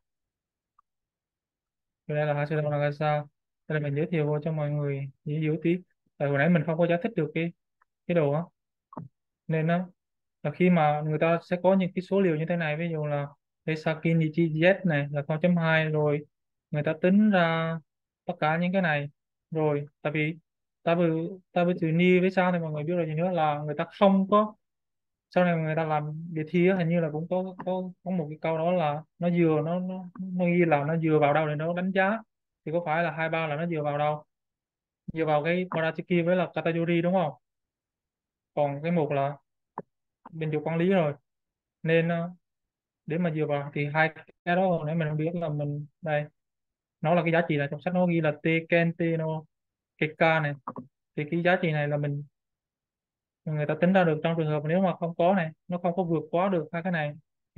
đây là Hashimoto Nagasa, đây là mình giới thiệu vô cho mọi người dễ hiểu tí, tại hồi nãy mình không có giải thích được cái đồ á, nên á là khi mà người ta sẽ có những cái số liệu như thế này, ví dụ là Esaki Nichi Z này là 0,2, rồi người ta tính ra tất cả những cái này, rồi tại vì ta vừa chữ ni với sao thì mọi người biết rồi, gì nữa là người ta không có sau này người ta làm đề thi á, hình như là cũng có một cái câu đó là nó dựa nó ghi là nó dựa vào đâu để nó đánh giá, thì có phải là 23 là nó dựa vào đâu, dựa vào cái Parachiki với là Katajuri đúng không, còn cái một là bên chỗ quản lý rồi, nên để mà dựa vào thì hai cái đó nếu mình không biết là mình đây, nó là cái giá trị là trong sách nó ghi là T Ken T no Keka này, thì cái giá trị này là người ta tính ra được trong trường hợp nếu mà không có này, nó không có vượt quá được hai cái này, thì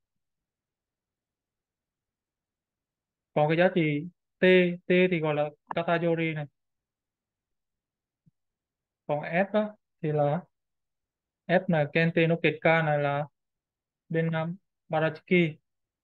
còn cái giá trị T T thì gọi là Katajori này, còn F á, thì là F là Kente no Keka này là bên Barachiki,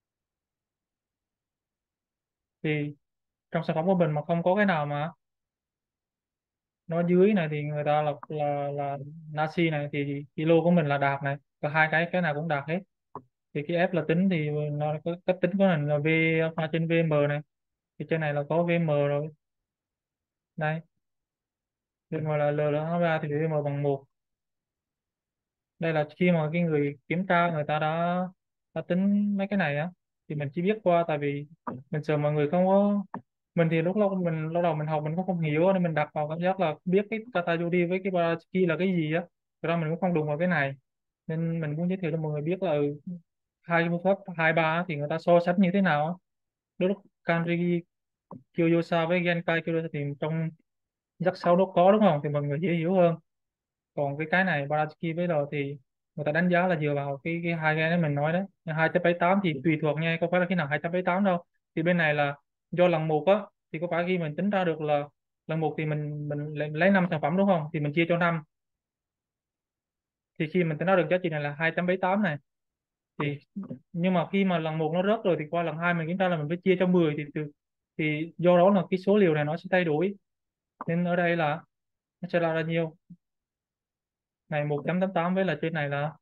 thì trong sản phẩm của mình mà không có cái nào mà nó dưới này thì người ta là Nasi này, thì kilo của mình là đạt này, và hai cái nào cũng đạt hết, thì cái F là tính thì nó có cách tính của mình là V alpha trên VM này, thì trên này là có VM rồi đây, bên ngoài là L nó ra thì VM bằng một. Đây là khi mà cái người kiểm tra người ta đã tính mấy cái này á, thì mình chỉ biết qua, tại vì mình sợ mọi người không có, mình thì lúc đầu mình học mình cũng không hiểu nên mình đặt vào cảm giác là biết cái Katajuri với cái Barachiki là cái gì á, thực ra mình cũng không đụng vào cái này, nên mình cũng giới thiệu cho mọi người biết là hai cái phương pháp hai ba á, thì người ta so sánh như thế nào á. Đôi lúc Kanri Kyoyosa với Genkai Kyoyosa thì trong giác sáu nó có đúng không, thì mọi người dễ hiểu hơn, còn cái này Barashiki với rồi thì người ta đánh giá là dựa vào cái hai cái mình nói đấy, 2.78 thì tùy thuộc nha, không phải là cái nào 2.78 đâu, thì bên này là do lần một á, thì có phải khi mình tính ra được là lần một thì mình lấy 5 sản phẩm đúng không, thì mình chia cho 5, thì khi mình tính ra được giá trị này là 2.78 này, thì nhưng mà khi mà lần một nó rớt rồi thì qua lần hai mình kiểm tra là mình phải chia cho 10, thì do đó là cái số liệu này nó sẽ thay đổi, nên ở đây là nó sẽ là nhiêu, này 1.88 với là trên này là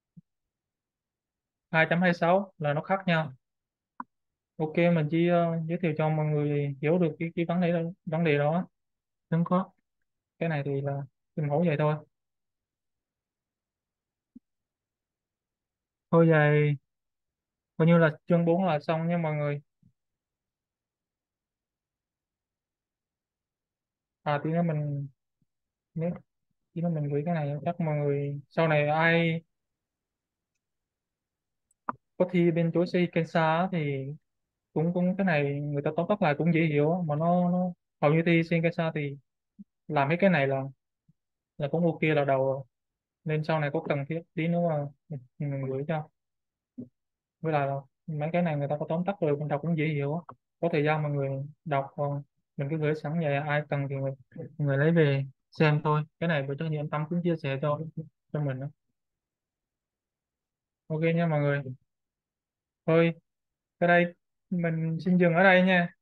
2.26 là nó khác nhau. Ok, mình chỉ giới thiệu cho mọi người hiểu được cái vấn đề đó, đừng có cái này thì là mình mẫu vậy thôi. Thôi vậy coi như là chương 4 là xong nha mọi người. Tí nữa mình nếu tí nữa mình gửi cái này chắc mọi người sau này ai có thi bên chỗ xây Kensa á thì cũng cũng cái này người ta tóm tắt lại cũng dễ hiểu á, mà nó hầu như thi xây Kensa thì làm mấy cái này là cũng ok là đầu rồi, nên sau này có cần thiết tí nữa mà mình gửi cho, với lại là mấy cái này người ta có tóm tắt rồi mình đọc cũng dễ hiểu á. Có thời gian mà người đọc, còn mình cứ gửi sẵn vậy, ai cần thì người lấy về xem thôi, cái này với trách nhiệm Tâm cũng chia sẻ cho mình đó. Ok nha mọi người, thôi cái đây mình xin dừng ở đây nha.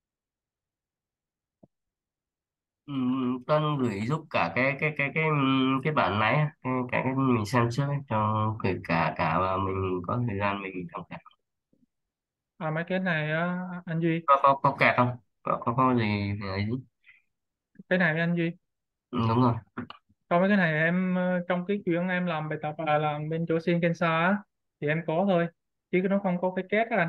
Tuân gửi giúp cả cái bản này á, cái mình xem trước ấy, cho kể cả cả và mình có thời gian mình tham khảo. Mấy cái này á, anh Duy, Có kẹt không, có gì về ấy. cái này anh Duy, Đúng rồi. còn mấy cái này em trong cái chuyện em làm bài tập làm bên chỗ Shin Kensa á, thì em có thôi, chứ nó không có cái két á anh.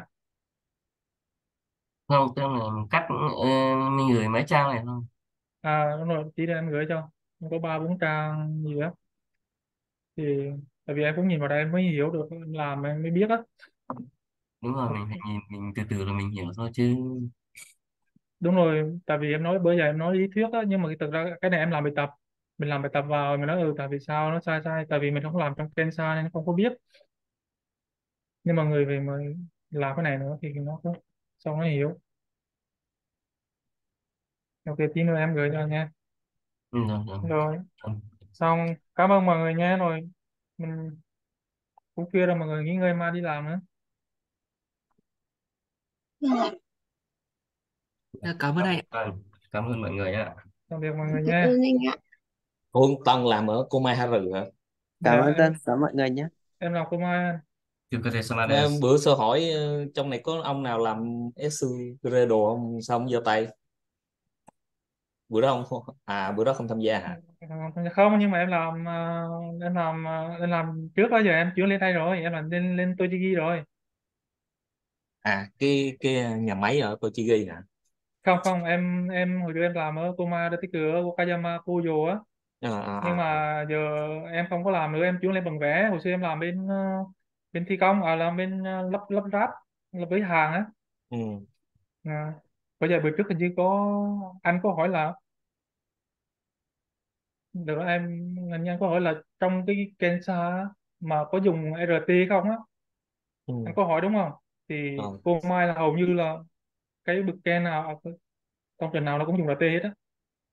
Không, tức là cắt mình gửi mấy trang này thôi. Đúng rồi, tí nữa em gửi cho, không có 3-4 trang gì á, thì tại vì em cũng nhìn vào đây em mới hiểu được, em làm em mới biết á. Đúng rồi, mình phải nhìn mình từ từ là mình hiểu thôi chứ. Đúng rồi, tại vì em nói bữa giờ em nói lý thuyết á, nhưng mà thực ra cái này em làm bài tập, mình làm bài tập vào mình nói tại vì sao nó sai sai, tại vì mình không làm trong Kensa nên không có biết, nhưng mà người về mà làm cái này nữa thì nó cũng xong nó hiểu. Ok, tí nữa em gửi cho nha. Rồi, rồi. Rồi Rồi. xong, cảm ơn mọi người nha, rồi mình cũng khuya rồi mọi người nghỉ ngơi mai đi làm nữa. Cảm ơn anh ạ. Vâng, cảm ơn mọi người ạ. Tạm biệt mọi người Cảm nha. ơn anh ạ. Ủa, Tân làm ở Komaharu hả? Cảm Dạ ơn Tân, cảm ơn mọi người nhé. em làm công an. Bữa sơ hỏi trong này có ông nào làm Esu Gradle không, sao không giơ tay? bữa đó không, bữa đó không tham gia hả? Không, nhưng mà em làm trước đó, giờ em chuyển lên đây rồi, em làm lên lên Tochigi rồi. Cái nhà máy ở Tochigi hả? Không không, em hồi trước em làm ở Toma Daisuke ở Wakayama Kujo á, à, nhưng à, à. mà giờ em không có làm nữa, em chuyển lên bằng vẽ. Hồi xưa em làm bên thi công, làm bên lắp lắp ráp, lắp với hàng á. Ừ. À, bây giờ bữa trước hình như có anh có hỏi là, được đó, anh có hỏi là trong cái Kensa á, mà có dùng RT không á, anh Ừ. có hỏi đúng không? Thì Ờ. cô Mai là hầu như là cái bực Ken nào, công trình nào nó cũng dùng RT hết á.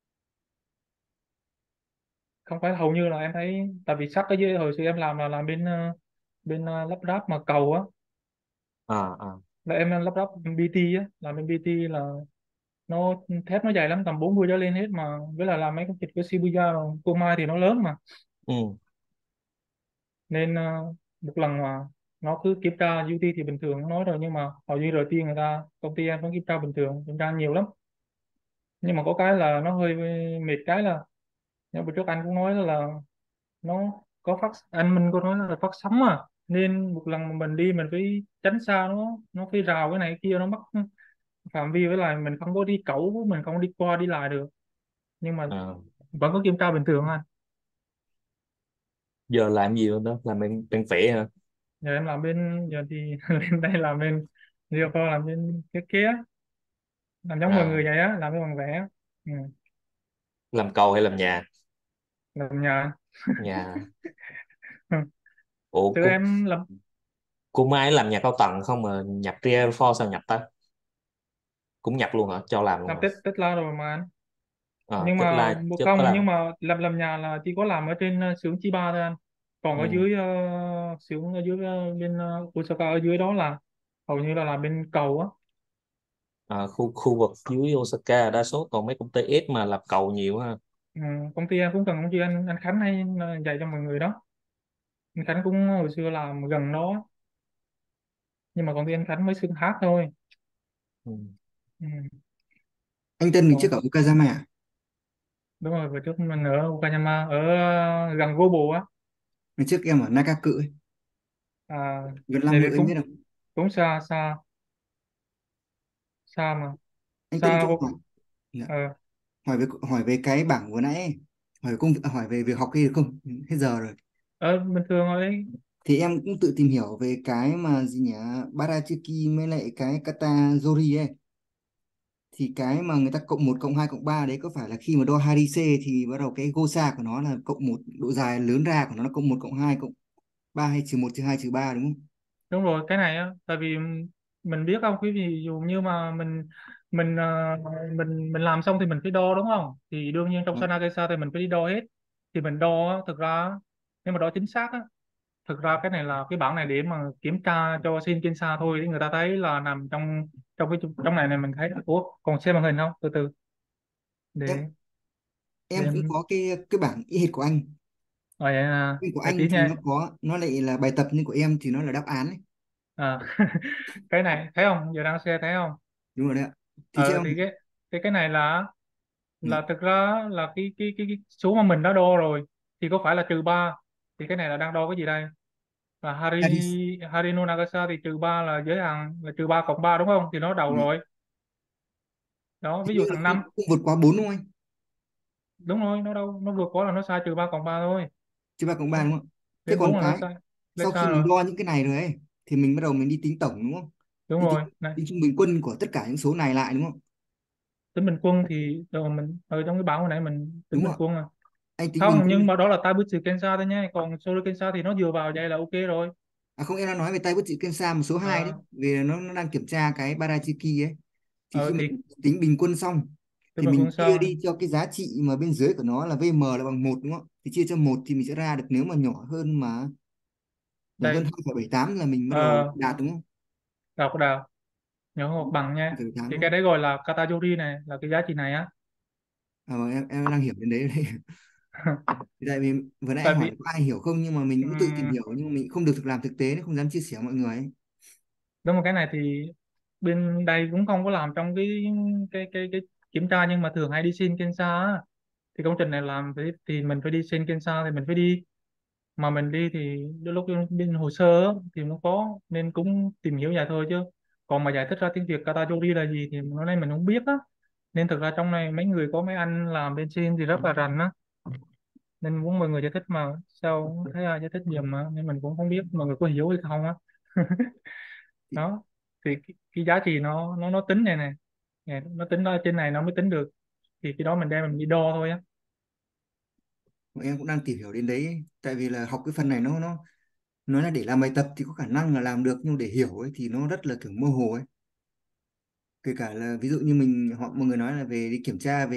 Không phải là hầu như, là em thấy, tại vì sắt ở dưới hồi xưa em làm bên lắp ráp mà cầu á, À. là em lắp ráp BT á, làm bên BT là nó thép nó dày lắm, tầm 40 trở lên hết mà, với là làm mấy cái thịt của Shibuya rồi cô Mai thì nó lớn mà, Ừ. nên một lần mà nó cứ kiểm tra duty thì bình thường nó nói rồi, nhưng mà hầu như RT người ta, công ty em vẫn kiểm tra bình thường, kiểm tra nhiều lắm. Nhưng mà có cái là nó hơi mệt, cái là nhưng bữa trước anh cũng nói là nó có phát, anh Minh có nói là phát sóng mà, nên một lần mà mình đi mình phải tránh xa nó phải rào cái này cái kia, nó mất phạm vi, với lại mình không có đi cẩu, mình không đi qua đi lại được, nhưng mà À. vẫn có kiểm tra bình thường anh. Giờ làm gì luôn đó, làm bên vẽ hả? Giờ em làm bên, giờ thì lên đây làm bên Rio, làm bên cái kia, làm giống mọi À, người vậy á, làm cái bằng vẽ. Ừ. làm cầu hay làm nhà? Làm nhà. Nhà. Ừ. Ủa, Tụi cô em làm cô Mai làm nhà cao tầng không mà nhập Real for sao nhập ta? Cũng nhập luôn hả, cho làm luôn làm hả? Tết Tesla rồi mà anh. Nhưng mà Tesla chứ có không, nhưng làm. mà làm nhà là chỉ có làm ở trên xưởng Chiba thôi anh. Còn ở Ừ. dưới xưởng ở dưới bên Osaka, ở dưới đó là hầu như là làm bên cầu á. Khu vực dưới Osaka đa số còn mấy công ty S mà làm cầu nhiều ha. Ừ, công ty em cũng cần công ty anh Khánh hay dạy cho mọi người đó. Anh Khánh cũng hồi xưa làm gần đó, nhưng mà công ty anh Khánh mới xưng hát thôi. Ừ. Ừ. Anh Tân ngày trước Còn ở Okayama à? đúng rồi, vừa trước mình ở Okayama, ở gần Gobo á. Ngày trước em ở Nakaku ấy, À, gần vậy 50 thì anh biết không? cũng xa xa, xa mà, Anh Tân xa cho em vô. hỏi, dạ, Ờ, hỏi về cái bảng vừa nãy ấy. Hỏi về việc học kia được không? Hết giờ rồi. bình thường rồi. Thì em cũng tự tìm hiểu về cái mà gì nhỉ, Barachiki với lại cái Katajori ấy. Thì cái mà người ta cộng một cộng 2 cộng 3 đấy có phải là khi mà đo Harise thì bắt đầu cái Gosa của nó là cộng một, độ dài lớn ra của nó là cộng một cộng 2 cộng 3 hay trừ một trừ 2 trừ 3 đúng không? Đúng rồi, cái này á, tại vì mình biết không, cái ví dụ như mà mình mình làm xong thì mình phải đo đúng không, thì đương nhiên trong Đó. Sanagesa thì mình phải đi đo hết. Thì mình đo á, thực ra nếu mà đo chính xác á, thực ra cái này là cái bảng này để mà kiểm tra cho xin Kensa thôi, thì người ta thấy là nằm trong trong này này, mình thấy ủa còn xem màn hình không, từ từ Em để để em cũng em có cái bảng y hệt của anh. rồi Nhưng của để anh tí thì nha. nó lại là bài tập, nhưng của em thì nó là đáp án ấy. À, cái này thấy không, giờ đang share thấy không? Đúng rồi đấy ạ. Thì cho em Thì cái này là dạ. thực ra là cái số mà mình đã đo rồi thì có phải là -3, thì cái này là đang đo cái gì đây, là Haris, Harino Nagasa thì -3 là giới hạn là -3 cộng 3 đúng không, thì nó đầu dạ. rồi. Đó, ví Hình dụ như là thằng không, năm, không vượt quá 4 đúng không anh? đúng rồi, nó đâu nó vượt quá là nó sai -3 cộng 3 thôi. Chứ 3 cộng 3 đúng không? Thế Lên còn 4 là nó cái sai, lên sau khi sai mình rồi. đo những cái này rồi ấy thì mình bắt đầu mình đi tính tổng đúng không? Đúng Đi tính, rồi này, tính trung bình quân của tất cả những số này lại đúng không? tính bình quân thì rồi mình ở trong cái bảng hồi nãy mình tính Đúng bình rồi, quân à. anh tính bình Không, quân. nhưng mà đó là Taibutsu Kensa thôi nhé, còn Solo Kensa thì nó dựa vào vậy là ok rồi. Không, em đang nói về tay bút chữ Kensa một số 2 đấy, Ờ, vì nó đang kiểm tra cái Barachiki ấy. Thì khi mà thì tính bình quân xong tính thì bình mình quân chia xong. đi cho cái giá trị mà bên dưới của nó là VM là bằng 1 đúng không? Thì chia cho 1 thì mình sẽ ra được, nếu mà nhỏ hơn Đây 2,78 là mình bắt đầu ờ, đạt đúng không? đọc đào nhớ một bằng nha. 2,78 Thì đúng cái không? đấy gọi là katajori này, là cái giá trị này á. Vâng, em đang hiểu đến đấy đây. Tại vì vừa nãy Tại anh hỏi vì là có ai hiểu không, nhưng mà mình cũng tự tìm ừm, hiểu, nhưng mà mình không được làm thực tế nên không dám chia sẻ với mọi người ấy. đúng một cái này thì bên đây cũng không có làm trong cái kiểm tra nhưng mà thường hay đi xin Kensa á. Thì công trình này làm thì mình phải đi xin Kensa thì mình phải đi, mà mình đi thì đôi lúc bên hồ sơ á, thì nó có nên cũng tìm hiểu vậy thôi, chứ còn mà giải thích ra tiếng Việt katajori là gì thì nó này mình không biết á. Nên thực ra trong này mấy người có mấy anh làm bên xin thì rất là rành á, nên muốn mọi người giải thích mà sao không thấy ai giải thích giùm, mà nên mình cũng không biết mọi người có hiểu hay không á. Thì Đó thì cái giá trị nó tính này này. Nè, nó tính ở trên này nó mới tính được, thì cái đó mình đem mình đi đo thôi á. bọn em cũng đang tìm hiểu đến đấy ấy. Tại vì là học cái phần này nó nói là để làm bài tập thì có khả năng là làm được, nhưng để hiểu ấy thì nó rất là kiểu mơ hồ ấy. Kể cả là ví dụ như mọi người nói là về đi kiểm tra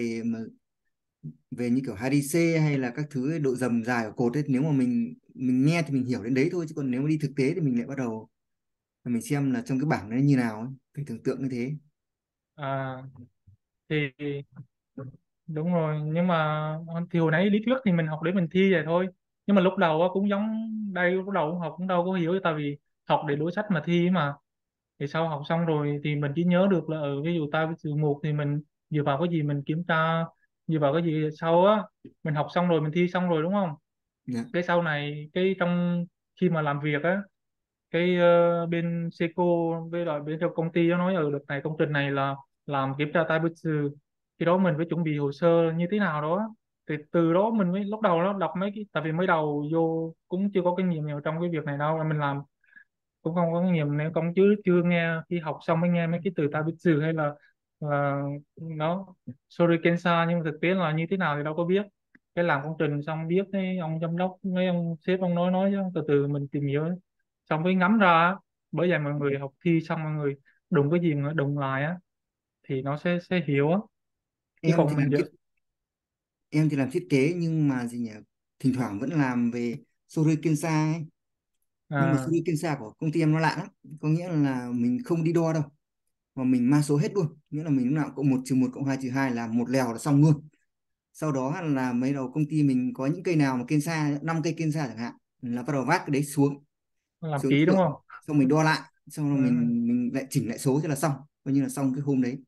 về như kiểu HDC hay là các thứ ấy, độ dầm dài của cột ấy, nếu mà mình nghe thì mình hiểu đến đấy thôi, chứ còn nếu mà đi thực tế thì mình lại bắt đầu mình xem là trong cái bảng nó như nào ấy. Phải tưởng tượng như thế. À thì đúng rồi, nhưng mà thì hồi nãy lý thuyết thì mình học để mình thi vậy thôi, nhưng mà lúc đầu á, cũng giống đây, lúc đầu cũng học cũng đâu có hiểu, tại vì học để đối sách mà thi mà. Thì sau học xong rồi thì mình chỉ nhớ được là ví dụ ta với từ một thì mình dựa vào cái gì mình kiểm tra, dựa vào cái gì sau á. Mình học xong rồi mình thi xong rồi đúng không, Dạ. cái sau này cái trong khi mà làm việc á, cái bên Seco với lại bên trong công ty nó nói ở đợt này công trình này là làm kiểm tra tai bữa trừ, khi đó mình phải chuẩn bị hồ sơ như thế nào đó. Thì từ đó mình mới lúc đầu nó đọc mấy cái, tại vì mới đầu vô cũng chưa có kinh nghiệm nhiều trong cái việc này đâu, mình làm cũng không có kinh nghiệm nên cũng chưa nghe, khi học xong mới nghe mấy cái từ tai bữa trừ hay là nó Shurikensa, nhưng mà thực tế là như thế nào thì đâu có biết. Cái làm công trình xong biết cái ông giám đốc mấy ông sếp ông nói chứ từ từ mình tìm hiểu, xong mới ngắm ra á. Bởi vậy mọi người học thi xong mọi người đụng cái gì mà đụng lại á thì nó sẽ hiểu á, chứ em thì còn mình làm thiết giờ em thì làm thiết kế nhưng mà gì nhỉ, thỉnh thoảng vẫn làm về Shurikensa ấy. Nhưng mà à, Shurikensa của công ty em nó lạ lắm, có nghĩa là mình không đi đo đâu, mà mình ma số hết luôn, nghĩa là mình lúc nào cộng một trừ một cộng hai trừ hai là một lèo là xong luôn. Sau đó là mấy đầu công ty mình có những cây nào mà Kensa 5 cây Kensa chẳng hạn, là bắt đầu vác cái đấy xuống làm xuống kỹ đúng xưởng, không. xong mình đo lại, xong rồi Ừ. mình lại chỉnh lại số thế là xong, coi như là xong cái hôm đấy.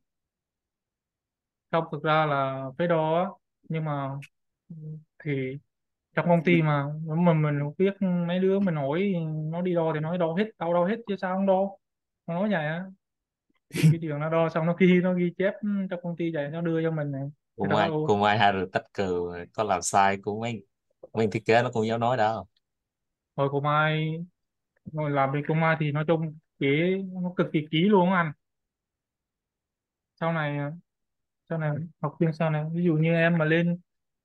Không, thực ra là phải đo á, nhưng mà thì trong công ty mà mình không biết, mấy đứa mình hỏi nó đi đo thì nói đo hết, tao đo hết chứ sao không đo, nó nói vậy á. Cái điều nó đo xong nó ghi chép trong công ty vậy nó đưa cho mình này. Thì tao bảo Cô Mai Hà tách cừ có làm sai của mấy mấy thiết kế nó cũng dám nói đâu. hồi cô Mai ngồi làm bên cô Mai thì nói chung kỹ, nó cực kỳ kỹ luôn á anh. Sau này học viên sau này ví dụ như em mà lên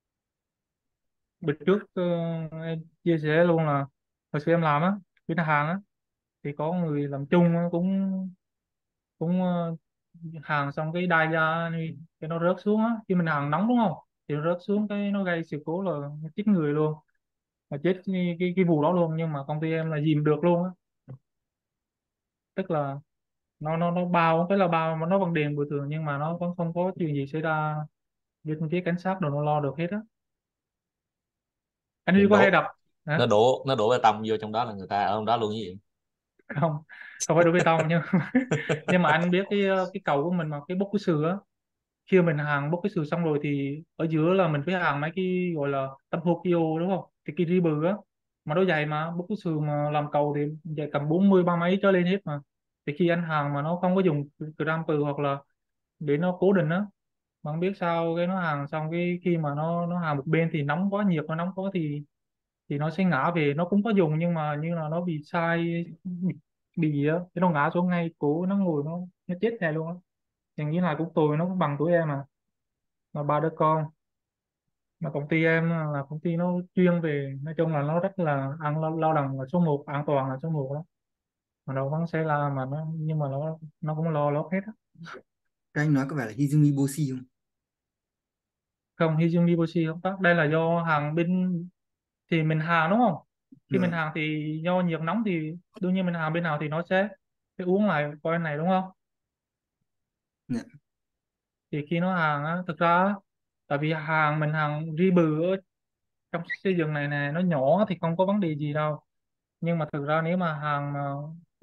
bữa trước em chia sẻ luôn là hồi xưa em làm á bên hàng á, thì có người làm chung á, cũng cũng hàng xong cái đai ra đi cái nó rớt xuống á, khi mình hàng nóng đúng không, thì nó rớt xuống cái nó gây sự cố là nó chết người luôn, mà chết cái vụ đó luôn, nhưng mà công ty em là dìm được luôn á. Tức là nó bao cái là bao mà nó bằng đèn bồi thường, nhưng mà nó vẫn không có chuyện gì xảy ra, bên phía cảnh sát đồ nó lo được hết á. Anh Huy Mình có hay đổ đọc hả? nó đổ bê tông vô trong đó là người ta ở trong đó luôn như vậy. Không, không phải đổ bê tông nhưng nhưng mà anh biết cái cầu của mình mà cái bốc cái sừ á, khi mình hàng bốc cái sừ xong rồi thì ở giữa là mình phải hàng mấy cái gọi là tấm hô kio đúng không, thì cái ri bự á, mà nó dày mà bốc cái sừ mà làm cầu thì dày tầm 40 ba mấy trở lên hết mà. Thì khi anh hàng mà nó không có dùng gram từ hoặc là để nó cố định á, mà không biết sao cái nó hàng xong cái khi mà nó hàng một bên thì nóng quá, nhiệt nó nóng quá thì nó sẽ ngã về, nó cũng có dùng nhưng mà như là nó bị sai, bị gì á, cái nó ngã xuống ngay cổ nó ngồi nó chết này luôn á.อย่างนี้là cũng tuổi nó cũng bằng tuổi em mà ba đứa con, mà công ty em là công ty nó chuyên về, nói chung là nó rất là lao động là số một, an toàn là số một đó, mà đâu vẫn sẽ là mà nó, nhưng mà nó cũng lo lót hết á. Các anh nói có phải là Hizumi Boshi không? Không, Hyundai Miboshi không tắt, đây là do hàng bên, thì mình hàng đúng không, khi mình Vâng. hàng thì do nhiệt nóng thì đương nhiên mình hàng bên nào thì nó sẽ uống lại coi này đúng không. Dạ. Thì khi nó hàng á, thực ra á, tại vì hàng mình hàng ri bự ở trong xây dựng này nè, nó nhỏ thì không có vấn đề gì đâu, nhưng mà thực ra nếu mà hàng mà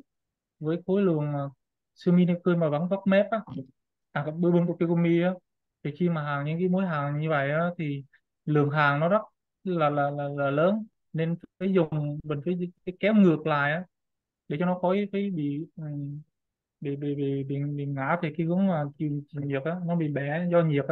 với khối lượng mà Sumi Nikui mà vẫn vấp mép á, cái bưu bưng của Kigumi á, Thì khi mà hàng những cái mối hàng như vậy á, thì lượng hàng nó rất là lớn, nên phải dùng mình phải kéo ngược lại á, để cho nó khỏi phải bị ngã về cái hướng mà chịu nhiệt á, nó bị bể do nhiệt á.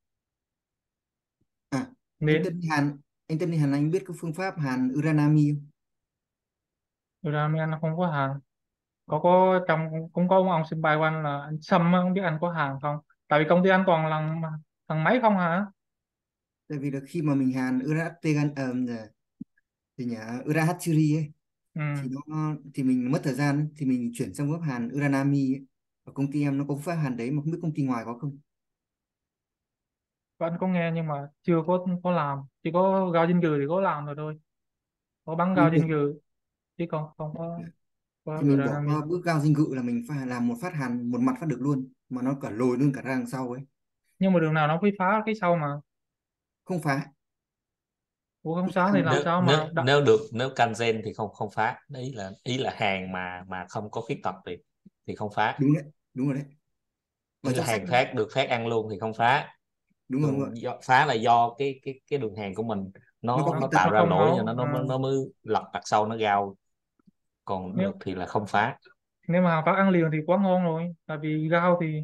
À, anh Nên Tân đi Hàn, anh Tân đi Hàn anh biết cái phương pháp hàn Uranami không? ramen nó không có hàng. Có trong cũng có ông xin bài quan là anh Sâm á, không biết anh có hàng không, tại vì công ty anh toàn là thằng máy không hả. Tại vì là khi mà mình hàn thì nhỉ Urahatsuri ấy, Ừ. thì mình mất thời gian ấy, thì mình chuyển sang bước hàn Uranami ấy. Ở công ty em nó có phương pháp hàn đấy mà không biết công ty ngoài có không? Anh có nghe nhưng mà chưa có làm, chỉ có gao dinh gừ thì có làm rồi thôi, có bắn gao Mình dinh bỏ, gừ chứ còn không có thì mình bỏ uranium. qua bước gao dinh gự là mình phải làm một phát hàn một mặt phát được luôn mà nó cả lồi luôn cả ra đằng sau ấy. Nhưng mà đường nào nó phải phá cái sau mà. Không phá. Ủa không Cứ phá thì hàn làm nếu sao nếu mà đặt. nếu được, nếu Kanzen thì không không phá, ý là hàng mà không có khuyết tật thì không phá. đúng đấy, đúng rồi đấy. Ở Ý là trong sách hàng phát được phát ăn luôn thì không phá. đúng rồi, đúng Thường rồi. phá là do cái đường hàng của mình Nó có nó khuyết nó tật. tạo Nó ra không lỗi, cho máu. nó nó mới lật mặt sau nó gao, còn được nếu thì là không phá. nếu mà phát ăn liền thì quá ngon rồi, tại vì gao thì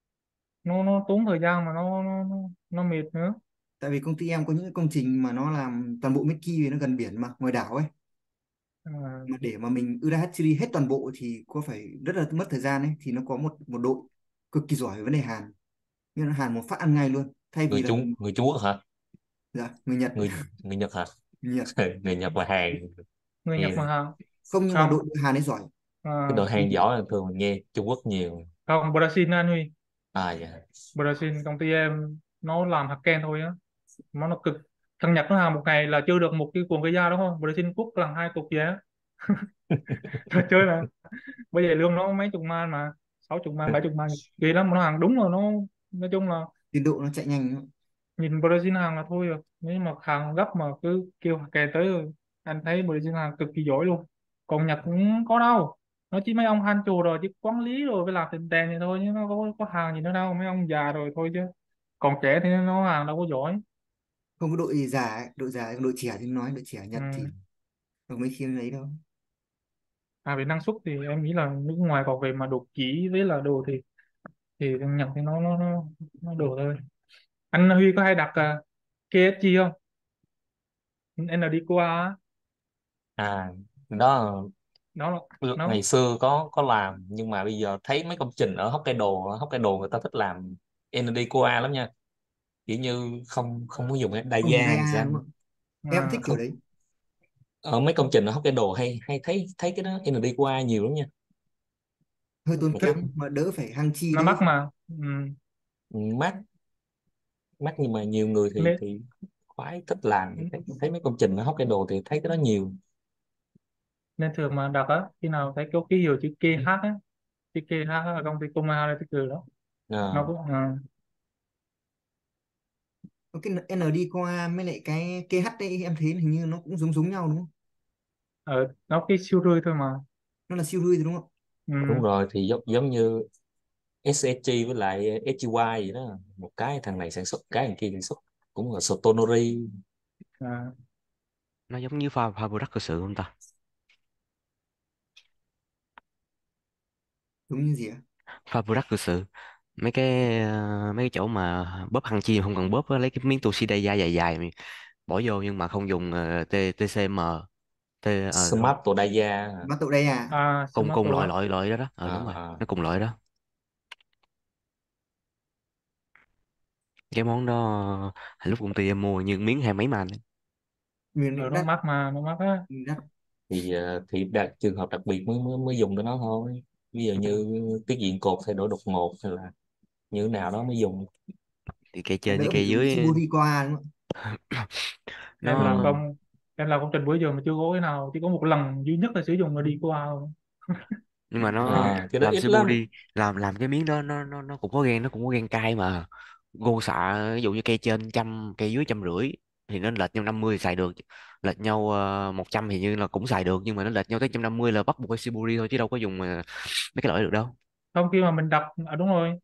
nó tốn thời gian mà nó mệt nữa. Tại vì công ty em có những cái công trình mà nó làm toàn bộ Mickey nó gần biển mà ngoài đảo ấy, À, mà để mà mình Urahachiri hết toàn bộ thì có phải rất là mất thời gian ấy, thì nó có một một đội cực kỳ giỏi về vấn đề hàn, nhưng nó hàn một phát ăn ngay luôn thay vì là mình. Người Trung Quốc hả? Dạ, người Nhật. Người Nhật hả? Người Nhật. Người Nhật và Hàn. người Nhật Nghe mà hàng. Không, nhưng mà Không. đội hàn ấy giỏi. cái À, đội Hàn giỏi là thường mình nghe Trung Quốc nhiều. không, Brazil anh Huy. À dạ. Brazil công ty em nó làm hạt ken thôi á, nó cực. Thằng Nhật nó làm một ngày là chưa được một cái cuộn cây da đúng không, Brazil quốc làm 2 cục vậy á. Trời chơi mà. Bây giờ lương nó mấy chục man mà, 60 man 70 man, kỳ lắm. Nó hàng đúng rồi, nó nói chung là Tiến độ nó chạy nhanh lắm. nhìn Brazil hàng là thôi rồi, nếu mà hàng gấp mà cứ kêu kè tới rồi. Anh thấy Brazil hàng cực kỳ giỏi luôn. Còn Nhật cũng có đâu, nó chỉ mấy ông han chù rồi chứ quản lý rồi phải làm tiền tèn vậy thôi, chứ nó có hàng gì nữa đâu, mấy ông già rồi thôi chứ còn trẻ thì nó hàng đâu có giỏi. Không có đội già ấy, đội già đội trẻ thì nói đội trẻ Nhật thì Ừ. không mấy khi lấy đâu. Về năng suất thì em nghĩ là nước ngoài, còn về mà đồ chỉ với là đồ thì thằng Nhật thì nó đồ thôi. Anh Huy có hay đặt KFC không, ND qua á. À đó, Nó ngày xưa có làm, nhưng mà bây giờ thấy mấy công trình ở Hokkaido người ta thích làm ND Coa lắm nha, kiểu như không không có dùng cái đa Không dùng gia dây hay A sao. đúng không? Em thích à, kiểu Không, đấy. ở mấy công trình ở Hokkaido hay hay thấy thấy cái đó ND Coa nhiều lắm nha. Hơi tốn Mà thích. cái kém mà đỡ phải hăng chi Nó đỡ. mắc mà. mát mát, nhưng mà nhiều người thì Nên, khoái thích làm, thấy mấy công trình ở Hokkaido thì thấy cái đó nhiều. nên thường mà đặt á, khi nào thấy có ký hiệu chữ KH á, chữ KH là công ty công nghệ đây, cái từ đó nó À, cũng Có cái ND qua với lại cái KH đấy em thấy hình như nó cũng giống giống nhau đúng không? ở nó cái siêu rươi thôi mà. Nó là siêu rươi rồi đúng không? đúng Ừ. rồi, thì giống như SSG với lại SGY vậy đó, một cái thằng này sản xuất, cái thằng kia sản xuất, cũng là Sotonori. À, Nó giống như pha pha product thực sự không ta? Giống như gì ạ? Pha product thực sự, mấy cái chỗ mà bóp hăng chi không cần bóp á, lấy cái miếng Toshida dài dài mày bỏ vô nhưng mà không dùng TCM, đúng rồi. Smart Todaya. Bắt tậu đây à? cùng cùng Smarto loại á. loại loại đó đó, đúng rồi, À, nó cùng loại đó. Cái món đó lúc công ty em mua như miếng hai mấy man. Miền này Ở cũng nó đắt. mắc mà, nó mắc á. Đắt. thì trường hợp đặc biệt mới dùng cái đó thôi. Ví dụ như tiết diện cột thay đổi đột ngột hay là như thế nào đó mới dùng. Thì cây Nó trên với đỡ phải cây dùng dưới Shibori qua đúng không? em làm nó. Ừ. công em làm công trình bữa giờ mà chưa có cái nào, chỉ có một lần duy nhất là sử dụng là đi qua thôi. Nhưng mà nó Cái đó làm ít lắm. shibori, làm cái miếng đó nó cũng có gan, nó cũng có gan cay mà. Gô xạ ví dụ như cây trên trăm cây dưới 150 thì nó lệch nhau 50 thì xài được, lệch nhau 100 thì như là cũng xài được, nhưng mà nó lệch nhau tới 150 là bắt buộc phải shibori thôi chứ đâu có dùng mấy cái loại được đâu. Không, khi mà mình đặt đúng rồi,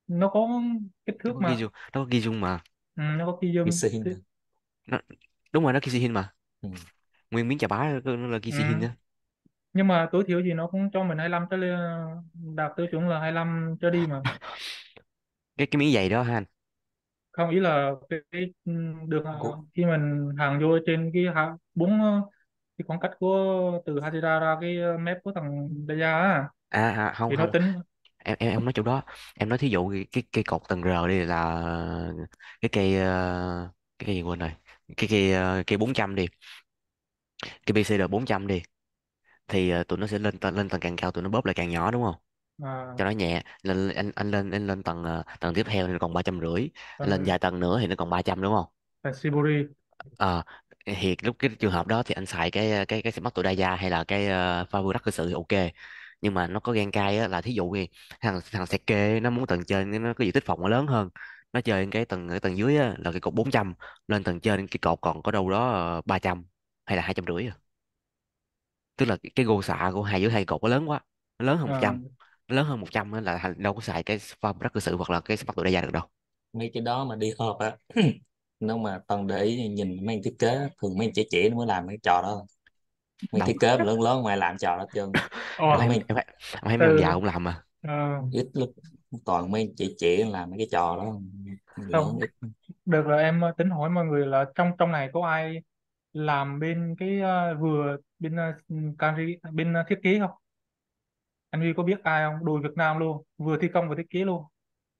nó có kích nó thước có ghi mà. zoom, nó có ghi zoom mà. Nó có ghi zoom. PC Thế- Nó, đúng rồi, nó ghi hin mà, ừ. nguyên miếng chà bá nó là ghi hin ừ. đó. Nhưng mà tối thiểu gì nó cũng cho mình 25 trở lên, đạt tiêu chuẩn là 25 trở đi mà. Cái miếng giày đó ha anh. Không, ý là được khi mình hàng vô trên cái búng cái khoảng cách của từ Hashira ra cái mép của thằng Daya á, Không thì nó không, tính. em nói chỗ đó. Em nói thí dụ cái cây cột tầng R đi là cái cây cái cây gì quên rồi, cái cây cây 400 đi, cái BCD 400 đi, thì tụi nó sẽ lên tầng càng cao tụi nó bóp lại càng nhỏ đúng không, À, cho nó nhẹ. Lên anh lên tầng tầng tiếp theo thì nó còn 350, anh lên thằng vài tầng nữa thì nó còn 300 đúng không. thằng Shibori. Ờ, thì lúc cái trường hợp đó thì anh xài cái smart tụi đa gia hay là cái Faber đắc cơ sự thì ok. Nhưng mà nó có gan cay á, là thí dụ như thằng thằng sẹt kê nó muốn tầng trên nó có diện tích phòng nó lớn hơn, nó chơi cái tầng dưới á, là cái cột 400, lên tầng trên cái cột còn có đâu đó 300 hay là 250 à. Tức là cái gô xạ của hai giữa hai cột nó lớn quá, nó lớn hơn một À, trăm nó lớn hơn 100 á, là đâu có xài cái Faber đắc cơ sự hoặc là cái smart tụi đa gia được đâu. Mấy cái đó mà đi họp á nếu mà Tân để ý nhìn mấy anh thiết kế thường mấy anh trẻ trẻ nó mới làm mấy cái trò đó. Mấy Đâu, thiết kế mà lớn lớn ngoài làm trò đó hết trơn. em ồ, Có thấy mấy em thấy mấy ông già từ cũng làm mà. ít lúc toàn mấy anh trẻ trẻ làm mấy cái trò đó, người lớn không ít. được rồi, em tính hỏi mọi người là trong trong này có ai làm bên cái vừa bên Canri bên thiết kế không? Anh Huy có biết ai không, đội Việt Nam luôn, vừa thi công vừa thiết kế luôn.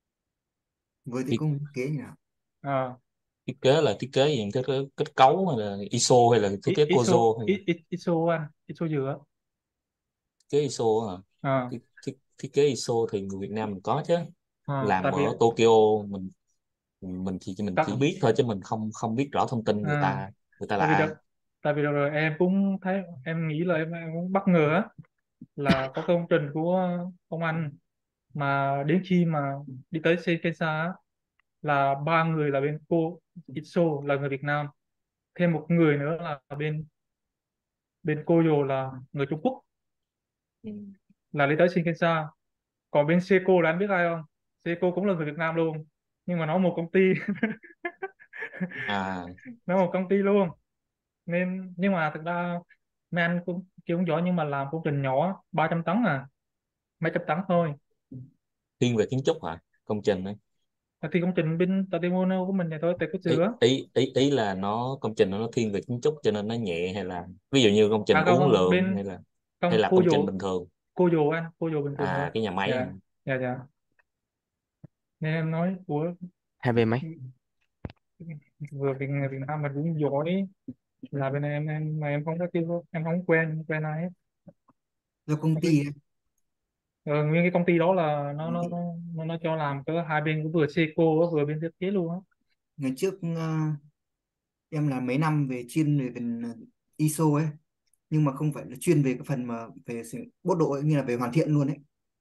Với thì thiết, cũng kế nhỉ. À, thiết kế là thiết kế gì, kết cấu hay là ISO hay là thiết kế ISO Kozo hay là ISO anh, ISO dừa. thiết kế ISO hả? À, Thiết kế ISO thì người Việt Nam mình có chứ, tại làm vì ở Tokyo. Mình chỉ tại, biết thôi chứ mình không không biết rõ thông tin à, người ta là tại vì ai. đợt tại vì đợt rồi em cũng thấy, em nghĩ là em cũng bất ngờ á, là có công trình của ông anh mà đến khi mà đi tới Seikesa á, là ba người là bên cô ISO là người Việt Nam, thêm một người nữa là bên bên cô Dồ là người Trung Quốc, Ừ. là đi tới Shinkansen. Còn bên Seiko là anh biết ai không? Seiko cũng là người Việt Nam luôn, nhưng mà nó một công ty. À, Nó một công ty luôn, nên nhưng mà thực ra mấy anh cũng kêu cũng giỏi, nhưng mà làm công trình nhỏ 300 tấn à, mấy trăm tấn thôi. thiên về kiến trúc hả, công trình ấy? Thì công trình bên Tatimono của mình này thôi, tại có ý, sửa. ý ý ý là nó công trình nó thiên về kiến trúc cho nên nó nhẹ, hay là ví dụ như công trình À không uốn không, lượn, bên hay không, là công trình bình thường? cô dồ anh, cô dồ bình thường thôi. À, cái nhà máy hả? Dạ, dạ, dạ. Nên em nói của Hai bên mấy. vừa Việt Nam mình cũng giỏi, là bên em mà em không có tiêu, em không quen quen ai hết. Do công ty ấy. Nguyên cái công ty đó là nó cho làm cỡ hai bên, cũng vừa Seiko á, vừa bên thiết kế luôn á. Ngày trước em làm mấy năm về chuyên về phần ISO ấy, nhưng mà không phải là chuyên về cái phần mà về sự bốt độ ấy, như là về hoàn thiện luôn ấy.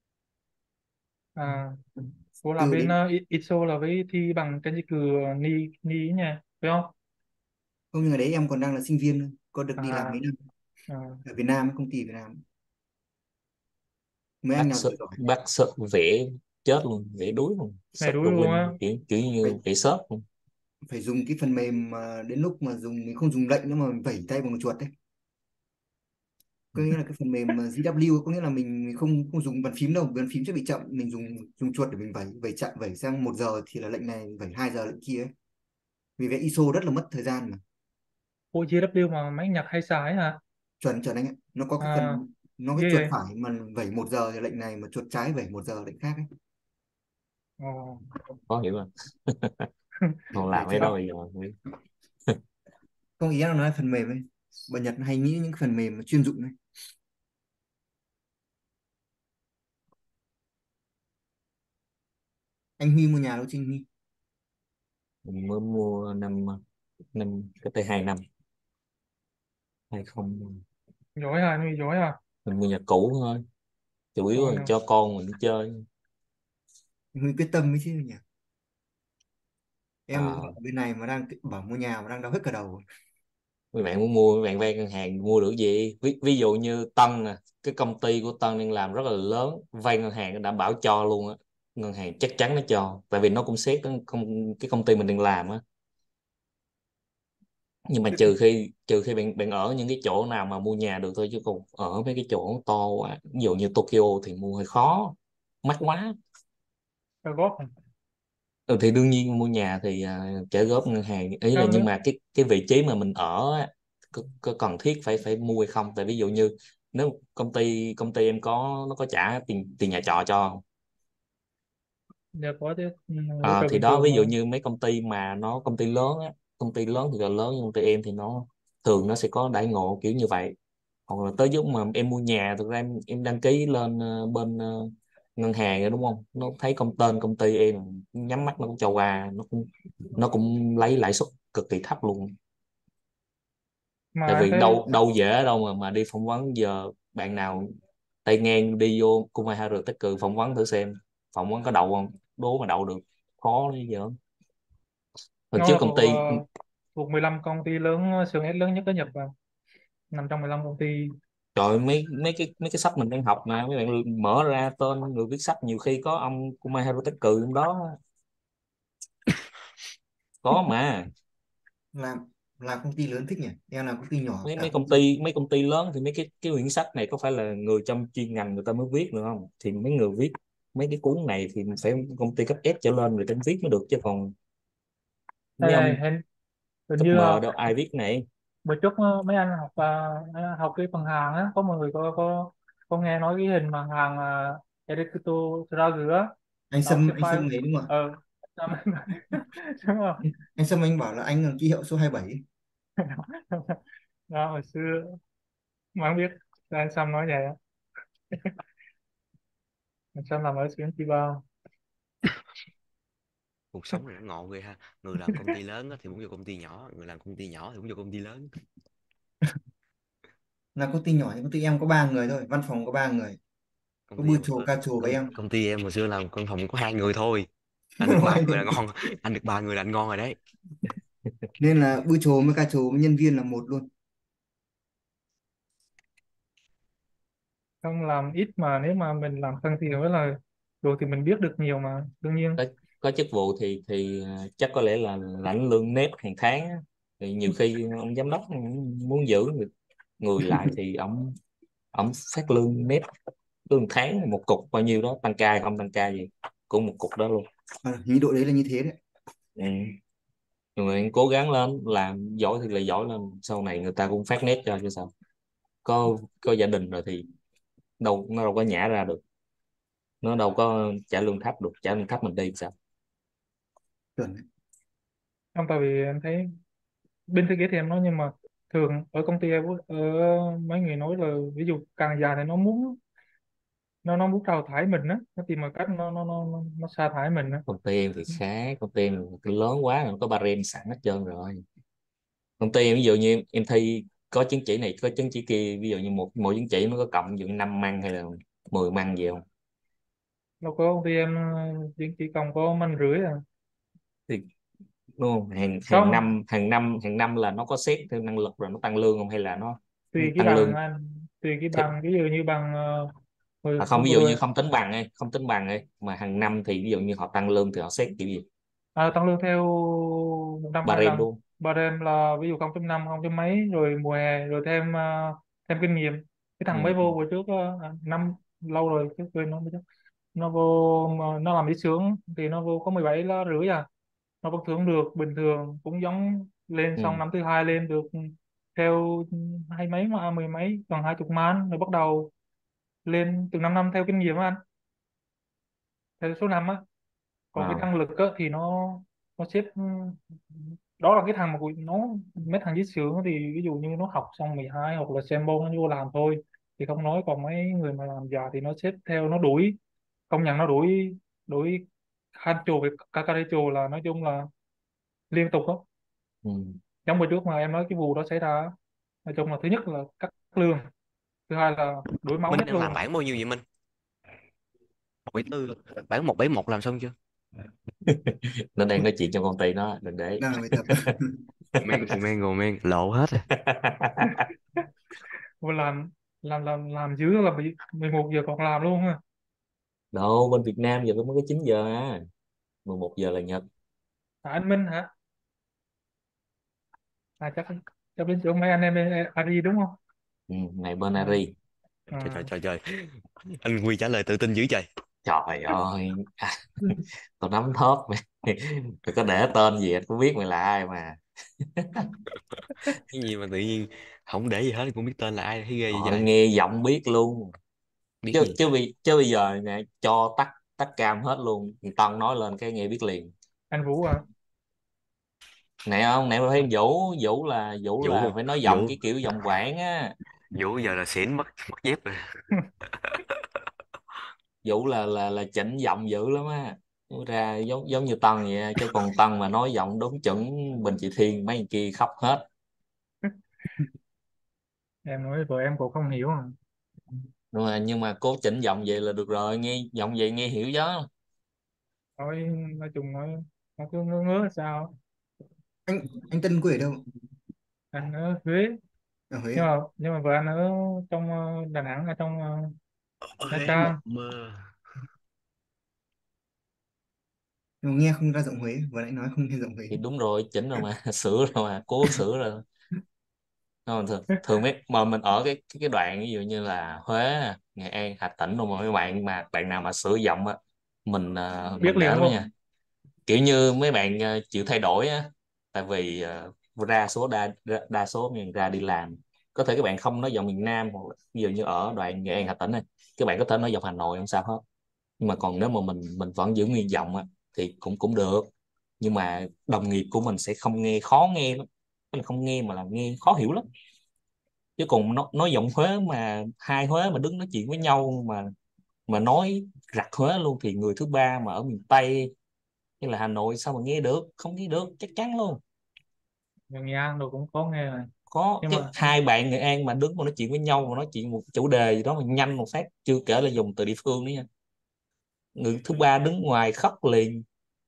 À, cô làm Từ bên đến ISO là với thi bằng Kenjiku ni ni ấy nha, phải không? không, nhưng ở đấy em còn đang là sinh viên thôi, có được đi làm À, mấy năm à, ở Việt Nam, công ty Việt Nam, mấy anh bác nào sợ giỏi giỏi bác sợ vẽ chết luôn, vẽ đuối luôn, này sub đối luôn á. drawing kiểu phải như vẽ xốp luôn. phải dùng cái phần mềm mà đến lúc mà dùng mình không dùng lệnh nữa mà mình vẩy tay bằng chuột đấy. Có nghĩa là cái phần mềm mà GW ấy, có nghĩa là mình không không dùng bàn phím đâu, bàn phím sẽ bị chậm, mình dùng dùng chuột để mình vẩy vẩy chậm, vẩy sang 1 giờ thì là lệnh này, vẩy 2 giờ lệnh kia ấy. Vì vẽ ISO rất là mất thời gian mà. Ủa GW mà mấy Nhật hay xài hả? Chuẩn chuẩn anh ạ, nó có cái À, phần, nó cái ghê chuột vậy. phải mà vẩy 1 giờ thì lệnh này, mà chuột trái vẩy 1 giờ lệnh khác ấy. Ồ. Khó hiểu không? Còn Để làm cái cho đó bây giờ không biết. không, ý em nói phần mềm ấy, bọn Nhật hay nghĩ những cái phần mềm mà chuyên dụng ấy. Anh Huy mua nhà đâu Trinh Huy? Mình mới mua năm năm cái t 2 năm 20. Giỏi à, nuôi giỏi à. Mình mua nhà cũ thôi, chủ yếu Rồi là nè. cho con mình đi chơi. Anh Huy quyết tâm mới chứ nhỉ. Em À, ở bên này mà đang bảo mua nhà mà đang đau hết cả đầu. mấy bạn muốn mua, mấy bạn vay ngân hàng mua được gì? Ví dụ như Tân nè, cái công ty của Tân đang làm rất là lớn, vay ngân hàng đảm bảo cho luôn á. ngân hàng chắc chắn nó cho, tại vì nó cũng xét cái công ty mình đang làm á. Nhưng mà trừ khi bạn bạn ở những cái chỗ nào mà mua nhà được thôi, chứ còn ở mấy cái chỗ to quá, ví dụ như Tokyo thì mua hơi khó, mắc quá. Trả góp à? Ừ, thì đương nhiên mua nhà thì trả góp ngân hàng, ý là nhưng Nếu mà cái vị trí mà mình ở á, có cần thiết phải phải mua hay không? Tại ví dụ như nếu công ty em nó có trả tiền tiền nhà trọ cho không? giờ có chứ, hỗ Ờ, trợ thì bình đó, thường ví dụ mà. như mấy công ty mà nó công ty lớn á, công ty lớn thì là lớn, nhưng công ty em thì nó thường nó sẽ có đãi ngộ kiểu như vậy. Hoặc là tới lúc mà em mua nhà, thực ra em đăng ký lên bên ngân hàng rồi đúng không, nó thấy tên công ty em, nhắm mắt nó cũng cho qua, nó cũng lấy lãi suất cực kỳ thấp luôn. Tại Mà em vì thấy đâu đâu dễ đâu mà đi phỏng vấn giờ, bạn nào tay ngang đi vô cung hai HR Tech Cử phỏng vấn thử xem, phỏng vấn có đậu không, đố mà đậu được khó đấy giờ. Hồi nó trước là công ty, thuộc 15 công ty lớn, xưởng S lớn nhất ở Nhật, và nằm trong 15 công ty. trời ơi, mấy cái sách mình đang học mà mấy bạn mở ra tên người viết sách nhiều khi có ông Kumai Haruteku trong đó, có mà. làm làm công ty lớn thích nhỉ, em làm công ty nhỏ mấy cả mấy công công ty. ty mấy công ty lớn thì mấy cái quyển sách này có phải là người trong chuyên ngành người ta mới viết nữa không? Thì mấy người viết mấy cái cuốn này thì phải công ty cấp S trở lên người ta viết mới được, chứ còn mấy Đây, ông hình top như M đâu ai viết này. bữa trước mấy anh học học cái phần Hàn á, có một người có nghe nói cái hình mà Hàn Erikuto Tsuragi á, anh đóng Sâm trên anh vai. Sâm ấy đúng không? Sao đúng không? Anh Sâm anh bảo là anh là ký hiệu số 27. Đó, hồi xưa mà không biết sao anh Sam nói vậy á. Anh Sam làm ở xưởng Chiba. Cuộc sống này nó ngộ ghê ha, người làm công ty lớn á thì muốn vô công ty nhỏ, người làm công ty nhỏ thì muốn vô công ty lớn. Là công ty nhỏ nhưng công ty em có 3 người thôi, văn phòng có 3 người, Công có ty bư em trồ ca trồ với em. công ty em hồi xưa làm văn phòng có 2 người thôi, anh được 3 người là ngon. Anh được 3 người là anh ngon rồi đấy. Nên là bư trồ với ca trồ với nhân viên là một luôn. Không làm ít mà nếu mà mình làm thân thì mới là rồi thì mình biết được nhiều mà, đương nhiên. Có chức vụ thì chắc có lẽ là lãnh lương nếp hàng tháng á. Thì nhiều khi ông giám đốc muốn giữ người lại thì ông phát lương nếp, lương tháng một cục bao nhiêu đó, tăng ca hay không tăng ca gì cũng một cục đó luôn. Hình như đội đấy là như thế đấy. Ừ. Nhưng mà em cố gắng lên làm giỏi thì là giỏi lên, sau này người ta cũng phát nét cho chứ sao. Có gia đình rồi thì nó đâu có nhả ra được, nó đâu có trả lương thấp được, trả lương thấp mình đi sao. Chuẩn đấy. Không, tại vì em thấy bên thiết kế thì em nói, nhưng mà thường ở công ty em ở mấy người nói là ví dụ càng già thì nó muốn đào thải mình á, nó tìm một cách nó sa thải mình á. Công ty em thì khác, công ty em cái lớn quá rồi, nó có barem sẵn hết trơn rồi. Công ty em ví dụ như em thi có chứng chỉ này có chứng chỉ kia, ví dụ như một chứng chỉ nó có cộng ví dụ như 5 măng hay là 10 măng gì không? Đâu có, công ty em chỉ còn có manh rưỡi à. Thì đúng không, hàng hàng Không, năm hàng năm là nó có xét theo năng lực rồi nó tăng lương không, hay là nó tùy cái tăng bằng lương anh, tùy cái theo, bằng, ví dụ như bằng không, hồi ví vừa dụ như rồi không tính bằng ấy mà hàng năm thì ví dụ như họ tăng lương thì họ xét kiểu gì? tăng lương theo một năm hai Barem lần. luôn. Bà em là ví dụ 0.5 không chấm mấy, rồi mùa hè rồi thêm kinh nghiệm. Cái thằng mới Ừ. vô bữa trước năm lâu rồi chứ quên nó, nó vô mà nó làm lý sướng thì nó vô có 17 lá rưỡi à. Nó vẫn thưởng được bình thường, cũng giống lên, Ừ. xong năm thứ hai lên được theo hai mấy mà mười mấy, còn 20 man, rồi bắt đầu lên từng 5 năm theo kinh nghiệm á anh, theo số năm á. Còn cái Wow. năng lực á thì nó xếp đó là cái thằng mà nó, mấy thằng dưới sướng thì ví dụ như nó học xong 12 hoặc là xem bông nó vô làm thôi thì không nói, còn mấy người mà làm già thì nó xếp theo, nó đuổi, công nhận nó đuổi, đuổi Hancho với Kakarecho là nói chung là liên tục đó. Ừ. Giống bữa trước mà em nói cái vụ đó xảy ra á, nói chung là thứ nhất là cắt lương, thứ hai là đuổi máu Minh hết đang làm luôn. bản bao nhiêu vậy Minh? 1,4, bản 1,1 làm xong chưa? Nó đang nói chuyện trong công ty nó đừng để. Đang làm bài tập. Gồ men lộ hết rồi. Mà làm dữ là bị 11 giờ còn làm luôn ha. Đâu, bên Việt Nam giờ mới có 9 giờ à, 11 giờ là Nhật. anh Minh hả? Chắc chắc bên chỗ mấy anh em bên Ari đúng không? Ngày bên À, Ari. Trời trời à. trời trời, anh Huy trả lời tự tin dữ trời. Trời ơi, tao nắm thóp mày. Mày có để tên gì anh cũng biết mày là ai mà. Cái gì mà tự nhiên không để gì hết cũng biết tên là ai, thấy ghê vậy Trời, trời. nghe giọng biết luôn. Biết chứ gì? chứ chứ bây giờ nè, cho tắt tắt cam hết luôn, Tân nói lên cái nghe biết liền. Anh Vũ à? Này không, này phải Vũ. Vũ là Vũ phải nói giọng Vũ cái kiểu giọng Quảng á. Vũ giờ là xỉn mất mất dép rồi. Vũ là chỉnh giọng dữ lắm á. Nói ra giống giống như Tân vậy á. Chứ còn Tân mà nói giọng đúng chuẩn Bình Chị Thiên mấy người kia khóc hết. Em nói vợ em cũng không hiểu à. Nhưng mà cố chỉnh giọng vậy là được rồi, nghe giọng vậy nghe hiểu gió. nói nói chung nó cứ ngớ ngớ sao. Anh Tân quê ở đâu? Anh ở Huế, Ở Huế nhưng à? mà nhưng mà vợ anh ở trong Đà Nẵng, ở trong Nha Ê, Trang. mơ. Nhưng mà nghe không ra giọng Huế, vừa nãy nói không nghe giọng Huế. Thì đúng rồi, chỉnh rồi mà. Sửa rồi mà, cố sửa rồi. Không, thường mấy mà mình ở cái đoạn ví dụ như là Huế nè, Nghệ An, Hà Tĩnh rồi, mà mấy bạn nào mà sửa giọng á, Biết mình liền để đúng đó không? nha. Kiểu như mấy bạn chịu thay đổi á. Tại vì đa số miền ra đi làm, có thể các bạn không nói giọng miền Nam, hoặc là ví dụ như ở đoạn Nghệ An, Hà Tĩnh này, các bạn có thể nói giọng Hà Nội không sao hết. Nhưng mà còn nếu mà mình vẫn giữ nguyên giọng á thì cũng cũng được. Nhưng mà đồng nghiệp của mình sẽ không nghe, khó nghe lắm. Tức là không nghe mà là nghe khó hiểu lắm. Chứ còn nói giọng Huế mà hai Huế mà đứng nói chuyện với nhau mà nói rặt Huế luôn, thì người thứ ba mà ở miền Tây hay là Hà Nội sao mà nghe được, không nghe được chắc chắn luôn. Người Nghệ An rồi cũng có nghe này. Có Nhưng cái mà hai bạn Nghệ An mà đứng mà nói chuyện với nhau, mà nói chuyện một chủ đề gì đó mà nhanh một phát, chưa kể là dùng từ địa phương nữa nha, người thứ ba đứng ngoài khóc liền.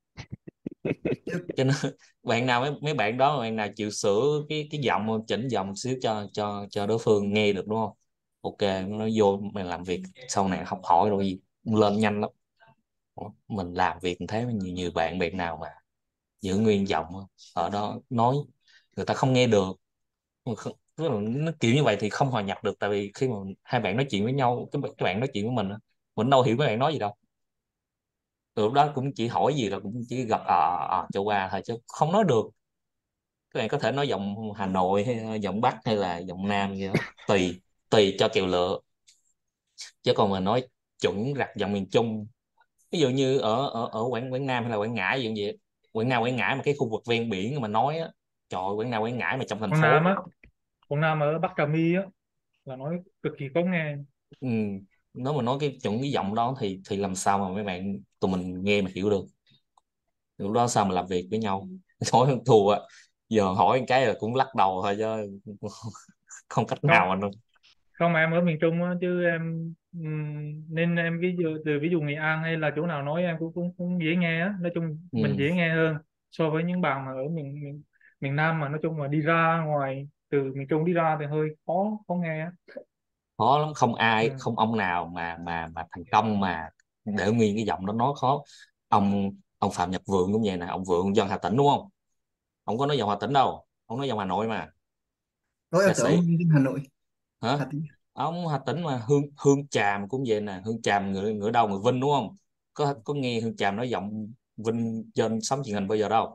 Trước Cho nên bạn nào mấy bạn đó, bạn nào chịu sửa cái giọng, chỉnh giọng xíu cho đối phương nghe được đúng không, ok, nó vô mình làm việc sau này học hỏi rồi gì lên nhanh lắm. Ủa, mình làm việc mình thấy nhiều nhiều bạn nào mà giữ nguyên giọng á, ở đó nói người ta không nghe được. Tức là nó kiểu như vậy thì không hòa nhập được, tại vì khi mà hai bạn nói chuyện với nhau, cái bạn nói chuyện với mình á, mình đâu hiểu mấy bạn nói gì đâu. Từ lúc đó cũng chỉ hỏi gì là cũng chỉ gật cho qua thôi, chứ không nói được. Các bạn có thể nói giọng Hà Nội hay giọng Bắc hay là giọng Nam gì đó, tùy tùy cho kèo lựa. Chứ còn mà nói chuẩn rặt giọng miền Trung, ví dụ như ở Quảng Quảng Nam hay là Quảng Ngãi gì vậy, Quảng Nam Quảng Ngãi mà cái khu vực ven biển mà nói á, trời ơi, Quảng Nam Quảng Ngãi mà trong thành Quảng Nam phố. á, Quảng Nam ở Bắc Trà My á, là nói cực kỳ có nghe. Ừ, nếu mà nói cái chuẩn cái giọng đó thì làm sao mà mấy bạn tụi mình nghe mà hiểu được. Lúc đó sao mà làm việc với nhau. Nói không thua á, giờ hỏi một cái là cũng lắc đầu thôi chứ không cách không nào anh ơi. không mà em ở miền Trung á, chứ em nên em ví dụ Nghệ An hay là chỗ nào nói em cũng dễ nghe á, nói chung mình Ừ. dễ nghe hơn so với những bạn mà ở miền Nam, mà nói chung mà đi ra ngoài từ miền Trung đi ra thì hơi khó khó nghe á. Khó lắm, không Ừ. ai, không ông nào mà thành công mà để nguyên cái giọng đó nói khó. Ông Phạm Nhật Vượng cũng vậy nè, ông Vượng dân Hà Tĩnh đúng không, ông có nói giọng Hà Tĩnh đâu, ông nói giọng Hà Nội mà. Tôi em Ca tưởng ông sĩ. dân Hà Nội. Hả? Hà Tĩnh. Ông Hà Tĩnh mà. Hương Hương Tràm cũng vậy nè, Hương Tràm người người đâu, người Vinh đúng không, có nghe Hương Tràm nói giọng Vinh trên sóng truyền hình bao giờ đâu.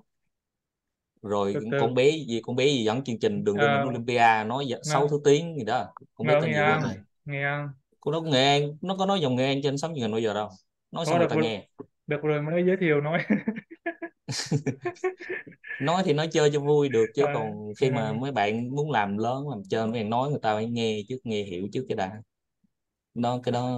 Rồi từ con từ bé gì, con bé gì dẫn chương trình Đường lên đỉnh à, Olympia nói sáu ngờ, thứ tiếng gì đó, con bé ngờ tên Nghệ gì quên An, rồi. Nghệ An Cô đó Nghệ An, nó có nói dòng Nghệ An trên sóng truyền hình bao giờ đâu, nói có sao người được ta nghe. được rồi mới giới thiệu nói. Nói thì nói chơi cho vui được, chứ à, còn khi mà à, mấy bạn muốn làm lớn làm trên, mấy bạn nói người ta phải nghe trước, nghe hiểu trước cái đã. Cái đó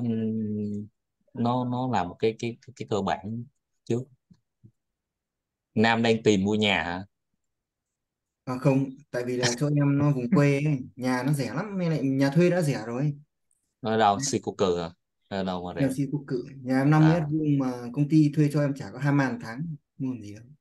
nó là một cái cơ bản trước. Nam đang tìm mua nhà hả? À không, tại vì là chỗ em nó vùng quê ấy. Nhà nó rẻ lắm, nên lại nhà thuê đã rẻ rồi. Ở đâu, si cô cừ hả? Ở đâu mà Nhà rẻ? xí quốc cự, nhà em 5 mét À, vuông mà công ty thuê cho em trả có 2 万tháng, mua làm gì đâu.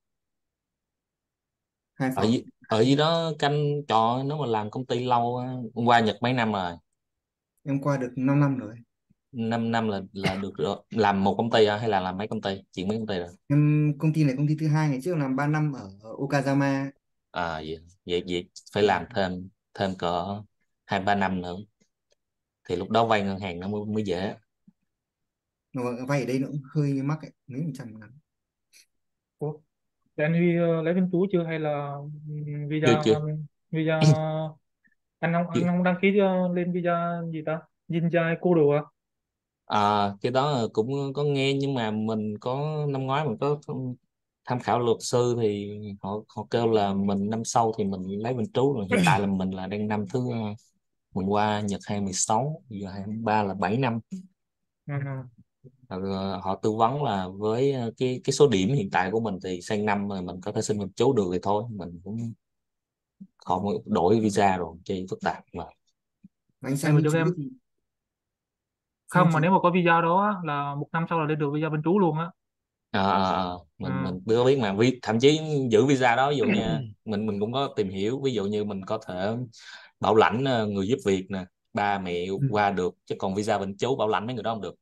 Hai ở phòng. dưới, ở dưới đó canh trọ, nếu mà làm công ty lâu á, qua Nhật mấy năm rồi? Em qua được 5 năm rồi. 5 năm là được rồi. Làm một công ty hay là làm mấy công ty, chuyển mấy công ty rồi? Công ty này công ty thứ hai, ngày trước làm 3 năm ở Okayama. Vậy phải làm thêm thêm cỡ 2-3 năm nữa thì lúc đó vay ngân hàng nó mới dễ. Mà vay ở đây nó cũng hơi mắc ấy, mấy phần trăm ngắn. Ủa, thì anh Huy lấy bên chú chưa hay là chưa visa chưa visa chưa. anh không đăng ký lên visa gì ta, Jinjai cô đồ à? Cái đó là cũng có nghe, nhưng mà mình có năm ngoái mình có tham khảo luật sư thì họ họ kêu là mình năm sau thì mình lấy bên trú rồi. Hiện tại là mình là đang năm thứ mình qua Nhật 2016, giờ 2023 là 7 năm. Ừ. Họ tư vấn là với cái số điểm hiện tại của mình thì sang năm mà mình có thể xin bên trú được thì thôi, mình cũng không đổi visa rồi chơi phức tạp mà. Anh Em sang vừa bên trước chú em thì sang không, mà chú. nếu mà có visa đó á, là một năm sau là lên được visa bên trú luôn á. Mình Ừ. có biết mà thậm chí giữ visa đó, ví dụ nha, mình cũng có tìm hiểu, ví dụ như mình có thể bảo lãnh người giúp việc nè, ba mẹ Ừ. qua được, chứ còn visa bên chú bảo lãnh mấy người đó không được.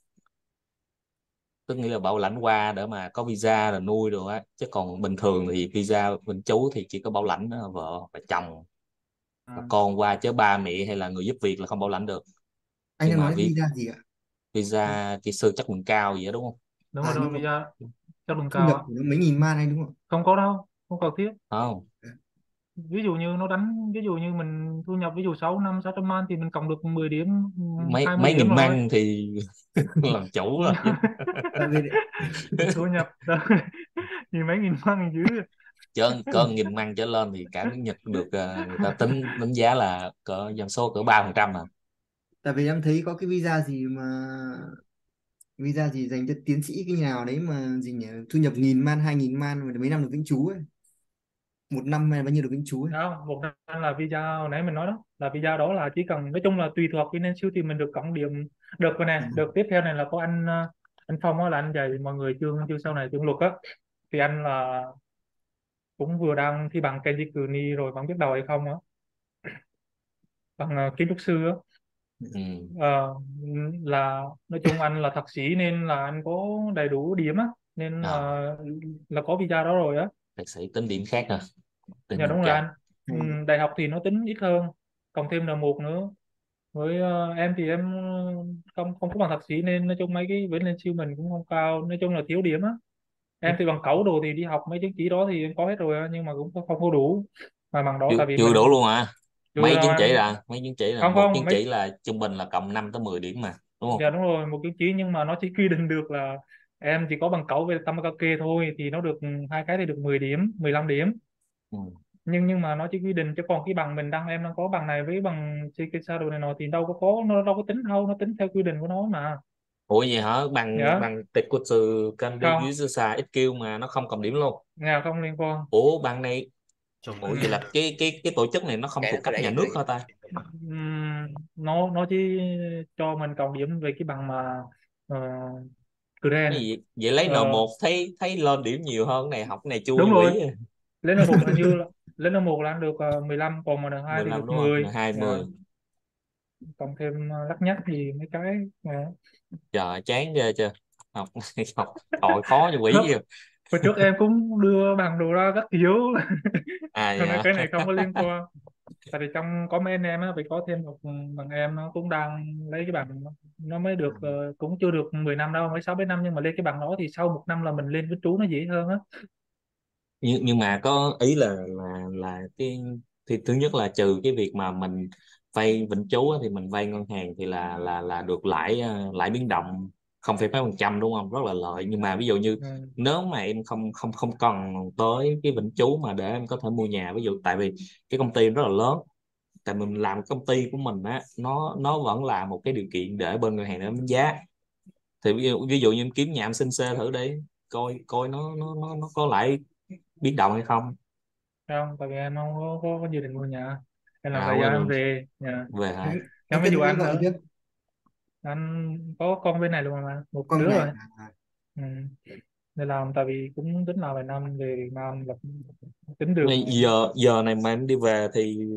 Tức nghĩa là bảo lãnh qua để mà có visa rồi nuôi rồi á, chứ còn bình thường thì visa bên chú thì chỉ có bảo lãnh vợ và chồng và Ừ. con qua, chứ ba mẹ hay là người giúp việc là không bảo lãnh được. Anh Nhưng đang mà nói visa gì ạ? visa kỹ sư chất lượng cao gì đó đúng không? Đúng rồi, Nhưng mà visa chất lượng thu cao nhập á. của nó mấy nghìn man anh đúng không? Không có đâu, không cần thiết. Không, Ví dụ như nó đánh, ví dụ như mình thu nhập ví dụ 600 man thì mình cộng được 10 điểm, mấy 20 mấy điểm nghìn rồi. măng thì làm chủ rồi chứ. Tại vì Thu nhập thì mấy nghìn man dữ. Cỡ nghìn măng trở lên thì cả nước Nhật được người ta tính đánh giá là cỡ dân số cỡ 3% mà. tại vì em thấy có cái visa gì dành cho tiến sĩ cái nào đấy mà gì nhỉ, thu nhập nghìn man 2.000 man mà mấy năm được vĩnh trú ấy, một năm hay bao nhiêu được vĩnh trú ấy. Đó, một năm là visa hồi nãy mình nói đó, là visa đó là chỉ cần, nói chung là tùy thuộc vì nên siêu thì mình được cộng điểm. Được rồi Ừ. nè, được tiếp theo này là có anh Phong á, là anh dạy mọi người chương chương sau này chương luật á, thì anh là cũng vừa đang thi bằng Kenji cử ni rồi, bạn biết đầu hay không á, bằng kiến trúc sư á. Ừ. Ờ, là nói chung anh là thạc sĩ nên là anh có đầy đủ điểm á, nên À, là có visa đó rồi á. thạc sĩ tính điểm khác nè, tính Dạ điểm đúng rồi cao. anh. Hay. Đại học thì nó tính ít hơn, cộng thêm N1 nữa. Với em thì em không không có bằng thạc sĩ nên nói chung mấy cái vấn lên siêu mình cũng không cao, nói chung là thiếu điểm á. Em thì bằng cẩu đồ thì đi học mấy chứng chỉ đó thì em có hết rồi á, nhưng mà cũng không có đủ. Mà bằng đó chưa tại vì chưa đủ mình luôn à? chưa đâu anh. Mấy chứng chỉ là Không một không chứng mấy. chỉ là trung bình là cộng 5 tới 10 điểm mà đúng không? Dạ đúng rồi, một chứng chỉ nhưng mà nó chỉ quy định được là em chỉ có bằng cẩu về Tamakake thôi thì nó được hai cái thì được 10 điểm, 15 điểm. Ừ. Nhưng mà nó chỉ quy định, chứ còn cái bằng mình đăng, em đang có bằng này với bằng Shikesha đồ này nọ thì đâu có nó đâu có tính đâu, nó tính theo quy định của nó mà. Ủa vậy hả? bằng Dạ bằng Tekutsu Kandi không, Jujutsu SQ mà nó không cộng điểm luôn? nhà không liên quan. Ủa bằng này, Ừ. ủa vậy là cái tổ chức này nó không thuộc cấp nhà nước hả ta? Nó chỉ cho mình cộng điểm về cái bằng mà uh, Cái Grand. gì vậy, lấy Ờ, N1 thấy thấy lên điểm nhiều hơn, này học cái này chua đúng như rồi, quỷ. lên N1 hình như là lên N1 là ăn được 15, còn mà N2 thì 15 được đúng không? 10. N2 Dạ. 10. Cộng thêm lắt nhắt gì mấy cái. Dạ. Trời chán ghê chưa. Học học hỏi khó như quỷ vậy. Hồi trước em cũng đưa bằng đồ ra các kiểu. Cho nên Dạ. cái này không có liên quan. Tại vì trong có mấy anh em á phải có thêm một bằng, em nó cũng đang lấy cái bằng, nó mới được cũng chưa được 10 năm đâu, mới 6 7 năm, nhưng mà lên cái bằng đó thì sau một năm là mình lên với trú nó dễ hơn á. Nhưng mà có ý là cái thì thứ nhất là trừ cái việc mà mình vay vĩnh trú á, thì mình vay ngân hàng thì là được lãi lãi biến động 0,mấy% đúng không, rất là lợi. Nhưng mà ví dụ như Ừ. nếu mà em không không không cần tới cái vĩnh trú mà để em có thể mua nhà, ví dụ tại vì cái công ty rất là lớn, tại mình làm công ty của mình á, nó vẫn là một cái điều kiện để bên ngân hàng nó đánh giá. Thì ví dụ như em kiếm nhà em xin xe thử đi, coi coi nó có lãi biến động hay không. Không, tại vì em không có dự định mua nhà, em làm thời Quên gian em luôn, về nhà. về hả? Em Anh ví kết dụ hôn với anh vợ nữa, chưa? anh có con bên này luôn mà, một Con bên đứa này rồi. à? Ừ. Để làm, tại vì cũng tính là vài năm về Việt Nam là tính được. Bây giờ giờ này mà em đi về thì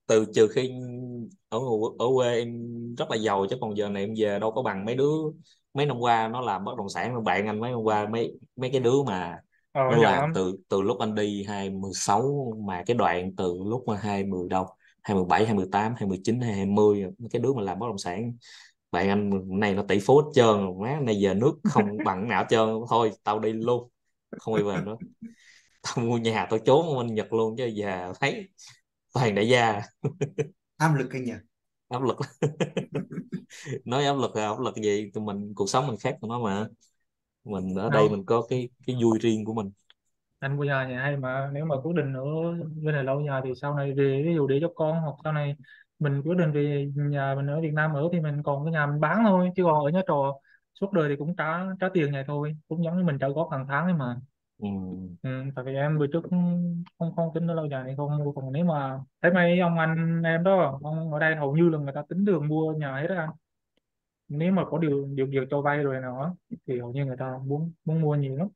từ trừ khi ở ở quê em rất là giàu, chứ còn giờ này em về đâu có bằng mấy đứa mấy năm qua nó làm bất động sản. Mà bạn anh mấy năm qua mấy mấy cái đứa mà nó Giàu làm lắm. từ từ lúc anh đi 2016, mà cái đoạn từ lúc mà 20 đâu 27 28 29 hay 20, mấy cái đứa mà làm bất động sản, bạn anh này nó tỷ phú hết trơn. Má này giờ nước không bằng nào hết trơn. Thôi tao đi luôn, không đi về nữa. Tao mua nhà tao trốn ở bên Nhật luôn, chứ giờ thấy toàn đại gia. Áp lực anh nhỉ. Áp lực. Nói áp lực là áp lực gì, tụi mình cuộc sống mình khác tụi nó mà. Mình ở đây Đâu, mình có cái vui riêng của mình. anh mua nhà nhà hay mà, nếu mà quyết định ở bên này lâu dài thì sau này về, ví dụ để cho con, hoặc sau này mình quyết định về nhà mình ở Việt Nam ở, thì mình còn cái nhà mình bán thôi, chứ còn ở nhà trọ suốt đời thì cũng trả tiền này thôi, cũng giống như mình trả góp hàng tháng ấy mà. Ừ. Ừ, tại vì em bữa trước không không tính đến lâu dài thì không mua. Còn nếu mà thấy mấy ông anh em đó, ông ở đây hầu như là người ta tính đường mua nhà hết á anh. Nếu mà có điều kiện cho vay rồi nào á, thì hầu như người ta muốn muốn mua nhiều lắm.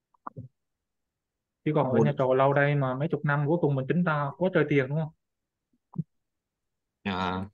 Chứ còn ở mua nhà trọ lâu đây mà mấy chục năm, cuối cùng mình tính ra quá trời tiền đúng không? à,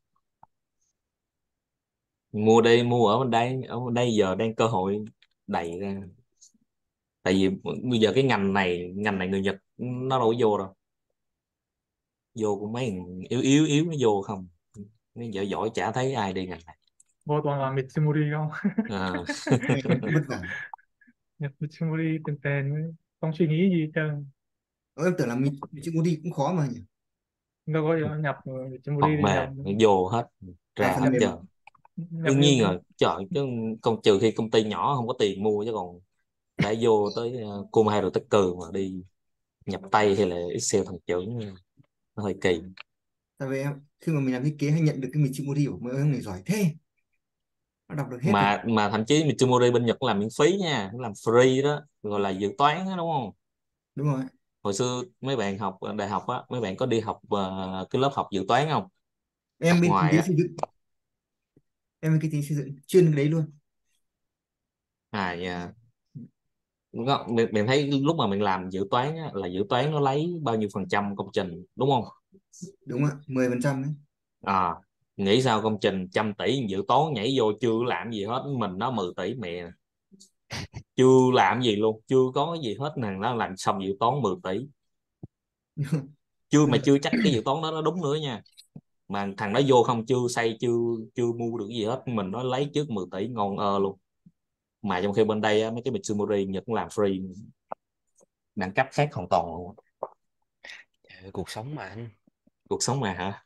mua đây, mua ở bên đây, ở bên đây giờ đang cơ hội đầy ra. Tại vì bây giờ cái ngành này người Nhật nó đâu có vô đâu. Vô cũng mấy thằng yếu yếu yếu nó vô không. Mấy giỏi giỏi chả thấy ai đi ngành này. Vô toàn là Mitsumori không? À. Vất vả. Nhập Mitsumori tiền tiền, không suy nghĩ gì hết trơn. Em tưởng là mình chữ đi cũng khó mà nhỉ. Đâu có gì, nhập Mitsumori Phần thì nhập mềm nó vô hết, À, ra phần hết mềm. trơn. nhập Đương nhiên như rồi, trời, chứ còn trừ khi công ty nhỏ không có tiền mua, chứ còn đã vô tới Kumai rồi tới cừ mà đi nhập tay hay là Excel thằng chữ nó hơi kỳ. Tại vì em khi mà mình làm thiết kế hay nhận được cái mình chữ của mấy ông này giỏi thế, nó đọc được hết rồi. Mà thậm chí Mitsumori bên Nhật làm miễn phí nha, nó làm free đó, gọi là dự toán đó, đúng không? Đúng rồi. Hồi xưa mấy bạn học đại học á, mấy bạn có đi học cái lớp học dự toán không? Học Em bên kinh ngoài tế á. xây dựng, em bên kinh tế xây dựng chuyên cái đấy luôn. Dạ. Mình thấy lúc mà mình làm dự toán á, là dự toán nó lấy bao nhiêu phần trăm công trình đúng không? Đúng ạ, 10% đấy. À, nghĩ sao công trình 100 tỷ dự toán nhảy vô chưa làm gì hết, mình nó 10 tỷ mẹ, chưa làm gì luôn, chưa có cái gì hết, nàng nó làm xong dự toán 10 tỷ. Chưa, mà Nhưng chưa chắc cái dự toán đó nó đúng nữa nha. Mà thằng đó vô không, chưa xây, chưa chưa mua được cái gì hết, mình nó lấy trước 10 tỷ ngon luôn. Mà trong khi bên đây á, mấy cái Mitsumori Nhật cũng làm free, đẳng cấp khác hoàn toàn luôn. Trời, cuộc sống mà anh. Cuộc sống mà hả?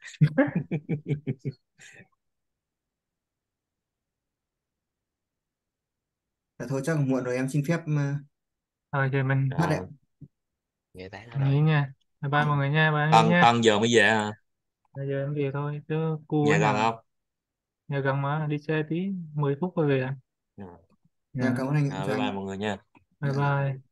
mà thôi chắc là muộn rồi, em xin phép Rồi giờ mình hát ạ. Rồi, Nghe tán ở nghỉ đời. nha. Bye bye mọi người nha, bye anh Tân nha. Tân giờ mới về hả? Bây giờ em về thôi, chứ cu ở Nhà gần nhà. không? Nhà gần mà, đi xe tí 10 phút rồi về. Dạ. Em Dạ. cảm ơn anh, Bye chào bye anh. mọi người nha. Bye Dạ. bye.